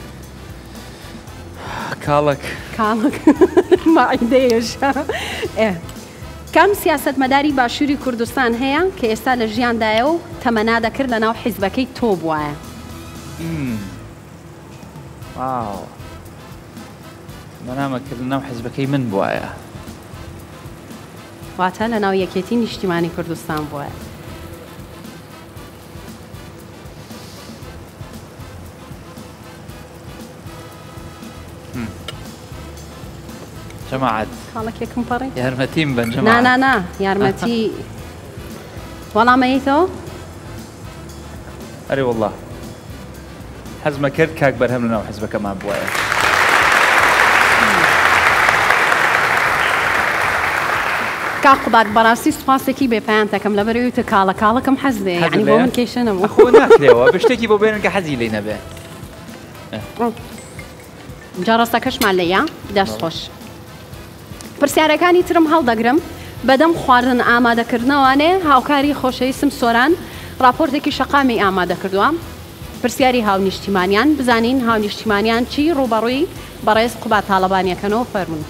کاڵک ماعیدەیەشە کام سیاسەتمەداری باشووری کوردستان هەیە کە ئێستا لە ژیاندایە و تەمەنا دەکرد لە ناو حیزبەکەی تۆ بووایە بەنامەکرد لە ناو حیزبەکەی من بووایە واتە لە ناو یەکێتی نیشتیمانی کوردستان بووایە جەماعەت کاڵەکێکم پەڕی یارمەتیم بن جەماعەت نا یارمەتی وەڵامەیەتەوە ئەرێ وەڵڵا حەزمە کرد کاک بەرهەم لە ناو حیزبەکەمان بووایە کاقوبات بەڕاستی سوپاسێکی بێپیان دەکەم لەبەرەوەی تە کاڵەکەم حەز دێ یعنی بۆ من کێشە نەبوو خۆ ناکرێەوە بە شتێکی بۆ بێنن کە حەزی لێ نەبێ جا ڕاستەکەشمان لەیە دەست خۆش پرسیارەکانی ترم هەڵدەگرم بەدەم خواردن ئامادەکردنەوانێ هاوکاری خۆشەویستم سۆران راپۆرتێکی شەقامی ئامادە کردووە پرسیاری هاونیشتیمانیان بزانین هاونیشتیمانیان چی ڕوبەڕووی بەڕێز قوبات تاڵەبانیەکەنەوە فەرمون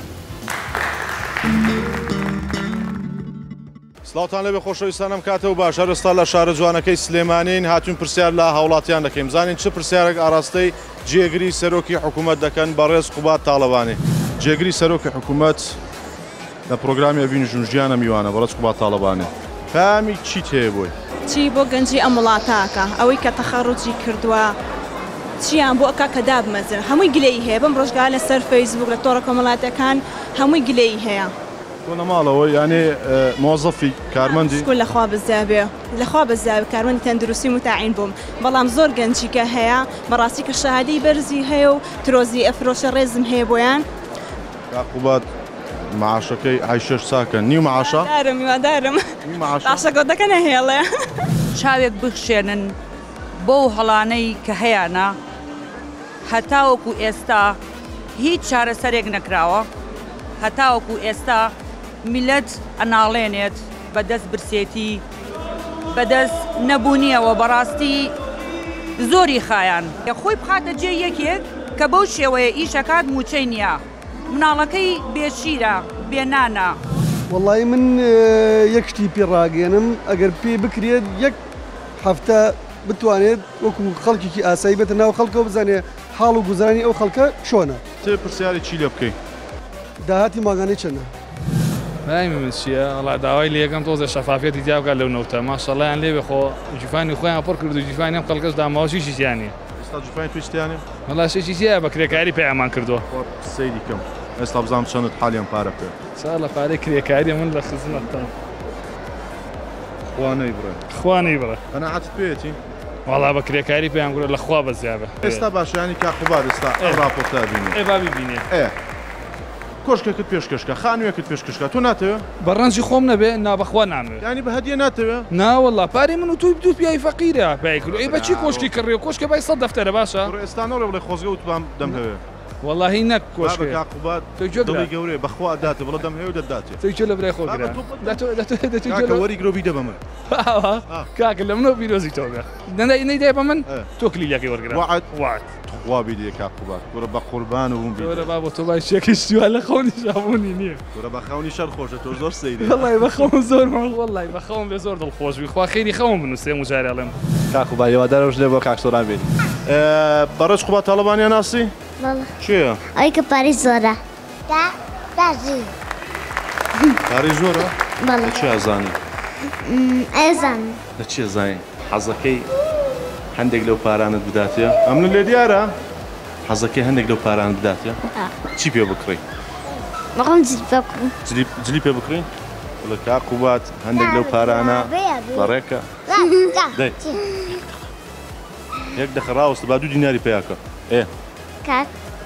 سڵاوتان لەبێ خۆشەویستانم کاتەوە باش هەرستا لە شارە جوانەکەی سلێمانین هاتوون پرسیار لە هاوڵاتیان دەکەین زانین چه پرسیارێک ئاراستەی جێگری سەرۆکی حکوومەت دەکەن بەڕێز قوبات تاڵەبانی جێگری سەرۆکی حکوومەت لە پرۆگرامی ئەڤین ژنوژیانە میوانە بەڕێز قوبات تاڵەبانی پامی چیت هەیە بۆی چی بۆ گەنجی ئەم وڵاتاکە ئەوەی کە تەخەڕوجی کردووە چیان بۆ ئەکا کە دابمەزن هەمووی گلەی هەیە بەم ڕۆژگار لەسەر فەیسبوک لە تۆڕە کۆمەڵاتەکان هەمووی گلەی هەیە تۆ نەماڵەوە یانێ مۆزەفی کارمەندی سکول لەخوا بزابێ لەخوا بزابێ کارمەندی تەندروستی متعین بووم بەڵام زۆر گەنجیکە هەیە بەڕاستی کە شەهادەی بەرزی هەیە و ترۆزی ئەفرۆشە ڕێزم هەیە بۆیان قوبات معاشەکەی هایشەش ساکەن نیو معاشە دارم معاشەکەوتەکە نەهێڵێ چاوێک بخشێنن بۆ هەڵانەی کە هەیەە هەتاوەکو ئێستا هیچ چارەسەرێک نەکراوە هەتاوەکو ئێستا میلەت ئەناڵێنێت بەدەست برسێتی بەدەست نەبوونیەوە بەڕاستی زۆری خایان خۆی بخاتە جێ یەکێک کە بەو شێوەیە ئیشەکات موچەی نییە مناڵەکەی بێشیرە بێنانە وەڵی من یەکشتی پێ ڕاگەێنم ئەگەر پێ بکرێت یەک هەفتە بتوانێت وەکو خەڵکیی ئاسایی بێتە ناو خەڵکەوە بزانێ حاڵ و گوزارانی ئەو خەڵکە چۆنە تێ پرسیاری چی لێ بکەیت داهاتی ماگانەی چەنە نایمی من چییە ئەڵا داوای لێەکەم تۆزە شەفافێتی دیابکات لەو نەوتە ماشەڵیان لێبێ خۆ جیفانی خۆیان پڕ کرد و جیفانی ئەم خەڵکەش داماوەشیشی تیانێ ئێستا جیفانی تویشتیانێ وەڵا شێکی تایە بە کرێکاری پێیامان کردووە سەیری کەم ئێستا بزانم چەندت حالیان پارە پێ چا لە پارەی کرێکاری من لە خزمەتتان خوانەی بڕێ خوانەی بڕە قەناعەتت پێیەتی وەڵا بە کرێکاری پێیان گورە لەخوا بەزیابە ئێستا باشیانی کاقوبات ئێستا ڕاپۆرتە بینێ ئێ با ببینێ کۆشکێکت پێشکەشکە خانوویەکت پێشکەشکە تۆ ناتەوێ بەڕەنجی خۆم نەبێ نابەخوا نامێت ینی بە هەدیە ناتەوێ ناوەڵا پارەی من و توی دوو پیای فەقیرە پای کرد ئەی بەچی کۆشکی کڕێ کۆشکە بای 100 دەفتەرە باشە ئێستانەوە بڵێ خۆزگە وتبام دەم هەوێ والله نك بابك عقوبات دڵی گەورەیە بەخوا داتێ بڵە دەم هێو دەداتێ تۆ لە برای خۆ وەری گرۆ بیدە بە من کاکە لە منەوە بیرۆزی تۆ نەیدای بە من تۆ کلیلەکەی وەرگرا وعد وا بیدێ عقوبات گۆرە بە قوربان و بووم گۆرە با بۆ تۆ بای شێکی سووا لە خەونی ژابوونی نییە گۆرە بە خەونی شەر خۆشە تۆ زۆر سەیری وەڵای بە خەون زۆر وەڵای بە خەون بێ زۆر دڵخۆش بی خوا خێری خەون بنووسێ و جارێڵێم کاکو با هێوادارە لێ بۆ کاکسۆران بێت بەڕێز قوبات تاڵەبانیان ناسی؟ چییە؟ ئەوەی کە پاری زۆرە داژی پاری زۆرە؟ لە چی ئازانی؟ ئەزانم لە چی زانی؟ حەزەکەی هەندێک لەو پارانت بداتێ؟ ئەمن لێ دیارە؟ حەزەکەی هەندێک لەو پارانت بداتێ؟ چی پێ بکڕی؟ بەخۆم جلی پێ بکڕی جلی پێ بکڕی؟ لە کاکوبات هەندێک لەو پارانە بەڕێکە دەی یەک دەخە ڕاوەستە با 2 دیناری پێیاکە کاک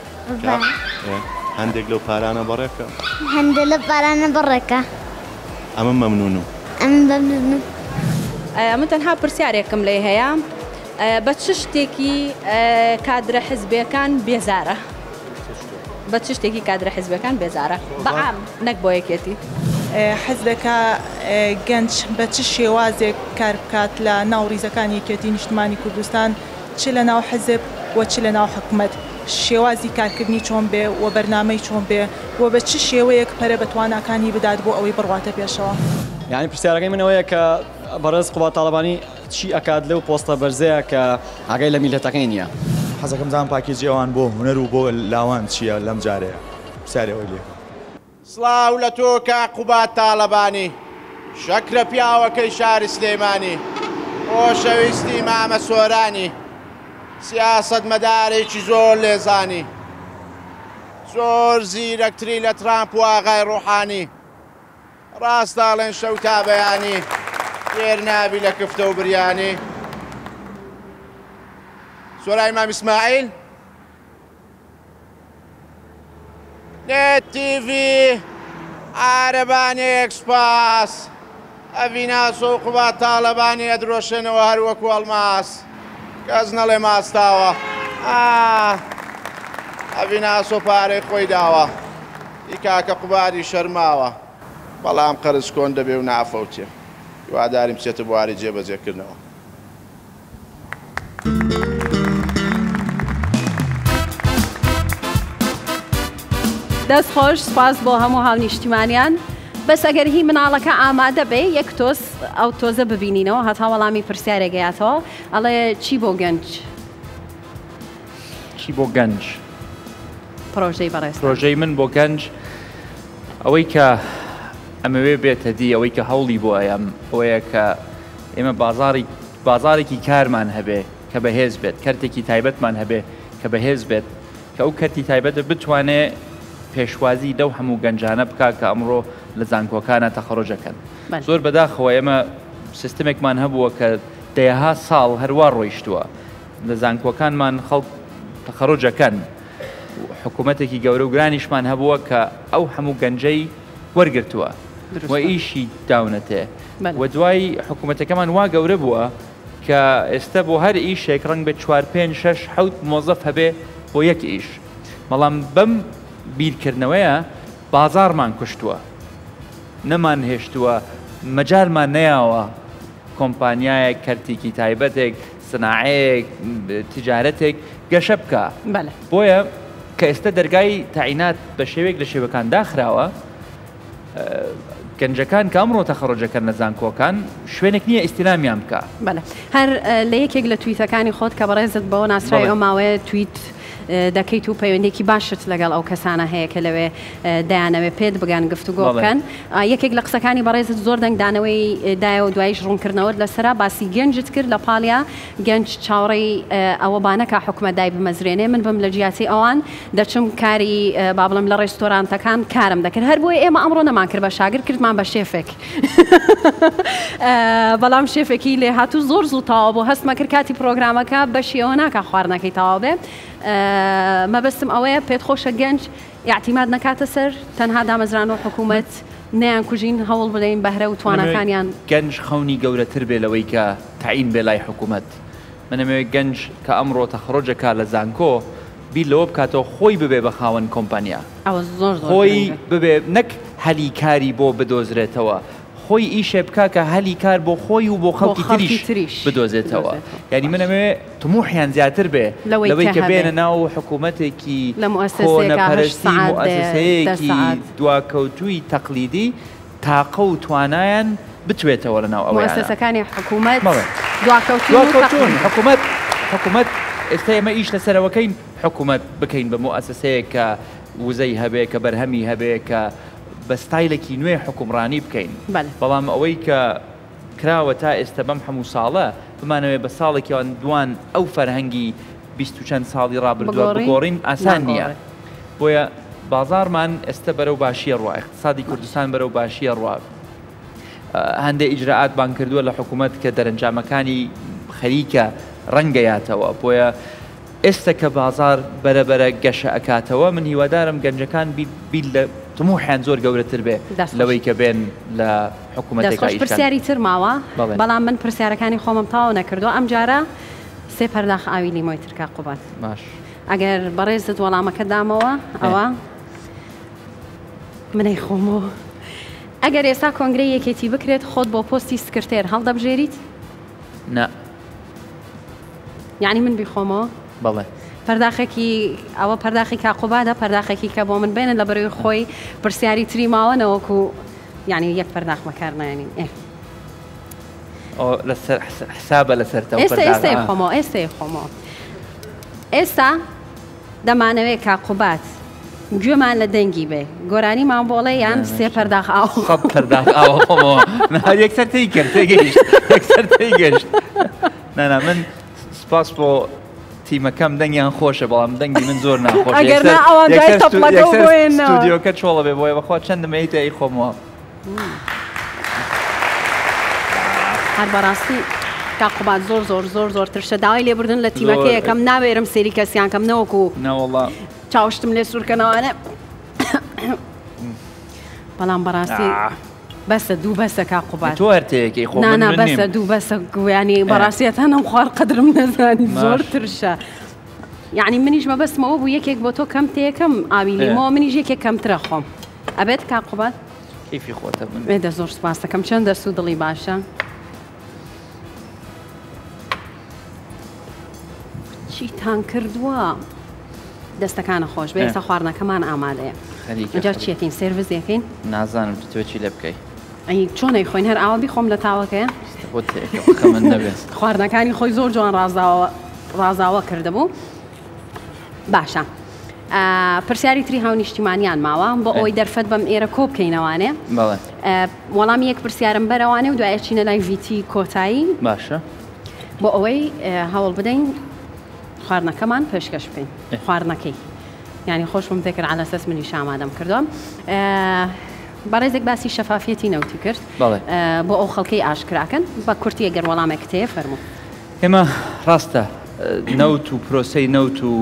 هەندێک لەو پارانە بەڕێکە هەندێک لە پارانە بەڕێکە ئەمە مەمنون و ئەمە مەمنون ئەمە تەنها پرسیارێکم لێ هەیە بە چ شتێکی کادرە حزبەکان بێزارە بە چ شتێکی کادرە حزبەکان بێزارە بەعام نەک بۆ یەکێتی حەزبەکە گەنج بە چ شێوازێک کار بکات لە ناو ڕیزەکانی یەکێتی نیشتمانی کوردستان چ لە ناو حزب و چ لە ناو حکومەت شێوازی کارکردنی چۆن بێ و بەرنامەی چۆن بێ و بە چ شێوەیەک پەرە بە تواناکانی بدات بۆ ئەوەی بڕواتە پێشەوە یعنی پرسیارەکەی منەوەیە کە بەڕێز قوبات تاڵەبانی چی ئەکات لەو پۆستە بەرزەیە کە ئاگای لە میلەتەکەی نییە حەزەکەم زان پاکیجی ئەوان بۆ هونەر و بۆ لاوان چییە لەم جارەیە پرسیارەوەی لێ سڵاو لە تۆ کە قوبات تاڵەبانی شەکرە پیاوەکەی شاری سلێمانی خۆشەویستی مامە سۆرانی سیاسەت مەدارێکی زۆر لێزانی زۆر زیرەکتری لە ترامپ و ئاغای ڕۆحانی ڕاستاڵێن شەو تا بەیانی فێر نابی لە کفتە و بریانی سۆرای مام ئیسماعیل نێت تیڤی عارەبانی ئێکسپاس ئەڤیناس و قوبات تاڵەبانی ئەدرۆشنەوە هەروەکو ئەڵماس کەس نەڵێ ماستاوە ئەڤیناس و پارەی خۆی داوە ئی کاکە قوباری شەرماوە بەڵام قەرز کۆن دەبێ و نافەوتێ هیواداریم بچێتە بواری جێبەجێکردنەوە دەست خۆش سپاس بۆ هەموو هاونیشتیمانیان بەس ئەگەر هی مناڵەکە ئامادە بێ یەک تۆز ئەو تۆزە ببینینەوە هەتا وەڵامی پرسیارێگەیاتەوە ئەڵێ چی بۆ گەنج چی بۆ گەنج پرۆژەی بەڕێز پرۆژەی من بۆ گەنج ئەوەی کە ئەمەوێ بێتە دی ئەوەی کە هەوڵی بۆ ئەم ئەوەیە کە ئێمە بازارێکی کارمان هەبێ کە بەهێز بێت کەرتێکی تایبەتمان هەبێ کە بەهێز بێت کە ئەو کەرتی تایبەتە بتوانێت پێشوازی دەو هەموو گەنجانە بکە کە ئەمڕۆ لە زانکۆکانە تەخەڕۆجەکەن زۆر بەداخەوە ئێمە سیستمێکمان هەبووە کە دەیەها ساڵ هەروە ڕۆیشتووە لە زانکۆکانمان خەڵک تەخەڕۆجەکەن حکوومەتێکی گەورە و گرانیشمان هەبووە کە ئەو هەموو گەنجەی وەرگرتووە و ئیشی داونەتێ و دوای حکوومەتەکەمان وا گەورە بووە کە ئێستا بۆ هەر ئیشێک ڕنگ بە 4 5 6 7 مۆزەف هەبێ بۆ یەک ئیش بەڵام بەم بیرکردنەوەیە بازارمان کوشتووە نەمان هێشتووە مەجالمان نەیاوە کۆمپانیایەک کەرتێکی تایبەتێک سناعەیەک تیجارەتێک گەشە بکە بۆیە کە ئێستا دەرگای تاعینات بە شێوێک لە شێوەکان داخراوە گەنجەکان کە ئەمڕۆ تەخەڕۆجەکەن لە زانکۆکان شوێنێک نییە ئیستیلامیان بکە هەر لە یەکێک لە تویتەکانی خۆت کە بەڕێزت بەوە ناسرای ئەو ماوەیە تویت دەکەیت و پەیوەندێکی باشت لەگەڵ ئەو کەسانە هەیە کە لەوێ دایانەوێ پێت بگەن گفتوگۆ بکەن یەکێک لە قسەکانی بەڕێزت زۆر دەنگدانەوەی دایە و دوایش ڕوونکردنەوەت لەسرا باسی گەنجت کرد لە پاڵیا گەنج چاوەڕێی ئەوە بانەکە حکومەت دای بمەزرێنێ من بم لە جیاتی ئەوان دەچم کاری با بڵم لە ڕێستۆرانتەکان کارم دەکرد هەر بۆی ئێمە ئەمڕۆ نەمان کرد بە شاگر کردمان بە شێفێک بەڵام شێفێکی لێ هاتوو زۆر زوو تاوا بۆ هەستمە کرد کاتی پرۆگرامەکە بەشیەوە ناکە خواردنەکەی تاوا بێ مەبەستم ئەوەیە پێت خۆشە گەنج یاعتیماد نەکاتە سەر تەنها دامەزران و حکوومەت نیان کوژین هەوڵ بدەین بەهرە و توانەکانیان گەنج خەونی گەورەتر بێ لەوەی کە تعین بێ لای حکوومەت منەمەوێت گەنج کە ئەمڕۆ تەخڕۆجەکە لە زانکۆ بیر لەوە بکاتەوە خۆی ببێ بە خاوەن کۆمپانیا خۆی ببێ نەک هەلی کاری بۆ بدۆزرێتەوە خۆی ئیشێ بکا کە هەلی کار بۆ خۆی و بۆ خەڵکی تریش بدۆزێتەوە یعنی منەوێ تموحیان زیاتر بێ لەوەی کە بێنە ناو حکوومەتێکی کۆنەپەرستی مؤسسەیەکی دواکەوتووی تەقلیدی تاقە و توانایان بتوێتەوە لە ناو ئەوەیانە مؤسسەکانی حکوومەت حکوومەت ئێستا ئێمە ئیش لەسەرەوەکەین حکوومەت بکەین بە مؤسسەیەک کە وزەی هەبێ کە بەرهەمی هەبێ کە بە ستایلێکی نوێ حکومڕانی بکەین بەڵام ئەوەی کە کراوە تا ئێستا بەم هەموو ساڵە بمانەوێت بە ساڵێکیان دوان ئەو فەرهەنگی 20 و چەند ساڵی ڕابردووە بگۆڕین ئاسان نییە بۆیە بازارمان ئێستا بەرەو باشیە ڕوا اقتصادی کوردستان بەرەو باشیە ڕوا هەندێک ئیجراعات بان کردووە لە حکوومەت کە دەرەنجامەکانی خەریکە ڕەنگەیاتەوە بۆیە ئێستا کە بازار بەرەبەرە گەشە ئەکاتەوە من هیوادارم گەنجەکان بیل لە تموحیان زۆر گەورەتر بێ لەوەی کە بێن لە حکوومەتێکی پرسیاری تر ماوە بەڵام من پرسیارەکانی خۆمم تاوە نەکردو ئەم جارە سێ پەرداخ ئاوی لیمۆی ترکا قوبات باش ئەگەر بەڕێزت وەڵامەکە دامەوە ئەوە منەی خۆمەوە ئەگەر ئێستا کۆنگرەی یەکێتی بکرێت خۆت بۆ پۆستی سکرتێر هەڵدەبژێریت؟ نە یعنی من بیخۆمەوە؟ بەڵێ پەرداخێکی ئەوە پەرداخی کاقوبادە پەرداخێکی کە بۆ من بێنن لە بەروی خۆی پرسیاری تری ماوە نەوەکو یعنی یەک پەرداخ بەکارنایێنین لەسەر حسابە لەسەرتەوە ئێستا خۆمەوە ئێستا دەمانەوێت کاقوبات گوێمان لە دەنگی بێ گۆرانیمان بۆڵێ یان سێ پەرداخ پەرداخ ئاوە خۆمەوە یەکسەر تی کرد تێگەیشت یەکسەر تێگەشت نانا من سپاس بۆ تیمەکەم دەنگیان خۆشە بەڵام دەنگی من زۆر ناخۆش ستودیۆکە چۆڵە بێ بۆیە بەخوا چەندمەیتە ئەی خۆمەوە هەر بەڕاستی کاقوبات زۆر ترشە داوای لێبوردن لە تیمەکە یەکەم نابێرم سێری کەسیان کەم نەوەکو چاوشتم لێ سوورکەنەوەانە بەڵام بەڕاستی بەسە دوو بەسە کاقوبات تۆرتەیەکی خۆ نانا بەسە دوو بەسە گویانی بەڕاستیەتەنم خوار قەدرم نەزانی زۆر ترشە یعنی منیش مەبەستمەوە بوو یەکێک بۆ تۆ کەم تێکەم ئاوی لیمۆ منیش یەکێک کەمترە خۆم ئەبێت کاقوبات کیفی خۆتە بن بێدە زۆر سپاس دەکەم چەندە سوو دڵی باشە چیتان کردووە دەستەکانە خۆش بێ ئێستا خواردنەکەمان ئامادەیە ئەجا چیەکەین سێرڤیس یەکەین نازانم توێکی لێ بکەیت ئەی چۆنەی خۆین هەر ئاوا بیخۆم لە تاوەکەیە خواردنەکانی خۆی زۆر جوان ڕازاوە کردبوو باشە پرسیاری تری هاونیشتیمانیان ماوە بۆ ئەوەی دەرفەت بەم ئێرە کۆ بکەینەوانێ وەڵامی یەک پرسیارم بەرەوانێ و دوایە چینە لای ڤیتی کۆتایی باشە بۆ ئەوەی هەوڵ بدەین خواردنەکەمان پێشکەش بکەین خواردنەکەی یعنی خۆشم تێکرد على ئەساس منیش ئامادەم کردووە بەڕێزێک باسی شەفافیەتی نەوتی کرد بۆ ئەو خەڵکەی ئاشکراکەن بە کورتی ئەگەر وەڵامێک تەیە فەرموو ئێمە ڕاستە نەوت و پرۆسەی نەوت و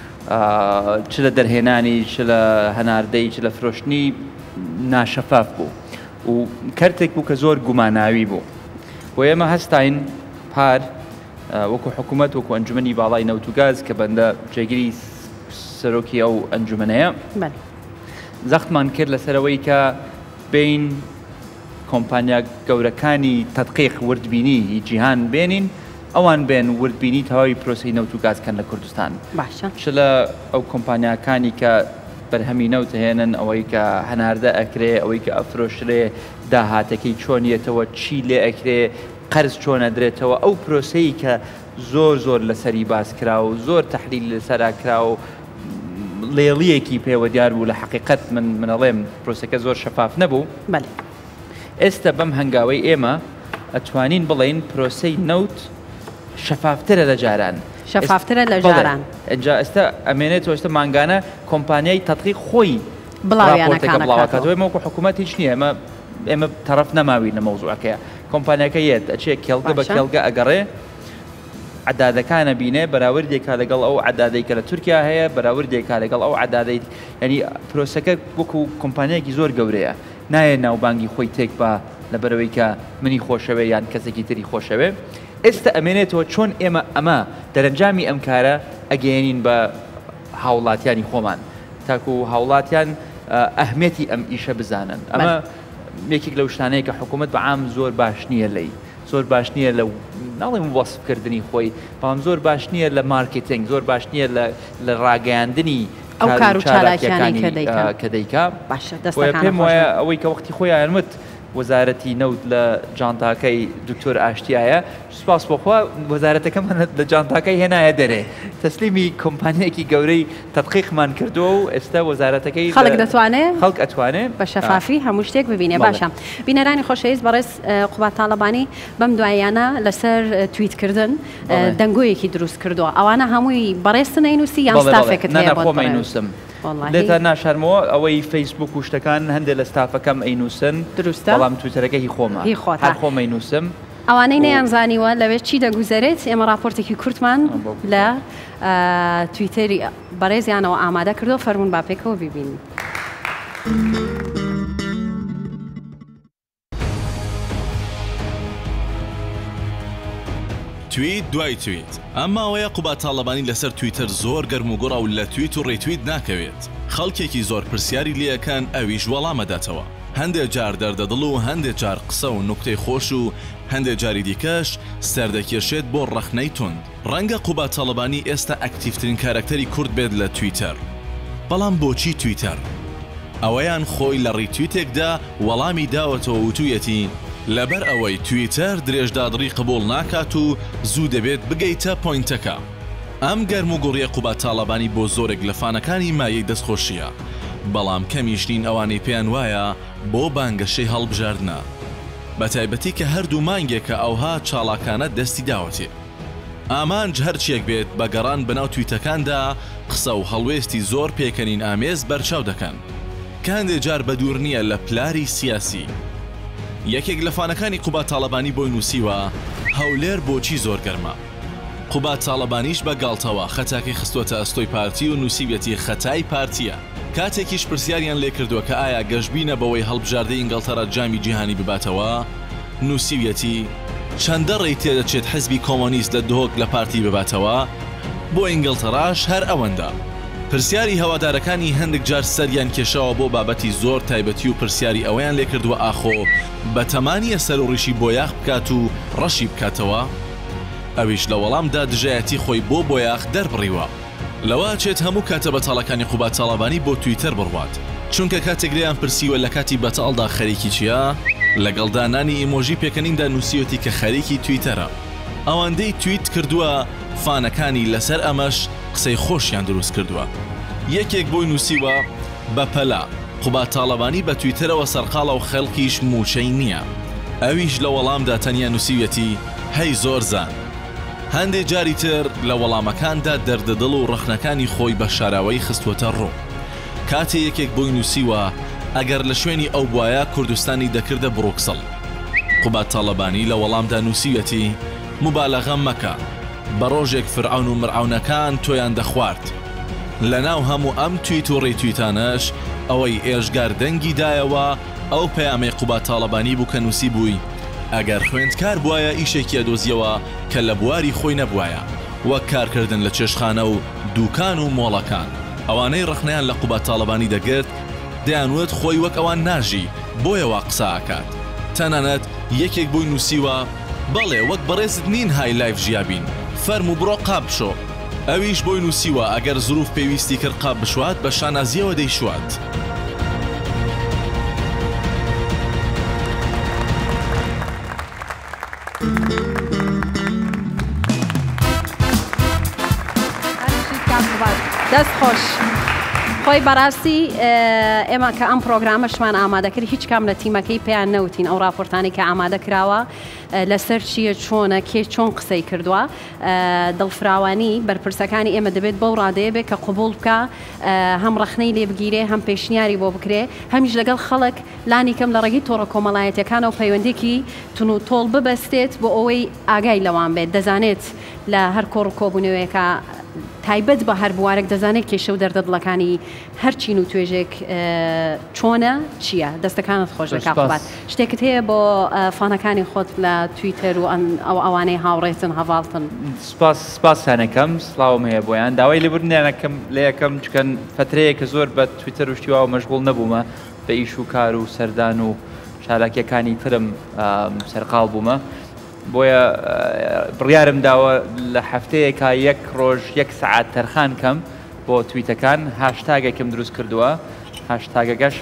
چ لە دەرهێنانی چ لە هەناردەی چ لە فرۆشتنی ناشەفاف بوو و کەرتێک بوو کە زۆر گوماناوی بوو بۆ ئێمە هەستاین پار وەکو حکوومەت وەکو ئەنجومەنی باڵای نەوت و گاز کە بەندە جێگیری سەرۆکی ئەو ئەنجومەنەیە زەختمان کرد لەسەرەوەی کە بین کۆمپانیا گەورەکانی تەدقیق وردبینی جیهان بێنین ئەوان بێن وردبینی تەواوی پرۆسی نەوت و گازکەن لە کوردستان چ لە ئەو کۆمپانیاکانی کە بەرهەمی نەوت هێنن ئەوەی کە هەناردە ئەکرێ ئەوەی کە ئەفرۆشرێ داهاتەکەی چۆنیەتەوە چی لێ ئەکرێ قەرز چۆن ئەدرێتەوە ئەو پرۆسەی کە زۆر لەسەری باس کرا و زۆر تەحلیل لەسەرا کرا و لێڵیەکی پێوە دیار بوو لە حقیقەت منەڵێم پرۆسەکە زۆر شەفاف نەبوو ئێستا بەم هەنگاوەی ئێمە ئەتوانین بڵێین پرۆسەی نەوت شەفافترە لە جاران شەفافترە لە جاران ئەجا ئێستا ئەمێنێتەوە ئێستا ماگانە کۆمپانیای تەدقیق خۆی بڵاویانەکە ئێمە حکوومەت هیچ نییە ئێمە تەرەف نەماوی لە مەوزوعەکەیە کۆمپانیەکە یەت ئەچێ کێڵگە بە کێڵگە ئەگەڕێ عدادەکانە بینێ بەراوردێکا لەگەڵ ئەو عدادەی کە لە تورکیا هەیە بەراوردێکا لەگەڵ ئەو عدادەی ینی پرۆسەکە وەکو کۆمپانیایەکی زۆر گەورەیە نایە ناوبانگی خۆی تێک بە لەبەرەوەی کە منی خۆشەوێ یان کەسێکی تری خۆشەوێ ئێستا ئەمێنێتەوە چۆن ئێمە ئەمە دەرەنجامی ئەم کارە ئەگەێنین بە هاوڵاتیانی خۆمان تاکو هاوڵاتیان ئەهمێتی ئەم ئیشە بزانن ئەمە یەکێک لەو شتانەیە کە حکوومەت بەعام زۆر باش نییە لی زۆر باش نییە لە ناڵێم وەسفکردنی خۆی بەڵام زۆر باش نییە لە مارکتینگ زۆر باش نییە لە ڕاگەیاندنی ئەو کار و چالاکیانی کە دەیکا پێم وایە ئەوەی کە وەختی خۆی یارمت وەزارەتی نەوت لە جانتاکەی دکتۆر ئاشتیایە سوپاس بۆخوا وەزارەتەکەمان لە جانتاکەی هێنایە دەرێ تەسلیمی کۆمپانیەکی گەورەی تەدقیقمان کردووە و ئێستا وەزارەتەکەی خەڵک دەتوانێت خەڵک ئەتوانێت بە شەفافی هەموو شتێک ببینێ باشە بینەرانی خۆشەویست بەڕێز قوبات تاڵەبانی بەم دوایانە لەسەر تویتکردن دەنگۆیەکی دروست کردووە ئەوانە هەمووی بەڕێستن ئەینوسی یان ستافێکت هەیە بۆ نووسم لێتە ناشارمەوە ئەوەی فەیسبوک و شتەکان هەندێک لە ستافەکەم ئەینووسن دروستە بەڵام تویتەرەکەی خۆمە هەر خۆم ئەینووسم ئەوانەی نەیانزانیوە لەوێ چی دەگوزارێت ئێمە راپۆرتێکی کورتمان لە تویتەری بەڕێزیانەوە ئامادە کردو فەرمون با پێکەوە ببینین. تویت دوای تویت ئەمما ئەوەیە قوبات تاڵەبانی لەسەر تویتەر زۆر گەرم و گۆڕا و لە تویت و ڕێتویت ناکەوێت خەڵکێکی زۆر پرسیاری لێەکەن ئەویش وەڵامەداتەوە هەندێک جار دەردەدڵ و هەندێک جار قسە و نوکتەی خۆش و هەندێک جاری دیکەش سەردەکێشێت بۆ ڕەخنەی تند ڕەنگە قوبات تاڵەبانی ئێستا ئەکتیڤترین کارکتەری کورد بێت لە تویتەر بەڵام بۆچی تویتەر ئەوەیان خۆی لە ڕیتویتێکدا وەڵامی داوەتەوە وتویەتی لەبەر ئەوەی تویتەر درێژدادڕی قبول ناکات و زوو دەبێت بگەیتە پۆینتەکە ئەم گەرم و گوڕیە قوبات تاڵەبانی بۆ زۆرێک لە فانەکانی مایەی دەستخۆشیە بەڵام کەمیشتین ئەوانەی پێیان وایە بۆ بانگەشەی هەڵبژاردنە بە تایبەتی کە هەردوو مانگێکە ئەوها چاڵاکانە دەستی داوەتێ ئامانج هەرچیەک بێت بە گەڕان بەناو تویتەکاندا قسە و هەڵوێستی زۆر پێکەنین ئامێز بەرچاو دەکەن کە هەندێک جار بەدوور نییە لە پلاری سیاسی یەکێک لە فانەکانی قوبات تاڵەبانی بۆی نووسیوە هەولێر بۆچی زۆر گەرمە قوبات تاڵەبانیش بە گاڵتەوە خەتاکی خستوەتە ئەستۆی پارتی و نووسیبێتی خەتای پارتیە کاتێکیش پرسیاریان لێ کردووە کە ئایا گەشتبینە بەوەی هەڵبژاردەی ئینگڵتەرا جامی جیهانی بباتەوە نووسیویەتی چەندە ڕێی تێدەچێت حزبی کۆمۆنیست لە دهۆک لە پارتی بباتەوە بۆ ئینگڵتەراش هەر ئەوەندە پرسیاری هەوادارەکانی هەندێک جار سەریان کێشەوە بۆ بابەتی زۆر تایبەتی و پرسیاری ئەوەیان لێ کردووە ئاخۆ بە تەمانیە سەر و ڕیشی بۆیاخ بکات و ڕەشی بکاتەوە ئەویش لە وەڵامدا دژایەتی خۆی بۆ بۆیاخ دەربڕیوە لەوە چێت هەموو کاتە بەتاڵەکانی قوبات تاڵەبانی بۆ تویتەر بڕوات چونکە کاتێک لێیان پرسیوە لە کاتی بەتاڵدا خەریکی چییە لەگەڵ دانانی ئیمۆژی پێکەنیندا نووسیوەتی کە خەریکی تویتەرە ئەوەندەی تویت کردووە فانەکانی لەسەر ئەمەش قسەی خۆشیان دروست کردووە یەکێک بۆی نووسیوە بەپەلا قوبات تاڵەبانی بە تویتەرەوە سەرقاڵە و خەڵکیش موچەی نییە ئەویش لە وەڵامدا تەنیا نووسیوەتی هەی زۆر زان هەندێک جاری تر لە وەڵامەکاندا دەردەدڵ و ڕەخنەکانی خۆی بە شاراوەی خستوەتە ڕوو کاتێ یەکێک بۆی نووسیوە ئەگەر لە شوێنی ئەو بواە کوردستانی دەکردە بڕۆکسڵ قوبات تاڵەبانی لە وەڵامدا نووسیوەتی مبالەغە مەکە بە ڕۆژێک فرعون و مرعونەکان تۆیان دەخوارد لەناو هەموو ئەم تویت و ڕێتویتانەش ئەوەی ئێژگار دەنگی دایەوە ئەو پەیامەی قوبات تاڵەبانی بوو کە نووسی بووی ئەگەر خوێندکار بواە ئیشێکی ئەدۆزیەوە کە لە بواری خۆی نەبوایە وەک کارکردن لە چێشخانە و دوکان و مۆڵەکان ئەوانەی ڕخنیان لە قوبات تاڵەبانی دەگرت دەیانوت خۆی وەک ئەوان ناژی بۆیەوە قسە ئاکات تەنانەت یەکێک بۆی نووسیوە بەڵێ وەک بەڕێزت نین های لایف ژیابین فەرم و بڕۆ قاب بشۆ ئەویش بۆی نووسیوە ئەگەر زروف پێویستی کرد قاب بشوات بە شانازیەوە دەیشوات دەست خۆش خۆی بەڕاستی ئێمە کە ئەم پرۆگرامەشمان ئامادەکرد هیچ کام لە تیمەکەی پێیان نەوتین ئەو راپۆرتانی کە ئامادە کراوە لەسەر چییە چۆنە کێ چۆن قسەی کردووە دڵفراوانی بەرپرسەکانی ئێمە دەبێت بەو ڕادەیە بێت کە قوبول بکە هەم ڕەخنەی لێ بگیرێ هەم پێشنیاری بۆ بکرێ هەمیش لەگەڵ خەڵک لانی کەم لە ڕێگەی تۆڕە کۆمەڵایەتەکان و پەیوەندێکی تون و تۆڵ ببەستێت بۆ ئەوەی ئاگای لەوان بێت دەزانێت لە هەر کۆڕ و کۆبوونەوەیەکە تایبەت بە هەر بوارێک دەزانێت کێشە و دەردە دڵەکانی هەرچین و توێژێک چۆنە چییە دەستەکانت خۆش دەکات شتێکت هەیە بۆ فانەکانی خۆت لە تویتەر و ئەو ئەوانەی هاوڕێتن هەواڵتن سپاسانەکەم سڵاوم هەیە بۆیان داوای لێبوردنیانەکەم لە یەکەم چکەن فترەیە کە زۆر بە تویتەر و شتیوا و مەشغوڵ نەبوومە بە ئیش و کار و سەردان و شاراکیەکانی ترم سەرقاڵ بوومە بۆیە بڕیارم داوە لە هەفتەیەکە یەک ڕۆژ یەک سەعات تەرخان کەم بۆ تویتەکان هاشتاگێکم دروست کردووە هاشتاگەکەش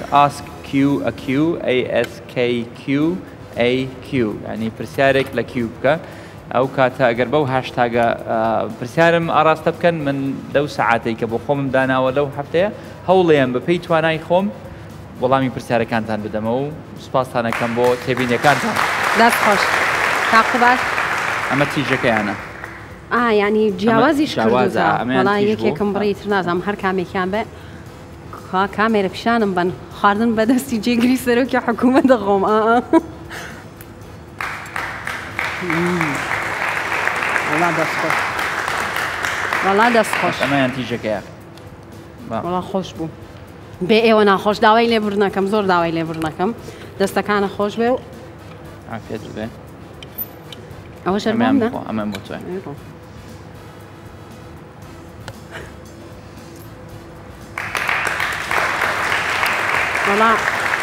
AskQ ینی پرسیارێک لە کیو بکە ئەو کاتە ئەگەر بەو هاشتاگە پرسیارم ئاراستە بکەن من لەو سەعاتەی کە بۆ خۆمم داناوە لەو هەفتەیە هەوڵێم بەپێی توانای خۆم وەڵامی پرسیارەکانتان بدەمە و سوپاسانەکەم بۆ تێبینیەکانتان دەست خۆش تاقبات ئەمە تیژەکەیانە ینی جیاوازیش کردوڵا یەکێکم بڕیتر نازانم هەر کامێکیان بێ کامێرە پیشانم بن خواردن بەدەستی جێگری سەرۆکی حکوومەت دەخۆم وەڵا دەست خۆش ئەمەیان تیژەکەیە وەڵا خۆش بوو بێ ئێوە ناخۆش داوای لێبوردنەکەم زۆر داوای لێبوردنەکەم دەستەکانە خۆش بێ و عافیت بێ ئەوە شەرمانە ئەمە بۆ تۆ وەڵا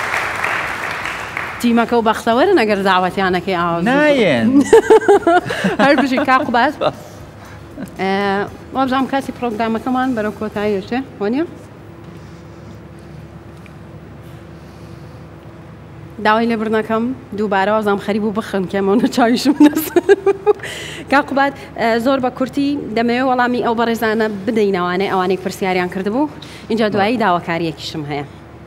تیمەکە و بەختەوەرن ئەگەر داوەتیانەکەی ئاوا نایەن هەر بژی کاقوبات وابزانام کاتی پرۆگرامەکەمان بەرەو کۆتاییشتێ وانە داوای لێبوردنەکەم دووبارە وازام خەریب و بخن کەمەوە چاویشم نەس کاقوبات زۆر بە کورتی دەمەوێت وەڵامی ئەو بەڕێزانە بدەینەوانێ ئەوانەی پرسیاریان کردبوو اینجا دوایی داواکاریەکیشم هەیە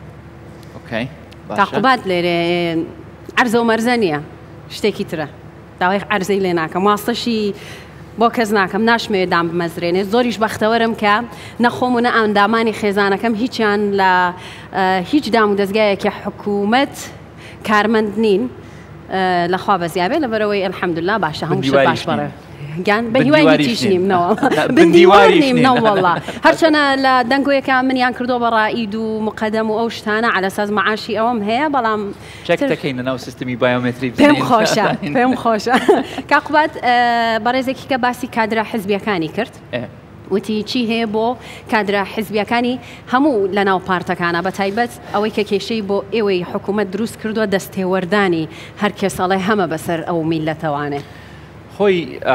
تاقوبات لێرێ عەرزە و مەرزە نییە شتێکی ترە داوای عەرزەی لێ ناکەم واستەشی بۆ کەس ناکەم ناشمێ دام بمەزرێنێ زۆریش بەختەوەرم کە نەخۆم و نە ئەندامانی خێزانەکەم هیچیان لە هیچ دام و دەستگایەکی حکوومەت کارمەند نین لەخوا بەزیابێ لەبەرەوەی ئەلحەمدوللا باشە هەموو شت باش بەڕێ گیان بە هیوای هیچیش نیمنەوە بندیوار نیم نەوەڵڵا هەرچەنە لە دەنگۆیەکە منیان کردۆ بە ڕائید و مقەدەم و ئەو شتانە على ساز معاشی ئەوەم هەیە بەڵام چەکتەکەین لەناو سیستمی بایۆمێتری پێم خۆشە پێم خۆشە کاقوبات بەڕێزێکی کە باسی کادرا حزبیەکانی کرد وتی چی هەیە بۆ کادرا حزبیەکانی هەموو لە ناو پارتەکانە بە تایبەت ئەوەی کە کێشەی بۆ ئێوەی حکوومەت دروست کردووە دەستێوەردانی هەر کێسەڵێ هەمە بەسەر ئەو میلەتەوانێ خۆی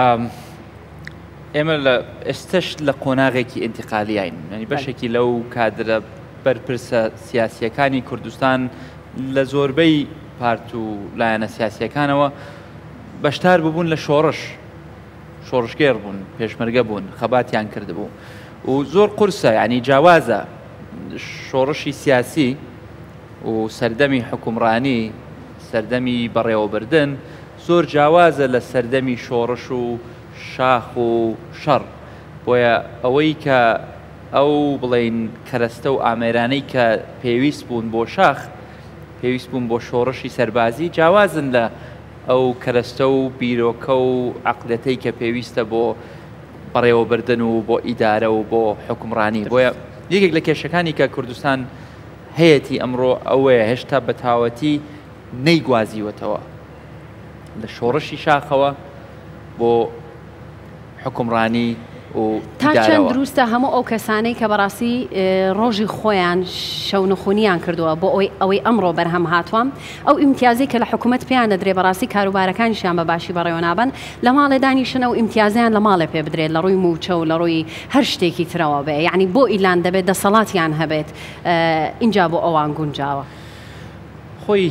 ئێمە لە ئێستش لە قۆناغێکی ئینتیقالیین ینی بەشێکی لەو کادرە بەرپرسە سیاسیەکانی کوردستان لە زۆربەی پارت و لایەنە سیاسیەکانەوە بەشدار ببوون لە شۆڕشگێر بوون پێشمەرگە بوون خەباتیان کردبوو و زۆر قورسە ینی جیاوازە شۆڕشی سیاسی و سەردەمی حکومڕانی سەردەمی بەڕێوەبردن زۆر جیاوازە لە سەردەمی شۆڕش و شاخ و شەڕ بۆیە ئەوەی کە ئەو بڵێن کەرەستە و ئامێرانەی کە پێویست بوون بۆ شاخ پێویست بوون بۆ شۆڕشی سەربازی جیاوازن لە ئەو کەرەستە و بیرۆکە و عەقدەتەی کە پێویستە بۆ بەڕێوەبردن و بۆ ئیدارە و بۆ حکومڕانی بۆیە یەکێک لە کێشەکانی کە کوردستان هەیەی ئەمڕۆ ئەوەیە هێشتا بە تاوەتی نەیگوازیوەتەوە لە شۆڕشی شاخەوە بۆ حکومڕانی و تا چەند دروستە هەموو ئەو کەسانەی کە بەڕاستی ڕۆژی خۆیان شەونەخونیان کردووە بۆ ئەوەی ئەمڕۆ بەرهەم هاتووە ئەو ئیمتیازی کە لە حکوومەت پێیان دەدرێ بەڕاستی کاروبارەکانیشیان بە باشی بەڕێوە نابن لە ماڵێ دانیشنە و ئیمتیازیان لە ماڵێ پێ بدرێت لە ڕووی موچە و لە ڕووی هەر شتێکی ترەوە بێ یعنی بۆ ئیلان دەبێت دەسەڵاتیان هەبێت اینجا بۆ ئەوان گونجاوە خۆی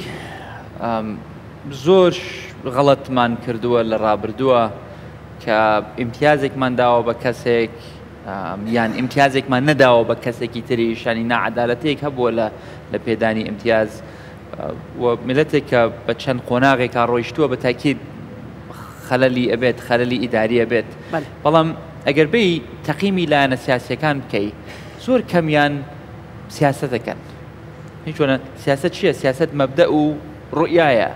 زۆر غەڵەتمان کردووە لە ڕابردووە کە ئیمتیازێکمان داوە بە کەسێک یان ئیمتیازێکمان نەداوە بە کەسێکی تریش ینی نەعەدالەتێک هەبووە لە پێدانی ئیمتیاز میلەتێک کە بە چەند قۆناغێکا ڕۆیشتووە بە تاکید خەلەلی ئەبێت خەلەلی ئیداری ئەبێت بەڵام ئەگەر بێی تەقیمی لایەنە سیاسیەکان بکەی زۆر کەمیان سیاسەت دەکەن هیچ وەنە سیاسەت چییە سیاسەت مەبدە و ڕوئایە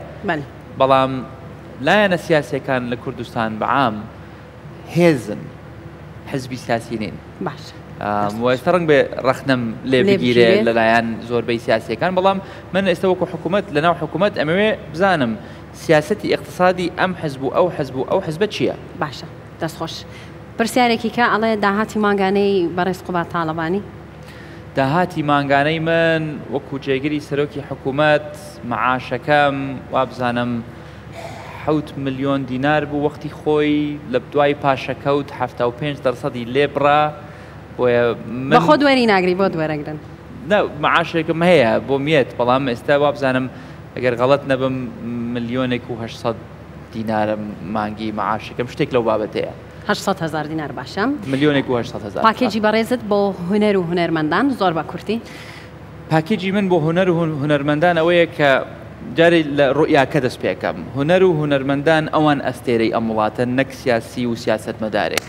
بەڵام لایەنە سیاسیەکان لە کوردستان بەعام حزبی سیاسی نین باش وەستەڕنگ بێ ڕەخنەم لێ بگیرێ لەلایەن زۆربەی سیاسیەکان بەڵام من ئێستا وەکو حکوومەت لەناو حکوومەت ئەمەوێ بزانم سیاسەتی اقتصادی ئەم حزب و ئەو حزبە چییە؟ باشە دەستخۆش پرسیارێکی کە ئەڵێ داهاتی ماگانەی بەڕێز قوبات تاڵەبانی داهاتی ماگانەی من وەکو جێگیری سەرۆکی حکوومەت معاشەکەم وابزانم 7 ملیۆن دینار بوو وەختی خۆی لە دوای پاشەکەوت 75% لێبڕا بەخۆ دوێری ناگری بۆ دوێرەگرن معاشێکم هەیە بۆ میێت بەڵام ئێستا وابزانم ئەگەر غەڵەت نەبم ملیۆنێک و 800 دینارم مانگی معاشەکەم شتێک لەو بابەتەیە 800,000 دینار باشە ملیۆنێک و 800,000 پاکێجی بەڕێزت بۆ هونەر و هونەرمەندان زۆر بە کورتی پاکێجی من بۆ هونەر و هونەرمەندان ئەوەیە کە جارێ لە ڕۆیاکە دەست پێکەم هونەر و هونەرمەندان ئەوان ئەستێرەی ئەم وڵاتە نەک سیاسی و سیاسەتمەدارێک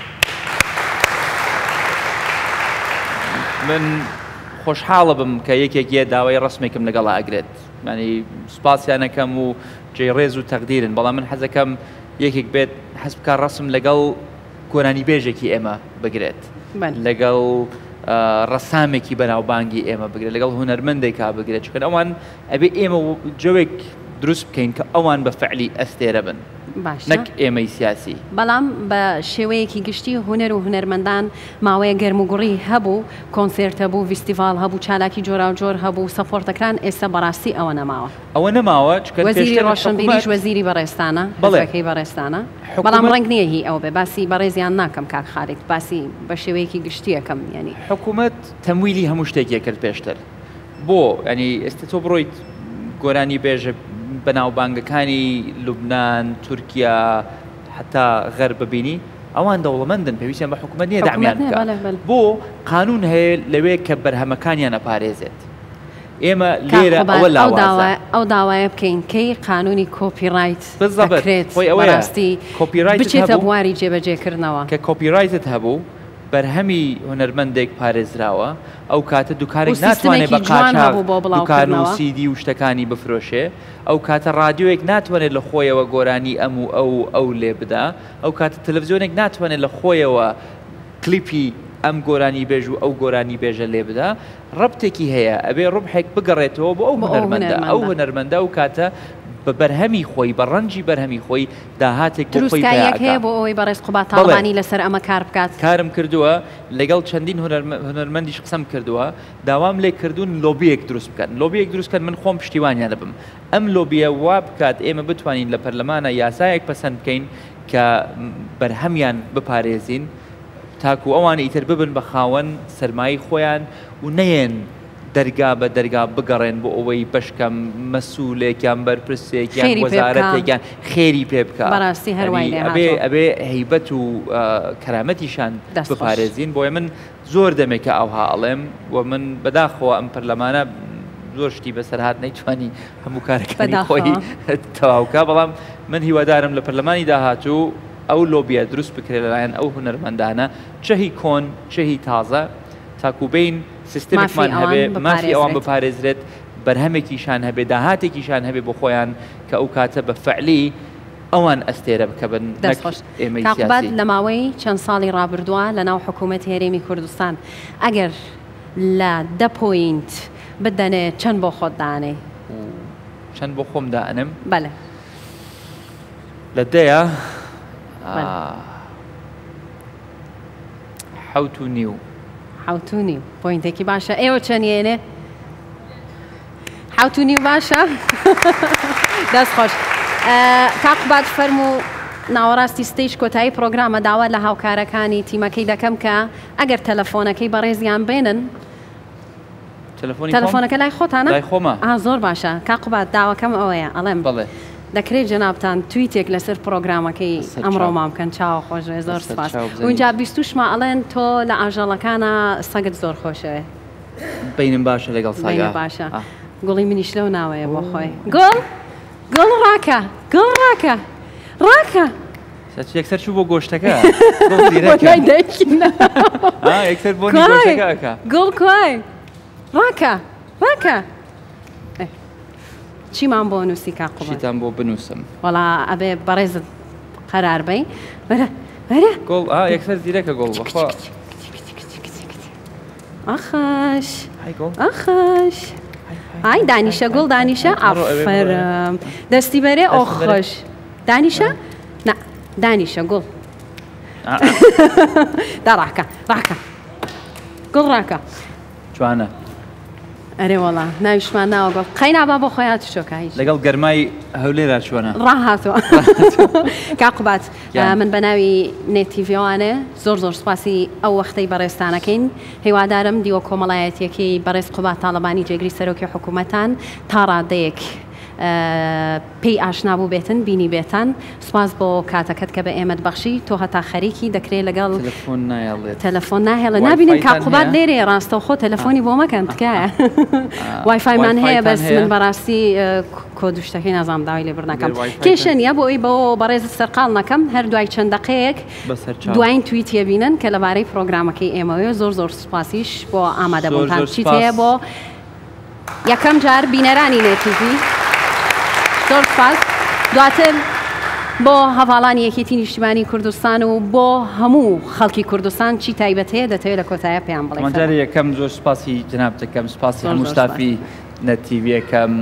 من خۆشحاڵە بم کە یەکێکیە داوای ڕسمێکم لەگەڵا ئەگرێت ینی سوپاسیانەکەم و جێڕێز و تەقدیرن بەڵام من حەزەکەم یەکێک بێت حەز بکە ڕسم لەگەڵ گۆرانی بێژێکی ئێمە بگرێت لەگەڵ ڕەسامێکی بەناوبانگی ئێمە بگرێت لەگەڵ هونەرمەندێکا بگرێت چکن ئەوان ئەبێ ئێمە جوێک دروست بکەین کە ئەوان بە فعلی ئەستێرە بن نەک ئێمەی سیاسی بەڵام بە شێوەیەکی گشتی هونەر و هونەرمەندان ماوەیە گەرموگوڕی هەبوو کۆنسێرتە بوو فیستیڤال هەبوو چالاکی جۆرا و جۆر هەبوو سەپۆرتەکان ئێستا بەڕاستی ئەوە نەماوە ئەوە نەماوە وەزیری ڕۆشنبیریش وەزیری بەڕێستانە حزبەکەی بەڕێستانە بەڵام ڕەنگ نییە هی ئەو بێ باسی بەڕێزیان ناکەم کاک خالد باسی بە شێوەیەکی گشتیەکەم ینی حکوومەت تەمویلی هەموو شتێکی کرد پێشتر بۆ ینی ئێستا تۆ بڕۆیت گۆرانی بێژە بەناوبانگەکانی لوبناان تورکیا حتا غەر ببینی ئەوان دەوڵەمەندن پێویستیان بە حکوومەت نییە دامیان بۆ قانون هەیە لەوێ کە بەرهەمەکانیان ئەپارێزێت ئێمە لێرە ئەوە ئەو داوایە بکەین کەی قانونی کۆپیڕایت بکرێت خۆی ئەوەستی کۆپیڕایت بچێتە بواری جێبەجێکردنەوە کە کۆپیڕایتت هەبوو بەرهەمی هونەرمەندێک پارێزراوە ئەو کاتە دوکارێک ناتوانێت بە قاچاق دوکان و سیدی و شتەکانی بفرۆشێ ئەو کاتە ڕادیۆیەک ناتوانێت لە خۆیەوە گۆرانی ئەم و ئەو لێ بدا ئەو کاتە تەلەڤیزیۆنێک ناتوانێت لە خۆیەوە کلیپی ئەم گۆرانی بێژ و ئەو گۆرانی بێژە لێ بدا ڕبتێکی هەیە ئەبێ ڕوبحێک بگەڕێتەوە بۆ ئەو هونەرمەندە ئەو هونەرمەندە و کاتە بە بەرهەمی خۆی بە ڕەنجی بەرهەمی خۆی داهاتێک دروستکایەک هەیە بۆ ئەوەی بەڕێز قوبات تاڵەبانی لەسەر ئەمە کار بکات کارم کردووە لەگەڵ چەندین هونەرمەندیش قسەم کردووە داوام لێ کردوون لۆبیەک دروست بکەن لۆبیەک دروستکەن من خۆم پشتیوانیان دەبم ئەم لۆبیە وا بکات ئێمە بتوانین لە پەرلەمانە یاسایەک پەسەند بکەین کە بەرهەمیان بپارێزین تاکو ئەوان ئیتر ببن بە خاوەن سەرمایی خۆیان و نەیەن دەرگا بە دەرگا بگەڕێن بۆ ئەوەی بەشکەم مەسوولێکیان بەرپرسێکیان وەزارەتێکیان خێری پێ بکە بەڕاستی هەروای ئەبێ هەیبەت و کەرامەتیشان بپارێزین بۆیە من زۆر دەمێکە ئەوها ئەڵێم و من بەداخەوە ئەم پەرلەمانە زۆر شتی بەسەرهات نەیتوانی هەموو کارەکانی خۆی تەواوکە بەڵام من هیوادارم لە پەرلەمانی داهاتوو ئەو لۆبیە دروست بکرێت لەلایەن ئەو هونەرمەندانە چەهی کۆن چەهی تازە تاکو بین سیستمێکمان هەبێ مافی ئەوان بپارێزرێت بەرهەمێکیشان هەبێ داهاتێکیشان هەبێ بۆ خۆیان کە ئەو کاتە بە فەعلی ئەوان ئەستێرە بکەبن ئێمەی سیاسی لە ماوەی چەند ساڵی ڕابردووە لە ناو حکوومەت هێرێمی کوردستان ئەگەر لە 10 پۆینت بدەنێ چەند بۆ خۆت دانێ چەند بۆ خۆم دانم بەڵێ لە دەیە 7.5 7.5 پۆینتێکی باشە ئێوە چەندێنێ 7.5 باشە دەست خۆش کاقبات فەرمو ناوەڕاستی ستەیج کۆتایی پرۆگرامە داوا لە هاوکارەکانی تیمەکەی دەکەم کە ئەگەر تەلەفۆنەکەی بەڕێزیان بێنن تەلەفۆنەکە لای خۆتانە لای خۆمە زۆر باشە کاقبات داواکەم ئەوەیە ئەڵێم دەکرێت جەنابتان تویتێک لەسەر پرۆگرامەکەی ئەمڕۆمان بکەن چاوە خۆشوێ زۆر سپاس اونجا 22 ئەڵێن تۆ لە ئاژەڵەکانە سەگت زۆر خۆشەوێ بینم باشە لەگەڵ ساگا باشە گوڵی منیش لەو ناوەیە بۆ خۆی گوڵ ڕاکە ڕاکە یەکسەر چوو بۆ گۆشتەکە یەکسەر بۆ گۆشتەکە گوڵ کوای ڕاکە چیمان بۆ نووسی کاقوبات چیتان بۆ بنووسم وەڵا ئەبێ بەڕێزت قەرار بی گۆڵ یەکسەر زیرەکە گۆڵ بەخوا ئەخەش ئەخەش ئای دانیشە گوڵ دانیشە ئافرم دەستی بەرێ ئەو خۆش دانیشە نا دانیشە گوڵ دا ڕاکە ڕاکە گوڵ ڕاکە جوانە ئەرێ وەڵا ناویشمان ناوە گۆڵ قەینا بۆ خۆیان شۆکایی لەگەڵ گەرمای هەولێرا چۆنە ڕاهاتوە کاقوبات من بە ناوی نێتیڤیوانە زۆر زۆر سپاسی ئەو وەختەی بەڕێستانەکەین هیوادارم دیوە کۆمەڵایەتیەکەی بەڕێز قوبات تاڵەبانی جێگری سەرۆکی حکوومەتان تا ڕادەیەک پێی ئاشنابوو بێتن بینی بێتان سپاس بۆ کاتەکەت کە بە ئێمەت بەخشی تۆ هەتا خەریکی دەکرێت لەگەڵ تەلەفۆن ناهێڵە نابینین کاقوبات لێرێ ڕاستە خۆ تەلەفۆنی بۆ مەکەن تکایە وایفایمان هەیە بەس من بەڕاستی کۆدوشتەکەی نازام داوای لێ بڕنەکەم کێشە نییە بۆ ئەوی بۆ بەڕێز سەرقاڵ نەکەم هەر دوای چەند دقەیەک دوایین تویتیە بینن کە لەبارەی پرۆگرامەکەی ئێمەوە زۆر زۆر سوپاسیش بۆ ئامادەبوونتان چیت هەیە بۆ یەکەم جار بینەرانی نێتیڤی زۆر سپاس دواتر بۆ هەواڵانی یەکێتی نیشتیمانی کوردستان و بۆ هەموو خەڵکی کوردستان چی تایبەت هەیە دەتەوێت لە کۆتایە پێیان بڵێ مەجارە یەکەم زۆر سپاسی جناب دەکەم سپاسی هەموو ستافی نەتیڤیەکەم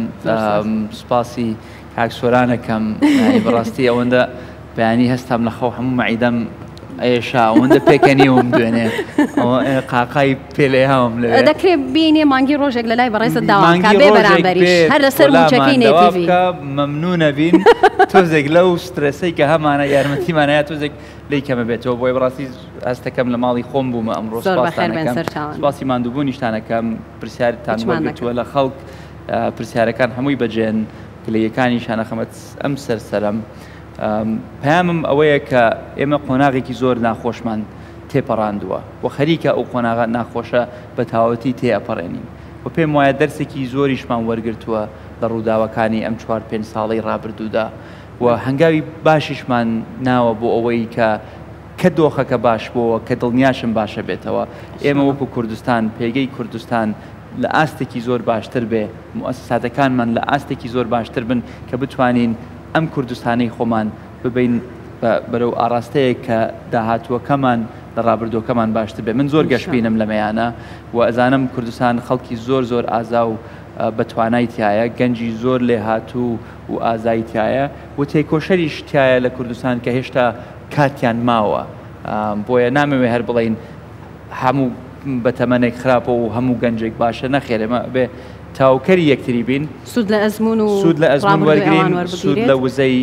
سپاسی کاکسۆرانەکەم بەڕاستی ئەوەندە بەیانی هەستام لەخەو هەموو مەعیدەم ئێشا ئەوەندە پێکەنیوم دوێنێ قاقای پێلێهاوم لە دەکرێت بینێ مانگی ڕۆژێک لە لای بەڕێزت داوامکە بێ بەرامبەریش هەر لەسەر موچەکەی نێتیڤی مەمنونە بین تۆزێک لەو سترەسەی کە هەمانە یارمەتیمانەیە تۆزێک لی کەمە بێتەوە بۆی بەڕاستی هەستەکەم لە ماڵی خۆم بوومە ئەمڕۆ سپاسی ماندووبوو نیشتانەکەم پرسیارتان وەرگرتووە لە خەڵک پرسیارەکان هەمووی بەجێن کلەیەکانی شانەخەمەت ئەم سەرسەرم پەیامم ئەوەیە کە ئێمە قۆناغێکی زۆر ناخۆشمان تێپەڕاندووە و خەریکە ئەو قۆناغە ناخۆشە بە تاوەتی تێئەپەڕێنین و پێم وایە دەرسێکی زۆریشمان وەرگرتووە لە ڕووداوەکانی ئەم 4-5 ساڵەی ڕابردوودا و هەنگاوی باشیشمان ناوە بۆ ئەوەی کە دۆخەکە باش بووە کە دڵنیاشم باشە بێتەوە ئێمە وەکو کوردستان پێگەی کوردستان لە ئاستێکی زۆر باشتر بێ موسساتەکانمان لە ئاستێکی زۆر باشتر بن کە بتوانین ئەم کوردستانی خۆمان ببین بەرەو ئاراستەیە کە داهاتووەکەمان لە ڕابردۆکەمان باشتر بێ من زۆر گەشتبینم لەمەیانە و ئەزانم کوردستان خەڵکی زۆر زۆر ئازا و بەتوانایتیایە گەنجی زۆر لێ هاتوو و ئازایتیایە و تێکۆشەریش تایە لە کوردستان کە هێشتا کاتیان ماوە بۆیە نامەوێ هەر بڵین هەموو بەتەمەنێک خراپە و هەموو گەنجێک باشە نەخێرێمە بێ تاوکەری یەکتری بین سود لە ئەزمون و سود لە ئەزمون وەرگین سود لە وزەی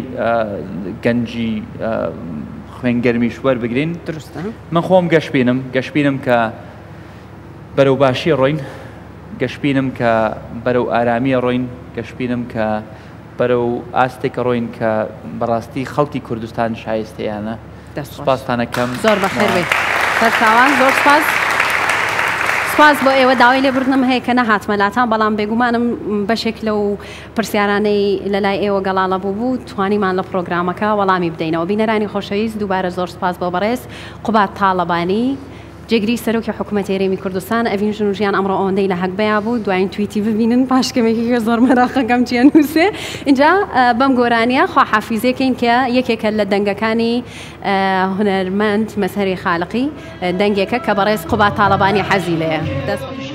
گەنجی خوێنگەرمیش وەربگرین درستە من خۆم گەشتبینم کە بەرەو باشی ڕۆین گەشتبینم کە بەرەو ئارامی ڕۆین گەشتبینم کە بەرەو ئاستێکە ڕۆین کە بەڕاستی خەڵکی کوردستان شایستەیانە سپاستانەکەم زۆر بەخێر بێت سەرچاوان زۆر سپاس سپاس بۆ ئێوە داوای لێبردنم هەیە کە نەهاتمەلاتان بەڵام بێگومانم بەشێک لەو پرسیارانەی لەلای ئێوە گەڵاڵە بوو توانیمان لە پرۆگرامەکە وەڵامی بدەینەوە بینەرانی خۆشەویست دووبارە زۆر سپاس بۆ بەڕێز قوبات تاڵەبانی جێگری سەرۆکی حکوومەتی هەرێمی کوردستان ئەڤین ژن و ژیان ئەمڕۆ ئەوەندەی لە هەکبەیە بوو دوایین تویتی ببینن پاشکەمێکی زۆر مەراقەکەم چیە نووسێ اینجا بەم گۆرانیە خواحافیزەکەین کە یەکێکە لە دەنگەکانی هونەرمەند مەسهەری خالقی دەنگێکە کە بەڕێز قوبات تاڵەبانی حەزی لێیە